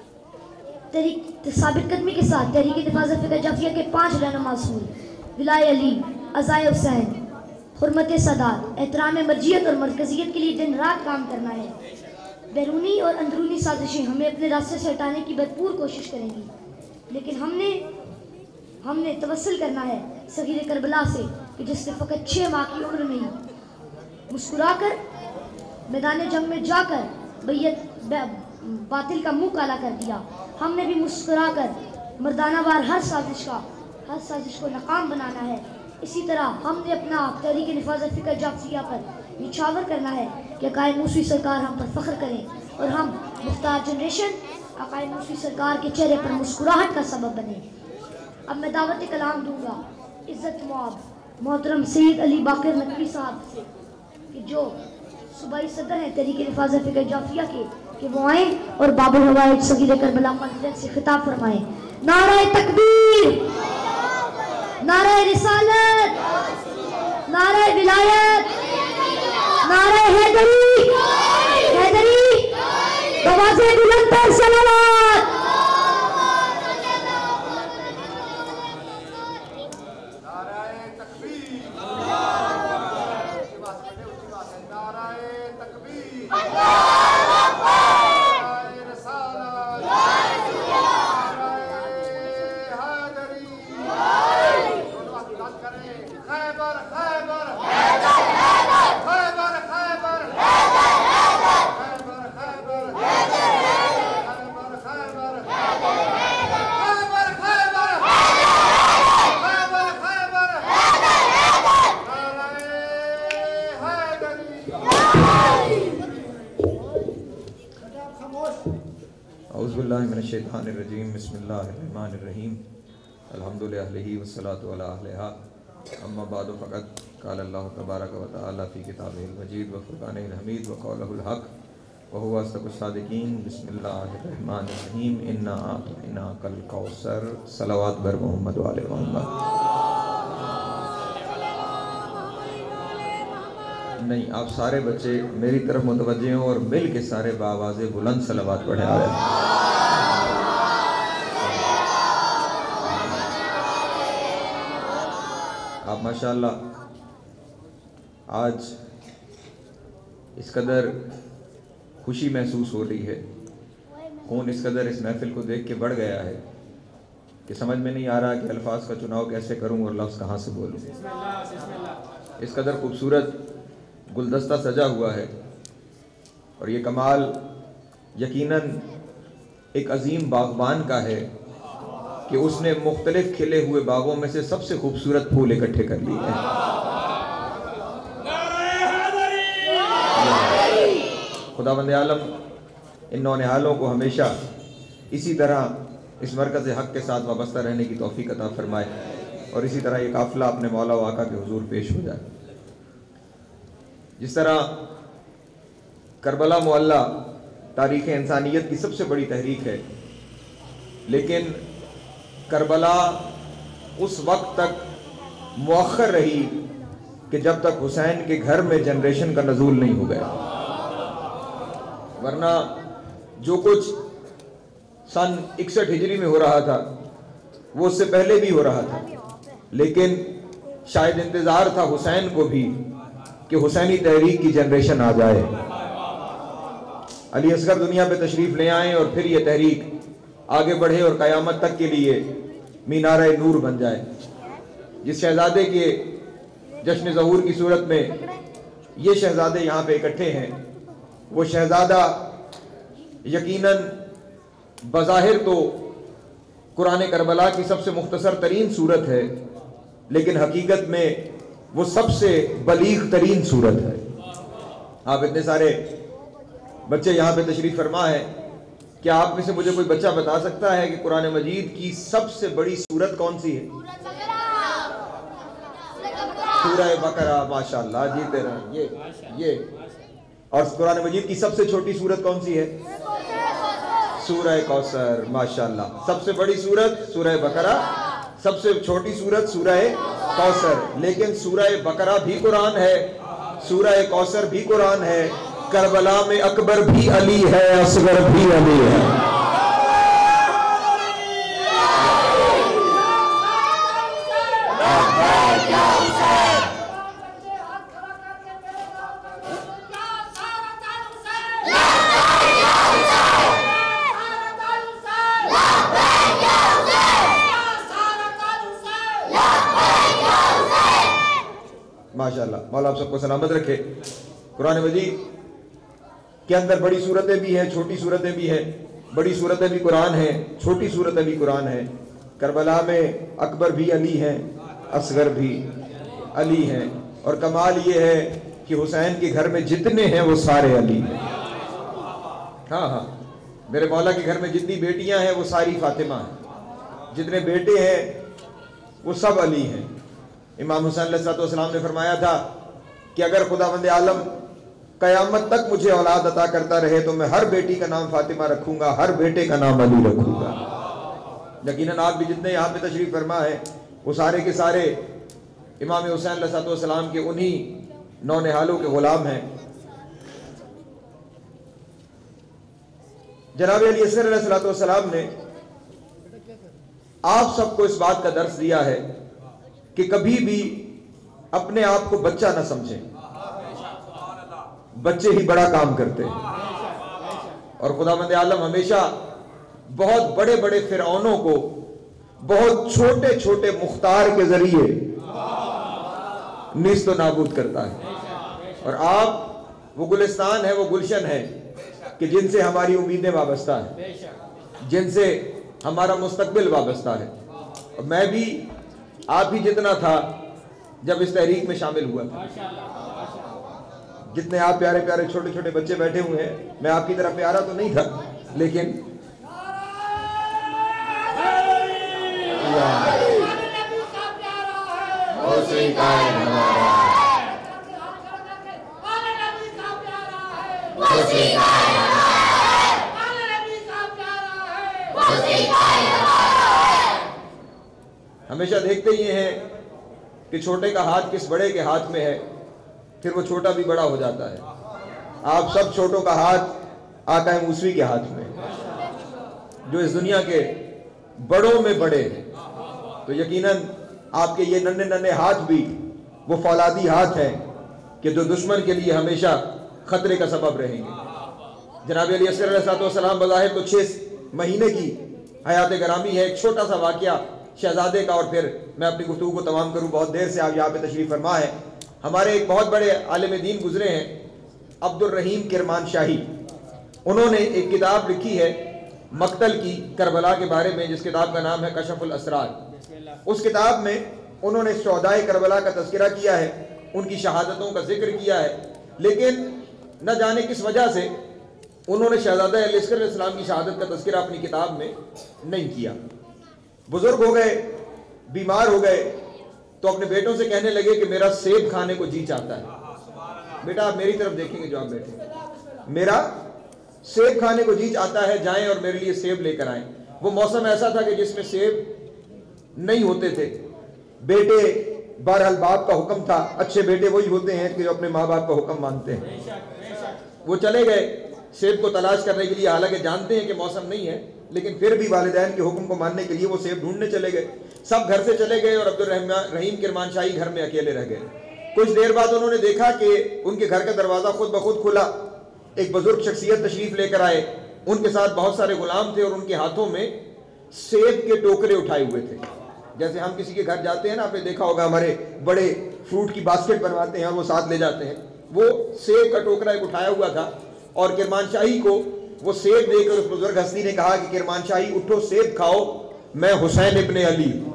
तहरीक साबित कदमी के साथ तहरीक नफाज़ फ़िक़्ह जाफ़रिया के 5 रहनुमा असूल विलाय अली, अज़ाए हुसैन, हुर्मत सदात, एहतराम मर्जियत और मरकज़ियत के लिए दिन रात काम करना है। बैरूनी और अंदरूनी साजिशें हमें अपने रास्ते से हटाने की भरपूर कोशिश करेंगी, लेकिन हमने तवस्सुल करना है सगीर करबला से कि जिसने फ़कत 6 माह की उम्र में ही मुस्कुराकर मैदान जंग में जाकर बातिल का मुंह काला कर दिया। हमने भी मुस्कुराकर मर्दानावार हर साजिश को नाकाम बनाना है। इसी तरह हमने अपना तहरीक नफाज़ फ़िक़्ह जाफ़रिया पर निछावर करना है कि अकाए मूसी सरकार हम पर फ़ख्र करें और हम मुख्तार जनरेशन अकाए मूसी सरकार के चेहरे पर मुस्कुराहट का सबब बने। अब मैं दावत कलाम दूंगा इज़्ज़त मुआब मोहतरम सैयद अली बाकर नकवी साहब से कि जो सूबाई सदर हैं तहरीक नफाज़ फ़िक़्ह जाफ़रिया के वो आए और बाबुल हवाइज सगीर करबला कॉन्फ्रेंस से खिताब फरमाएं। नारे तकबीर, नारे रिसालत, नारे विलायत, नारे हैदरी, आवाज़े बुलंद पर सलावत। औज़ुबिल्लाहिमिनश्शैतानिर्रजीम बिस्मिल्लाहिर्रहमानिर्रहीम अल्हम्दुलिल्लाहि वस्सलातु अला अहलिहा अम्मा बादु फ़क़द क़ाल अल्लाहु तबारक व तआला फ़ी किताबिहिल मजीद व फ़ुरक़ानिहिल हमीद व क़ौलुहुल हक़ व हुवा अस्दक़ुस सादिक़ीन बिस्मिल्लाहिर्रहमानिर्रहीम इन्ना अतइनाकल कौसर सलावत बर मोहम्मद व आले मोहम्मद। नहीं, आप सारे बच्चे मेरी तरफ मुतवज्जे हों और मिल के सारे बावाज़े बुलंद सलावत पढ़े आ रहे हैं। आप माशाअल्लाह आज इस कदर खुशी महसूस हो रही है, खून इस कदर इस महफिल को देख के बढ़ गया है कि समझ में नहीं आ रहा कि अल्फाज का चुनाव कैसे करूं और लफ्ज़ कहाँ से बोलूं। इस कदर खूबसूरत गुलदस्ता सजा हुआ है और ये कमाल यकीनन एक अजीम बागबान का है कि उसने मुख्तलिफ खिले हुए बागों में से सबसे खूबसूरत फूल इकट्ठे कर लिए हैं। खुदावंद आलम इन नौनिहालों को हमेशा इसी तरह इस मरकज़ हक़ के साथ वाबस्ता रहने की तौफ़ीक़ अता फरमाए और इसी तरह ये काफ़िला अपने मौला व आका के हुज़ूर पेश हो जाए। जिस तरह करबला मुअल्ला तारीख़ इंसानियत की सबसे बड़ी तहरीक है, लेकिन करबला उस वक्त तक मुअख्खर रही कि जब तक हुसैन के घर में जनरेशन का नज़ूल नहीं हो गया, वरना जो कुछ सन 61 हिजरी में हो रहा था वो उससे पहले भी हो रहा था। लेकिन शायद इंतज़ार था हुसैन को भी कि हुसैनी तहरीक की जनरेशन आ जाए, अली असगर दुनिया पे तशरीफ ले आए और फिर ये तहरीक आगे बढ़े और क़यामत तक के लिए मीनारे नूर बन जाए। जिस शहजादे के जश्न ज़हूर की सूरत में ये शहजादे यहाँ पे इकट्ठे हैं, वो शहजादा यकीनन बज़ाहिर तो कुरान करबला की सबसे मुख्तसर तरीन सूरत है, लेकिन हकीकत में वो सबसे बलीग तरीन सूरत है। आप इतने सारे बच्चे यहाँ पे तशरीफ फरमा है, क्या आप में से मुझे कोई बच्चा बता सकता है कि कुरान मजीद की सबसे बड़ी सूरत कौन सी है? सूरह बकरा। माशाअल्लाह, जीते रहे। ये और कुरान मजीद की सबसे छोटी सूरत कौन सी है? सूरह कौसर। माशाअल्लाह, सबसे बड़ी सूरत सूरह बकरा, सबसे छोटी सूरत सूरह कौसर। लेकिन सूरह बकरा भी कुरान है, सूरह कौसर भी कुरान है। करबला में अकबर भी अली है, असगर भी अली है। माशाअल्लाह, मौला आप सबको सलामत रखे। कुरान मजीद के अंदर बड़ी सूरतें भी हैं, छोटी सूरतें भी हैं। बड़ी सूरतें भी कुरान हैं, छोटी सूरतें भी कुरान हैं। करबला में अकबर भी अली हैं, असगर भी अली हैं। और कमाल ये है कि हुसैन के घर में जितने हैं वो सारे अली हैं। हाँ हाँ, मेरे मौला के घर में जितनी बेटियां हैं वो सारी फातिमा हैं, जितने बेटे हैं वो सब अली हैं। इमाम हुसैन अलैहिस्सलाम ने फरमाया था कि अगर खुदावंद आलम क़यामत तक मुझे औलाद अता करता रहे तो मैं हर बेटी का नाम फातिमा रखूंगा, हर बेटे का नाम अली रखूंगा। यकीनन आप भी जितने यहाँ पे तशरीफ फरमा है वो सारे के सारे इमाम हुसैन अलैहिस्सलाम के उन्हीं नौनिहालों के गुलाम हैं। जनाब अली असगर अलैहिस्सलाम ने आप सबको इस बात का दर्स दिया है कि कभी भी अपने आप को बच्चा ना समझें। बच्चे ही बड़ा काम करते हैं और खुदावंद आलम हमेशा बहुत बड़े बड़े फिरौनों को बहुत छोटे छोटे मुख्तार के जरिए नीस्त व नाबूद करता है। और आप वो गुलिस्तान है, वो गुलशन है कि जिनसे हमारी उम्मीदें वाबस्ता है, जिनसे हमारा मुस्तकबिल वाबस्ता है। और मैं भी आप ही जितना था जब इस तहरीक में शामिल हुआ था। जितने आप प्यारे प्यारे छोटे छोटे बच्चे बैठे हुए हैं, मैं आपकी तरह प्यारा तो नहीं था, लेकिन हमेशा देखते ही हैं कि छोटे का हाथ किस बड़े के हाथ में है, फिर वो छोटा भी बड़ा हो जाता है। आप सब छोटों का हाथ आका है मूसवी के हाथ में, जो इस दुनिया के बड़ों में बड़े हैं। तो यकीनन आपके ये नन्हे नन्हे हाथ भी वो फौलादी हाथ हैं कि जो दुश्मन के लिए हमेशा खतरे का सबब रहेंगे। जनाब अली असगर अलैहिस्सलाम बज़ाहिर तो 6 महीने की हयात गरामी है, एक छोटा सा वाक़या शहजादे का, और फिर मैं अपनी गुफ्तगू को तमाम करूँ। बहुत देर से आप यहाँ पे तशरीफ़ फरमा है। हमारे एक बहुत बड़े आलिम दीन गुजरे हैं, अब्दुल रहीम किरमान शाही। उन्होंने एक किताब लिखी है मक्तल की, करबला के बारे में, जिस किताब का नाम है कशफुल असरार। उस किताब में उन्होंने शोहदाए करबला का तज़किरा किया है, उनकी शहादतों का जिक्र किया है, लेकिन न जाने किस वजह से उन्होंने शहजादा अली असगर अलैहिस्सलाम की शहादत का तज़किरा अपनी किताब में नहीं किया। बुजुर्ग हो गए, बीमार हो गए, तो अपने बेटों से कहने लगे कि मेरा सेब खाने को जी चाहता है। बेटा आप मेरी तरफ देखेंगे जो आप बैठे, मेरा सेब खाने को जी चाहता है, जाएं और मेरे लिए सेब लेकर आएं। वो मौसम ऐसा था कि जिसमें सेब नहीं होते थे। बेटे, बहरहाल बाप का हुक्म था, अच्छे बेटे वही होते हैं कि जो अपने माँ बाप का हुक्म मानते हैं। वो चले गए सेब को तलाश करने के लिए, हालांकि जानते हैं कि मौसम नहीं है, लेकिन फिर भी वालिदैन के हुक्म को मानने के लिए वो सेब ढूंढने चले गए। सब घर से चले गए और अब्दुल रहीम किरमान शाही घर में अकेले रह गए। कुछ देर बाद उन्होंने देखा कि उनके घर का दरवाज़ा खुद ब खुद खुला। एक बुजुर्ग शख्सियत तशरीफ लेकर आए, उनके साथ बहुत सारे गुलाम थे और उनके हाथों में सेब के टोकरे उठाए हुए थे। जैसे हम किसी के घर जाते हैं ना, आपने देखा होगा हमारे बड़े फ्रूट की बास्केट बनवाते हैं और वो साथ ले जाते हैं, वो सेब का टोकरा एक उठाया हुआ था। और किरमानशाही को वो सेब देकर उस बुजुर्ग हस्ती ने कहा कि किरमानशाही उठो, सेब खाओ, मैं हुसैन इब्ने अली हूं।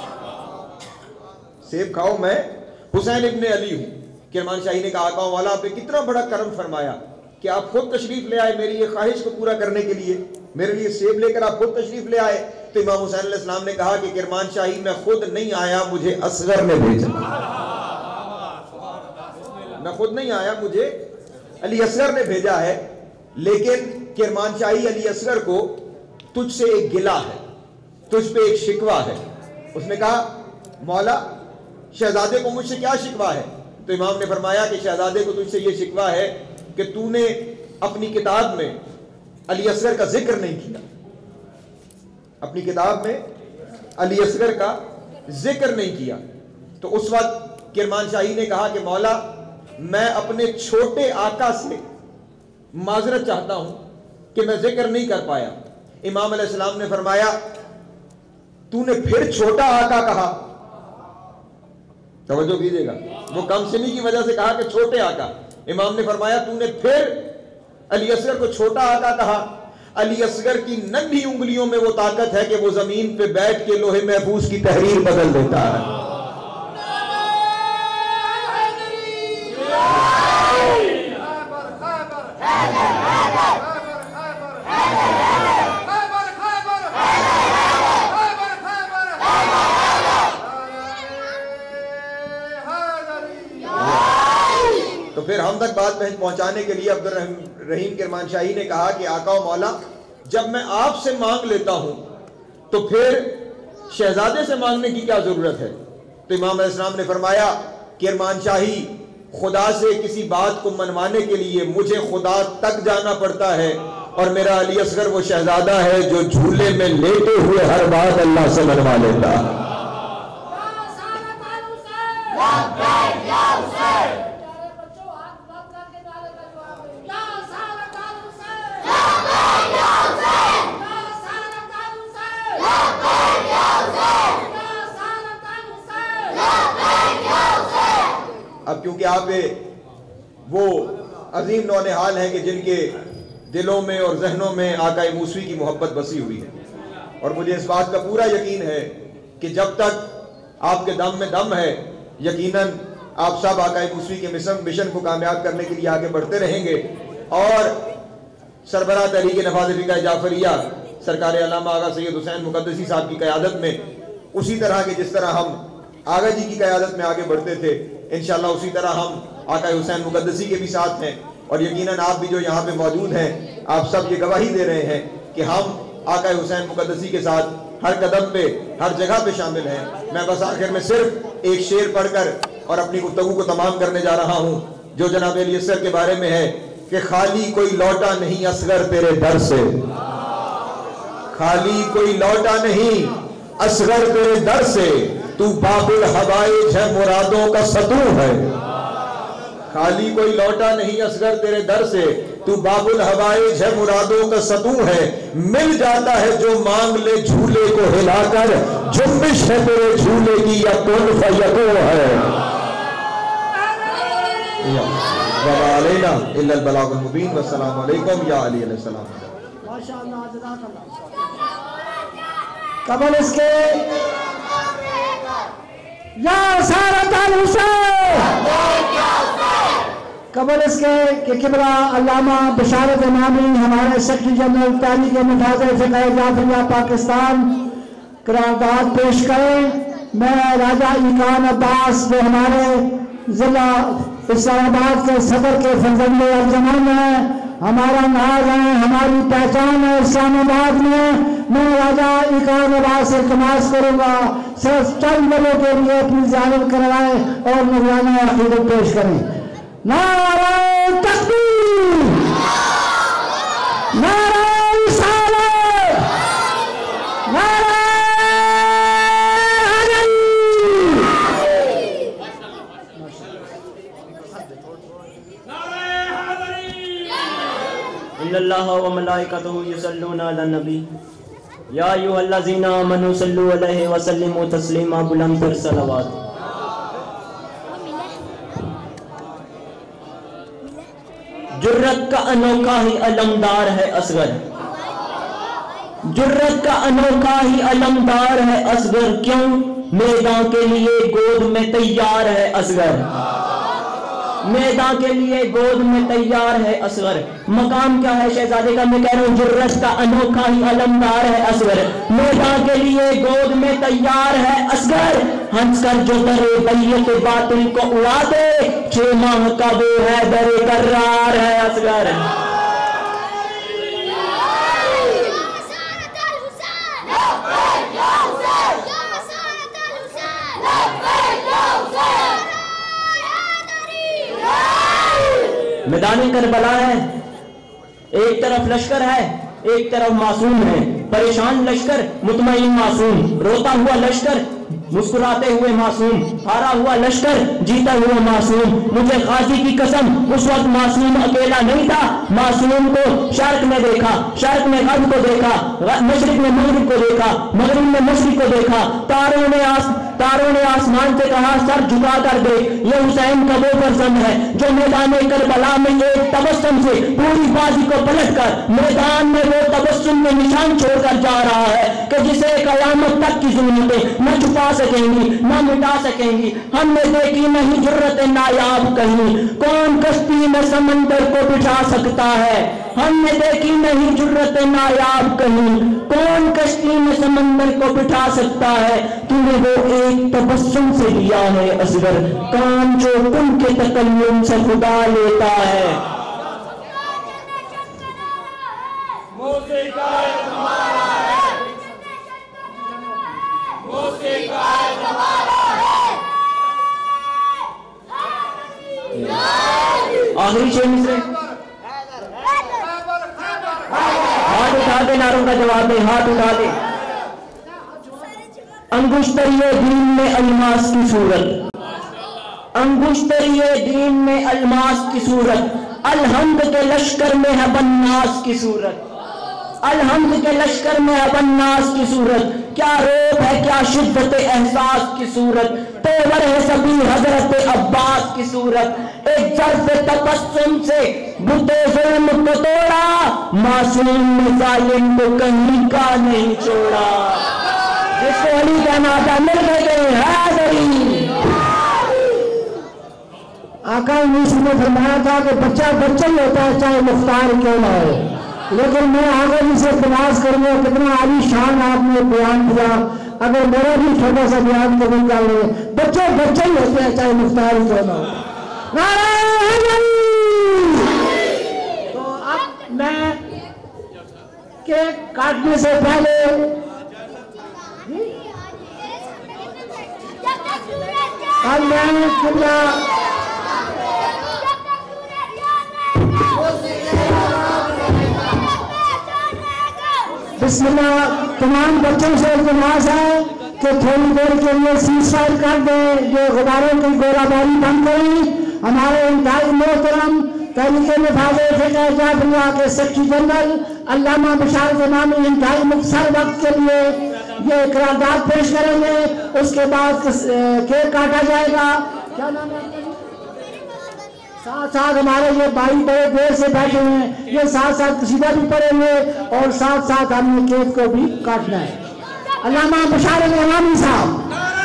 सेब खाओ, मैं हुसैन इब्ने अली हूं। किरमानशाही ने कहा, आका वाला आपने कितना बड़ा करम फरमाया कि आप खुद तशरीफ ले आए मेरी ये ख्वाहिश को पूरा करने के लिए, मेरे लिए सेब लेकर आप खुद तशरीफ ले आए। तो इमाम हुसैन अलैहिस्सलाम ने कहा कि किरमानशाही मैं खुद नहीं आया, मुझे असगर ने भेजा। मैं खुद नहीं आया, मुझे अली असगर ने भेजा है। लेकिन किरमानशाही अली असगर को तुझसे एक गिला है, तुझ पे एक शिकवा है। उसने कहा, मौला शहजादे को मुझसे क्या शिकवा है? तो इमाम ने फरमाया कि शहजादे को तुझसे ये शिकवा है कि तूने अपनी किताब में अली असगर का जिक्र नहीं किया। अपनी किताब में अली असगर का जिक्र नहीं किया। तो उस वक्त किरमानशाही ने कहा कि मौला मैं अपने छोटे आका से माजरत चाहता हूं कि मैं जिक्र नहीं कर पाया। इमाम अलैहिस्सलाम ने फरमाया, तूने फिर छोटा आका कहा। तवज्जो कीजिएगा, वो कम सिनी की वजह से कहा कि छोटे आका। इमाम ने फरमाया, तूने फिर अली असगर को छोटा आका कहा। अली असगर की नन्ही उंगलियों में वो ताकत है कि वो जमीन पे बैठ के लोहे महफूज की तहरीर बदल देता है। तो फिर हम तक बात पहुंचाने के लिए अब्दुल रहीम किरमानशाही ने कहा कि आका मौला, जब मैं आपसे मांग लेता हूं तो फिर शहजादे से मांगने की क्या जरूरत है? तो इमाम अलैहिस्सलाम ने फरमाया, किरमानशाही खुदा से किसी बात को मनवाने के लिए मुझे खुदा तक जाना पड़ता है, और मेरा अली असगर वो शहजादा है जो झूले में लेटे हुए हर बात अल्लाह से मनवा लेता है। अब क्योंकि आप वो अजीम नौनिहाल हैं कि जिनके दिलों में और जहनों में आका मूसवी की मोहब्बत बसी हुई है, और मुझे इस बात का पूरा यकीन है कि जब तक आपके दम में दम है, यकीनन आप सब आका मूसवी के मिशन को कामयाब करने के लिए आगे बढ़ते रहेंगे। और सरबराह तहरीक नफाज़ फ़िक़्ह जाफरिया सरकार अल्लामा आगा सैयद हुसैन मुक़द्दसी साहब की क़यादत में, उसी तरह के जिस तरह हम आगा जी की क़यादत में आगे बढ़ते थे, इंशाअल्लाह उसी तरह हम आका हुसैन मुक़द्दसी के भी साथ हैं। और यकीनन आप भी जो यहाँ पे मौजूद हैं, आप सब ये गवाही दे रहे हैं कि हम आका हुसैन मुक़द्दसी के साथ हर कदम पे, हर जगह पे शामिल हैं। मैं बस आखिर में सिर्फ एक शेर पढ़कर और अपनी गुफ्तगू को तमाम करने जा रहा हूँ, जो जनाब अली असगर के बारे में है कि खाली कोई लौटा नहीं असगर तेरे दर से, खाली कोई लौटा नहीं असगर तेरे दर से, तू बाबुल हवाइज है मुरादों का सतू है। खाली कोई लौटा नहीं असगर तेरे दर से, तू बाबुल हवाइज है मुरादों का सतू है। मिल जाता है जो मांग ले झूले को हिलाकर, जुम्बिश है तेरे झूले की या कुन फयको है। वअलैना इल्लल बलागुल मुबीन। वस्सलामु अलैकुम या अली अलैहिस्सलाम। माशाअल्लाह, जज़ाकल्लाह। कबल इसके या सारत अल हुसैन, कबल इसके कि किबला अल्लामा बशारत इमामी हमारे सेक्रेटरी जनरल तहरीक नफाज़ फ़िक़्ह जाफरिया पाकिस्तान करारदाद पेश करें। मैं राजा इकान अब्बास जो हमारे जिला इस्लामाबाद के सदर के फर्जंदे अर्जमान है, हमारा नाज है, हमारी पहचान है इस्लामाबाद में। मैं राजा इकान अब्बास से इल्तिमास करूंगा सिर्फ चंद लोगों के लिए अपनी ज़ियारत करवाएं और निगरानी अक़ीदत पेश करें। नारे तकबीर, नारे रिसालत, नारे हैदरी। इन्नल्लाहा व मलाइकतहु युसल्लूना अलन नबी या अय्युहल्लज़ीना आमनू सल्लु अलैहि व सल्लिमू तस्लीमा बुलंद तर सलावत। जुर्रत का अनोखा ही अलमदार है असगर, जुर्रत का अनोखा ही अलमदार है असगर, क्यों मैदान के लिए गोद में तैयार है असगर, मैदान के लिए गोद में तैयार है असगर। मकाम क्या है शहजादे का? मैं कह रहा हूँ जुर्रत का अनोखा ही अलमदार है असगर, मैदान के लिए गोद में तैयार है असगर। हंसकर जो दरे बैयत बातिल को उड़ा दे, 6 माह का वो है दरे करार है असगर। मैदान करबला है, एक तरफ लश्कर है, एक तरफ मासूम है। परेशान लश्कर, मुतमईन मासूम, रोता हुआ लश्कर, मुस्कुराते हुए मासूम, हारा हुआ लश्कर, जीता हुआ मासूम। मुझे गाजी की कसम, उस वक्त मासूम अकेला नहीं था, मासूम को शर्क में देखा, शर्क में गर्ब को देखा, मशरिक में मगरिब को देखा, मगरिब में मशरिक को देखा। तारों ने आसमान से कहा सर झुका कर दे, ये हुसैन का वो फर्जंद है जो मैदान करबला में एक तबस्सुम से पूरी बाजी को पलटकर मैदान में वो तबस्सुम में निशान छोड़कर जा रहा है कि जिसे कयामत तक की ज़ुल्मतें न छुपा सकेंगी न मिटा सकेंगी। हमने देखी नहीं जुर्रत नायाब कहीं, कौन कश्ती में समंदर को बिठा सकता है। हमने देखी नहीं जुर्रत नायाब कहीं, कौन कश्ती में समंदर को बिठा सकता है। तूने वो एक तबस्सुम से लिया है असगर, काम जो तुम के तकल्लुम से खुदा लेता है। आखिरी 6 मिसरे हाथ उठा दे, नारों का जवाब दे, हाथ उठा दे। अंगुश्तरिये दीन में अलमास की सूरत, अंगुश्तरिये दीन में अलमास की सूरत, अलहम्द के लश्कर में है बन्नास की सूरत, अलहम्द के लश्कर में है बन्नास की सूरत। क्या रोब है, क्या शिद्दत एहसास की सूरत, तेवर है सभी हजरत अब्बास की सूरत। एक जर्फ तबस्सुम से बुते ज़ुल्म को तोड़ा, मासूम ने जालिम को कहीं का नहीं छोड़ा। जिसको अली कहना था मिल गए हैदरी। आका ने फरमाया था कि बच्चा बच्चा ही होता है चाहे मुख्तार क्यों ना हो, लेकिन मैं आगे जी से इल्तिमास करूंगा, कितना आली शान आपने बयान दिया। अगर मेरा भी छोटा सा बयान कबूल कर ले, बच्चे बच्चे ही होते हैं चाहे मुख्तार ही क्यों ना हो। तो अब मैं केक काटने से पहले अब मैं कितना बिस्मिल्लाह तमाम बच्चों से इल्तिमास है कि थोड़ी देर के लिए सीज़फायर कर दें, जो गुब्बारों की गोलाबारी बंद गई। हमारे इंतहाई मोहतरम तहरीके जाफरिया के सेक्रेटरी जनरल अल्लामा बिशारत इमामी इंतहाई मुख्तसर वक्त के लिए ये करारदाद पेश करेंगे, उसके बाद केक काटा जाएगा। क्या नाम है? साथ साथ हमारे ये भाई बड़े देर से बैठे हैं, ये साथ साथ कसीदा भी पढ़ेंगे और साथ साथ हमने केक को भी काटना है। अल्लामा बिशारत इमामी साहब।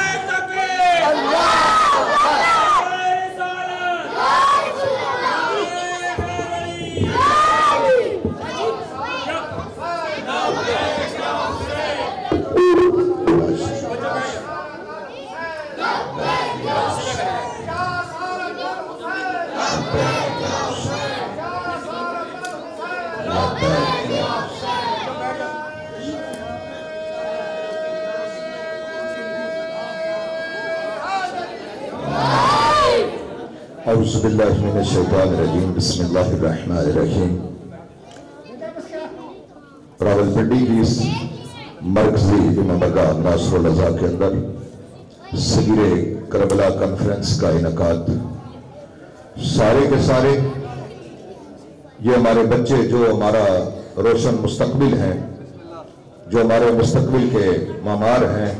औज़ुबिल्लाहि मिनश्शैतानिर्रजीम बिस्मिल्लाहिर्रहमानिर्रहीम। रावलपिंडी की इस मरकजी इमामबारगाह नासरुल अज़ा के अंदर सगीरे करबला कॉन्फ्रेंस का इनकाद सारे के सारे ये हमारे बच्चे जो हमारा रोशन मुस्तकबिल हैं, जो हमारे मुस्तकबिल के मामार हैं,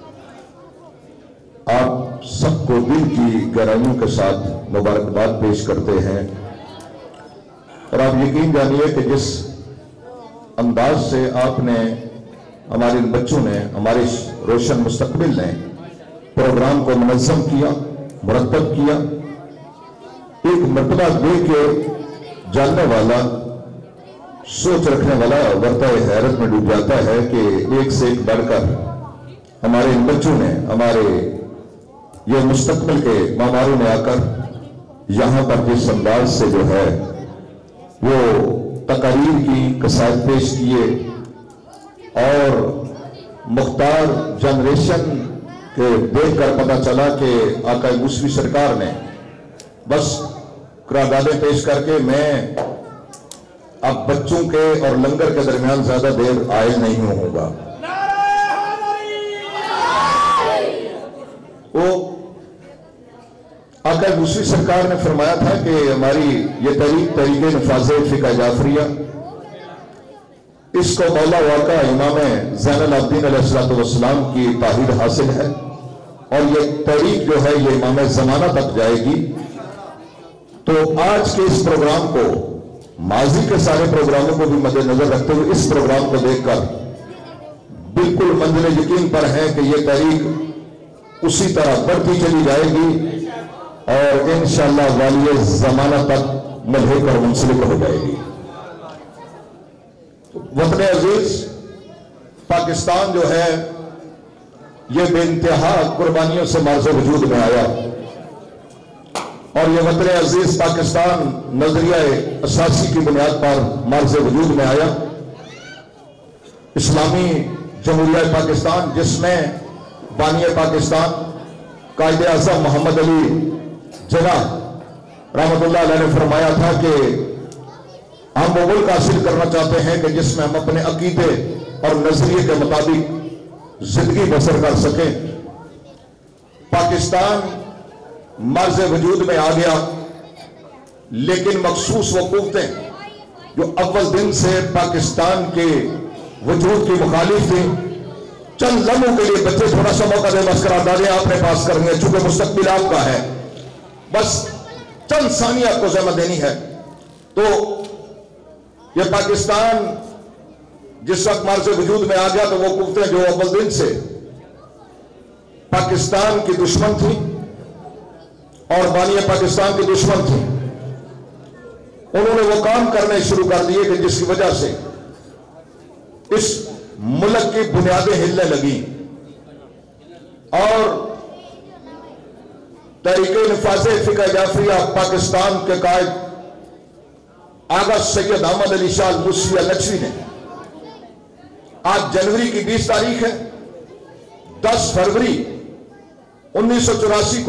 आप सबको दिल की गहराइयों के साथ मुबारकबाद पेश करते हैं। और आप यकीन जानिए कि जिस अंदाज से आपने, हमारे बच्चों ने, हमारे रोशन मुस्तकबिल ने प्रोग्राम को मुनज़्ज़म किया, मुरतब किया, एक मर्तबा दे के जानने वाला, सोच रखने वाला वर्ताए हैरत में डूब जाता है कि एक से एक बढ़कर हमारे इन बच्चों ने, हमारे ये मुस्तकबिल के मामारों ने आकर यहाँ पर जिस अंदाज से जो है वो तकारीर की, कसायद पेश किए और मुख्तार जनरेशन के देखकर पता चला कि आका मूसवी सरकार ने बस करारदादें पेश करके मैं अब बच्चों के और लंगर के दरमियान ज्यादा देर आए नहीं होऊंगा। वो आका मूसवी सरकार ने फरमाया था कि हमारी ये तरीके नफाज़े फ़िक़्ह जाफरिया, इसको मौला वाक़ा इमाम ज़ैनुल आबिदीन अलैहिस्सलाम की ताहीर हासिल है और ये तरीक जो है ये इमाम ज़माना तक जाएगी। तो आज के इस प्रोग्राम को, माजी के सारे प्रोग्रामों को भी मद्देनजर रखते हुए इस प्रोग्राम को देखकर बिल्कुल मंजिल यकीन पर है कि ये तरीक उसी तरह बढ़ती चली जाएगी और इंशाअल्लाह वालिए ज़माना तक मलहक और मुंसलिक हो जाएगी। वतन अजीज पाकिस्तान जो है ये बेइंतहा कुर्बानियों से मार्ज़ वजूद में आया और ये वतन अजीज पाकिस्तान नजरिया असासी की बुनियाद पर मार्ज़ वजूद में आया। इस्लामी जमहूरिया पाकिस्तान, जिसमें बानिया पाकिस्तान कायदे आज़म मोहम्मद अली जिन्ना रहमतुल्लाह अलैह ने फरमाया था कि हम वो मुल्क हासिल करना चाहते हैं कि जिसमें हम अपने अकीदे और नजरिए के मुताबिक जिंदगी बसर कर सकें। पाकिस्तान मर्ज़ वजूद में आ गया, लेकिन मखसूस वो कुव्वतें जो अव्वल दिन से पाकिस्तान के वजूद की मुखालिफ थी, चंद लम्हों के लिए बच्चे थोड़ा सा मौका दे, बस करारदादें आपने पास करनी है, चूंकि मुस्तकबिल आपका है, बस चंद सानिया आपको ज़िम्मा देनी है। तो ये पाकिस्तान जिस वक्त मर्ज़ वजूद में आ गया तो वो कुव्वतें जो अव्वल दिन से पाकिस्तान की दुश्मन थी और बानिया पाकिस्तान की दुश्मन थी, उन्होंने वो काम करने शुरू कर दिए कि जिसकी वजह से इस मुल्क की बुनियादें हिलने लगी और तरीके नफाज़े फ़िक़्ह जाफरिया पाकिस्तान के कायद आगा सैयद अहमद अली शाह मूसवी नकवी ने, आज जनवरी की 20 तारीख है, 10 फरवरी 1984 को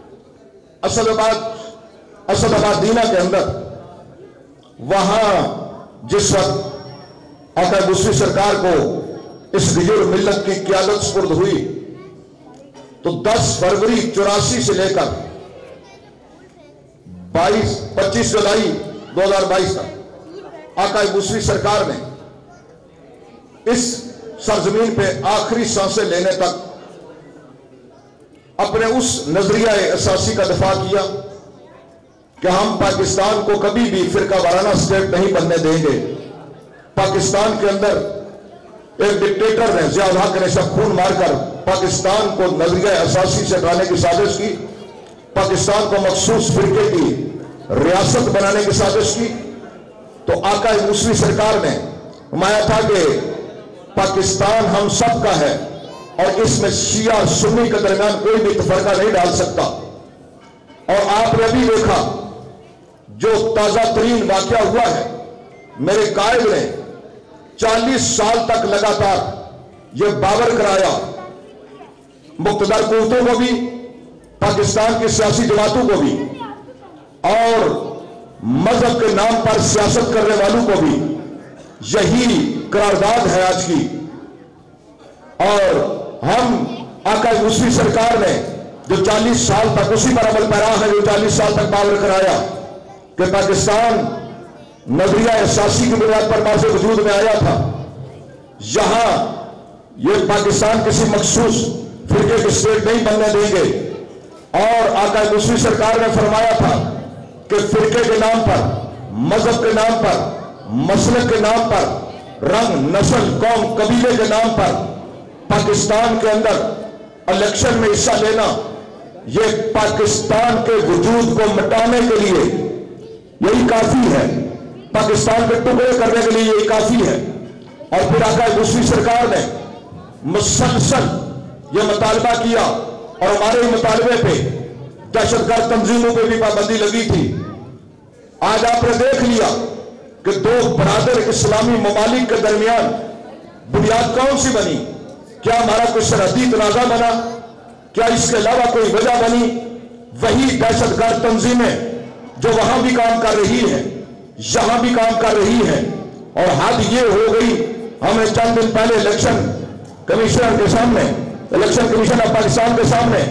असदाबाद दीना के अंदर, वहां जिस वक्त आका मूसवी सरकार को इस गिजर मिल्लत की क़यादत सुपुर्द हुई, तो 10 फरवरी 84 से लेकर 25 जुलाई 2022 तक आका मूसवी सरकार ने इस सरजमीन पे आखिरी सांसें लेने तक अपने उस नजरिया असासी का दफा किया कि हम पाकिस्तान को कभी भी फिरका वाराना स्टेट नहीं बनने देंगे। पाकिस्तान के अंदर एक डिक्टेटर ने, ज़िया उल हक ने सब खून मारकर पाकिस्तान को नजरिया असासी से हटाने की साजिश की, पाकिस्तान को मखसूस फिरके की रियासत बनाने की साजिश की। तो आका मूसवी सरकार ने फरमाया था कि पाकिस्तान हम सब का है और इसमें शिया और सुन्नी के दरमियान कोई भी तफरका नहीं डाल सकता। और आपने अभी देखा जो ताजा तरीन वाकया हुआ है, मेरे कायद ने 40 साल तक लगातार यह बावर कराया मुक़्तदर कुव्वतों को भी, पाकिस्तान की सियासी जमातों को भी और मजहब के नाम पर सियासत करने वालों को भी, यही करारदाद है आज की। और हम आका मूसवी सरकार ने जो 40 साल तक उसी पर अमल पैरा है, जो 40 साल तक बावर कराया कि पाकिस्तान नजरिया एहसासी की बुनियाद पर मार्ज वजूद में आया था। यहां ये पाकिस्तान किसी मखसूस फिरके की स्टेट नहीं बनने देंगे। और आका दूसरी सरकार ने फरमाया था कि फिरके के नाम पर, मजहब के नाम पर, मसलक के नाम पर, रंग, नस्ल, कौम, कबीले के नाम पर पाकिस्तान के अंदर इलेक्शन में हिस्सा लेना, यह पाकिस्तान के वजूद को मिटाने के लिए यही काफी है, पाकिस्तान के टुकड़े करने के लिए यही काफी है। और फिर आका दूसरी सरकार ने मुसलसल यह मुतालबा किया और हमारे ही मुतालबे पे दहशतगर्द तंजीमों पे भी पाबंदी लगी थी। आज आपने देख लिया कि दो बरादर इस्लामी ममालिक के दरमियान बुनियाद कौन सी बनी? क्या हमारा कोई सरहदी तनाजा बना? क्या इसके अलावा कोई वजह बनी? वही दहशतगर्द तंजीमें जो वहां भी काम कर रही है, यहां भी काम कर रही है। और हद ये हो गई, हमने चंद दिन पहले इलेक्शन कमिश्नर के सामने, इलेक्शन कमीशन ऑफ पाकिस्तान के सामने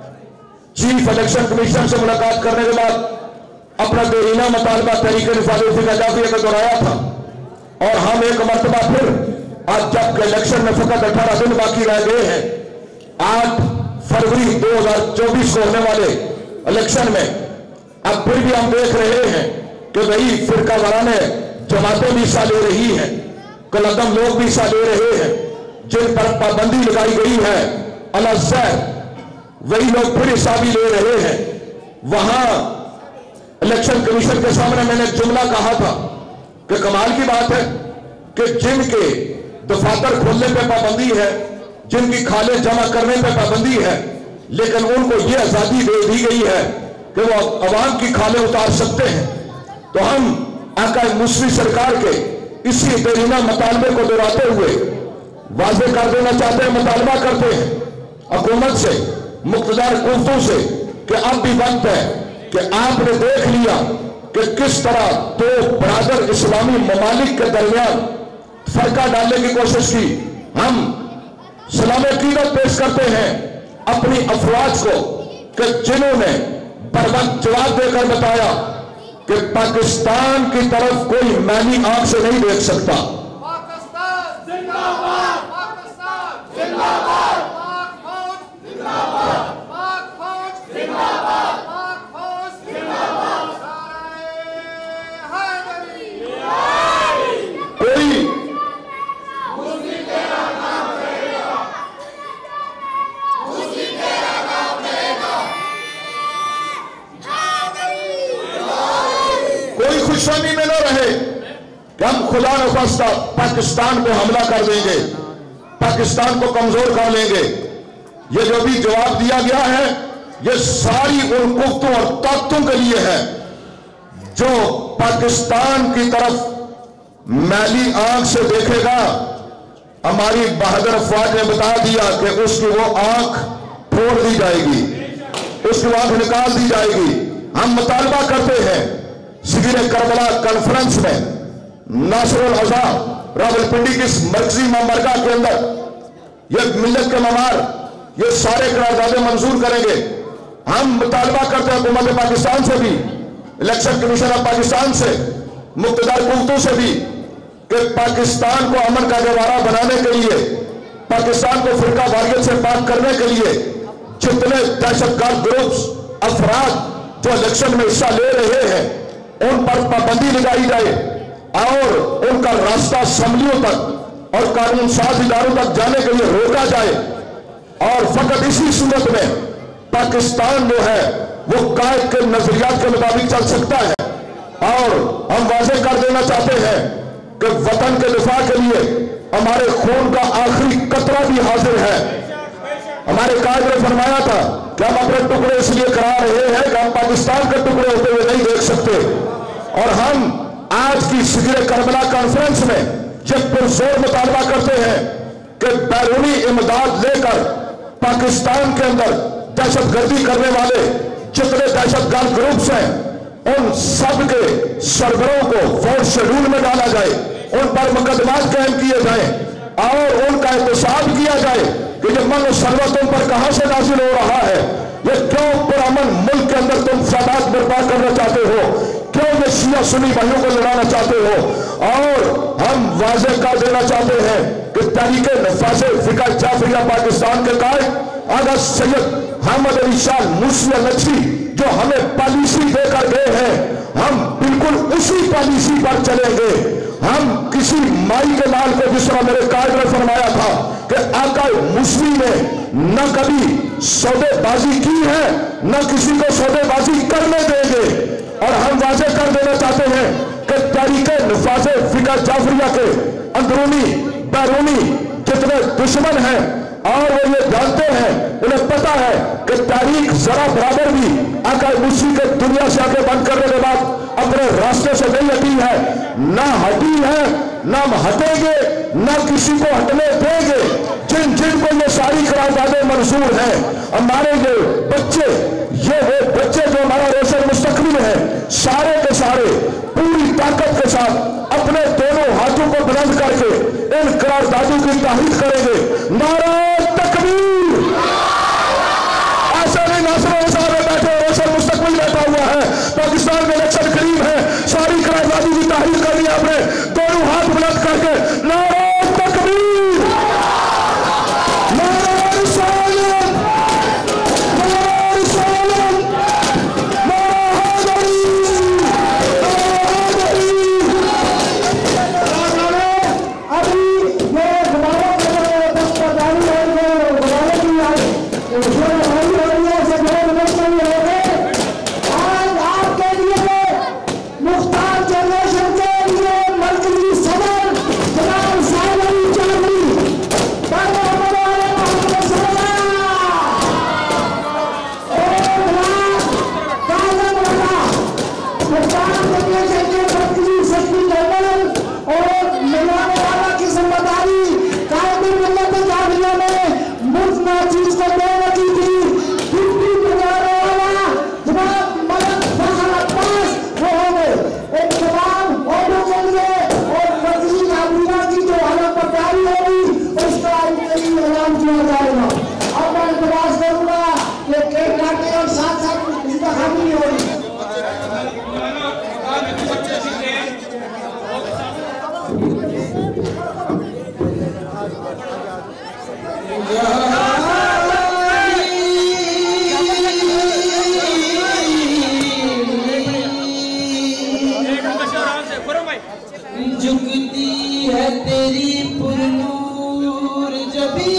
चीफ इलेक्शन कमीशन से मुलाकात करने के बाद अपना देरीना मुतालबा तहरीक जाफिया का दोहराया था। और हम एक मरतबा फिर आज जबकि इलेक्शन में फकत 18 दिन बाकी रह गए हैं, 8 फरवरी 2024 को होने वाले इलेक्शन में अब फिर भी हम देख रहे हैं कि वही फिरका वाराने जमातें भी हिस्सा ले रही हैं, कलदम लोग भी हिस्सा ले रहे हैं, जिन पर पाबंदी लगाई गई है अलग वही लोग फिर हिस्सा भी ले रहे हैं। वहां इलेक्शन कमीशन के सामने मैंने एक जुमला कहा था कि कमाल की बात है कि जिनके दफातर खोलने पे पाबंदी है, जिनकी खाले जमा करने पे पाबंदी है, लेकिन उनको यह आजादी दे दी गई है कि वो अवाम की खाले उतार सकते हैं। तो हम आका दूसरी सरकार के इसी देरीना मुतालबे को दोहराते हुए वाज़ेह कर देना चाहते हैं, मुतालबा करते हैं हुकूमत से, मुक़्तदार कुव्वतों से कि अब भी वक्त है कि आपने देख लिया कि किस तरह दो बरादर इस्लामी ममालिक के दरमियान फर्का डालने की कोशिश की। हम सलाम अकीदत पेश करते हैं अपनी अफवाज को कि जिन्होंने बरवक्त जवाब देकर बताया कि पाकिस्तान की तरफ कोई मैली आंख से नहीं देख सकता। कोई खुशफहमी में न रहे कि हम खुदा न खास्ता पाकिस्तान पे हमला कर देंगे, पाकिस्तान को कमजोर कर लेंगे। ये जो भी जवाब दिया गया है ये सारी उन कुफ्तों और ताकतों के लिए है जो पाकिस्तान की तरफ मैली आंख से देखेगा। हमारी बहादुर अफवाज ने बता दिया कि उसकी वो आंख फोड़ दी जाएगी, उसकी आंख निकाल दी जाएगी। हम मुतालबा करते हैं शिबिर करबला कॉन्फ्रेंस में नासिरुल अज़ा रावलपिंडी की मरकजी ममरका के अंदर ये मिल्लत के ममार ये सारे करारदादे मंजूर करेंगे। हम मुतालबा करते हैं हुकूमत पाकिस्तान से भी, इलेक्शन कमीशन ऑफ पाकिस्तान से, मुक़्तदार कुव्वतों से भी कि पाकिस्तान को अमन का गहवारा बनाने के लिए, पाकिस्तान को फिरका वारियत से पाक करने के लिए जितने दहशतगर्द ग्रुप्स अफराद जो इलेक्शन में हिस्सा ले रहे हैं उन पर पाबंदी लगाई जाए और उनका रास्ता असम्बलियों तक और कानून साज इदारों तक जाने के लिए रोका जाए। और फकत इसी सूरत में पाकिस्तान जो है वो कायद के नजरियात के मुताबिक चल सकता है। और हम वाज़ेह कर देना चाहते हैं कि वतन के दिफा के लिए हमारे खून का आखिरी कतरा भी हाजिर है। हमारे कायद ने फरमाया था कि हम अपने टुकड़े इसलिए करा रहे हैं कि हम पाकिस्तान के टुकड़े होते हुए नहीं देख सकते। और हम आज की शिबिर करबला कॉन्फ्रेंस में जब पुरजोर मुतालबा करते हैं कि बैरूनी इमदाद लेकर पाकिस्तान के अंदर दहशतगर्दी करने वाले जितने दहशतगर्द ग्रुप्स हैं उन सब के सरबरों को फोर्थ शेड्यूल में डाला जाए, उन पर मुकदमात कायम किए जाए और उनका एहतसाब किया जाए कि जब मन सरवतों पर कहां से नाजिल हो रहा है, ये क्यों पुरअमन मुल्क के अंदर तुम फसाद बर्पा करना चाहते हो, क्यों ये शिया सुन्नी भाइयों को लड़ाना चाहते हो? और हम वाज़े कर देना चाहते हैं कि तहरीक नफाज़ फ़िक़्ह जाफ़रिया पाकिस्तान के कायद आगा सैयद अहमद अली शाह मूसी नकवी जो हमें पॉलिसी देकर गए हैं, हम बिल्कुल उसी पॉलिसी पर चलेंगे। हम किसी माई के लाल को, जिस तरह मेरे कायद ने फरमाया था कि आका मूसी ने न कभी सौदेबाजी की है, न किसी को सौदेबाजी करने देंगे। और हम वाज़े कर देना चाहते हैं कि तहरीक नफाज़ फ़िक़्ह जाफ़रिया के अंदरूनी बैरूनी जितने दुश्मन हैं और वो ये जानते हैं, उन्हें पता है कि तारीख जरा बराबर भी आका मूसी के दुनिया से आके बंद करने के बाद अपने रास्ते से नहीं हटी है, ना हटी है, ना हटेंगे, ना किसी को हटने देंगे। जिन जिन को ये सारी करारदादें मंजूर हैं, हमारे ये बच्चे, ये वो बच्चे जो हमारा रोशन मुस्तकबिल है, सारे के सारे पूरी ताकत के साथ अपने दोनों हाथों को बुलंद करके इन करारदादों की तारीफ करेंगे। नारा तकबीर! ऐसे नहीं नासर साहब बैठे, रोशन मुस्तकबिल बैठा हुआ है, पाकिस्तान में इलेक्शन करीब है, सारी करारदादों की तारीफ करनी है आपने दोनों हाथ बुलंद करके। नारा तकबीर! नारा रिसालत! नारा रिसालत! नारा हैदरी! झुकती है तेरी पुरनूर जबी,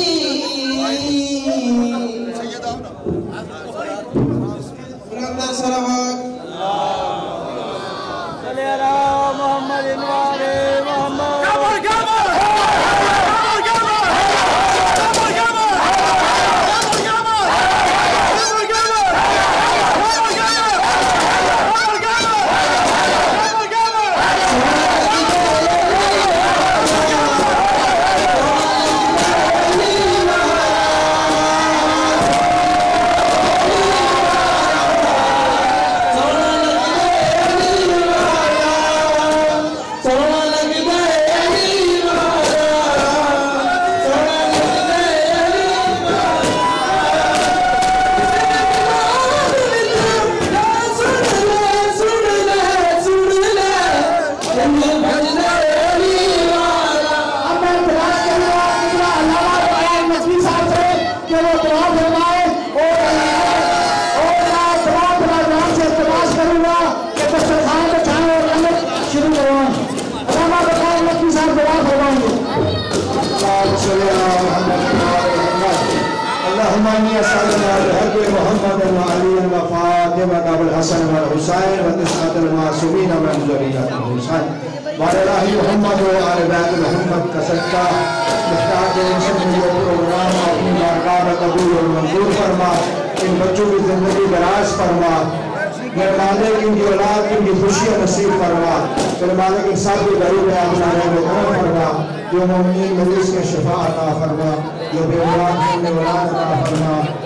इन बच्चों की जिंदगी दराज फरमा, मेरे मालिक इनकी औलाद की इनकी खुशियाँ नसीब फरमा, मेरे मालिक इन सब के गरीब में आप फरमा, जो मोमिन मरीज के शिफा अता फरमा, जो बेऔलाद हैं उन्हें औलाद अता फरमा,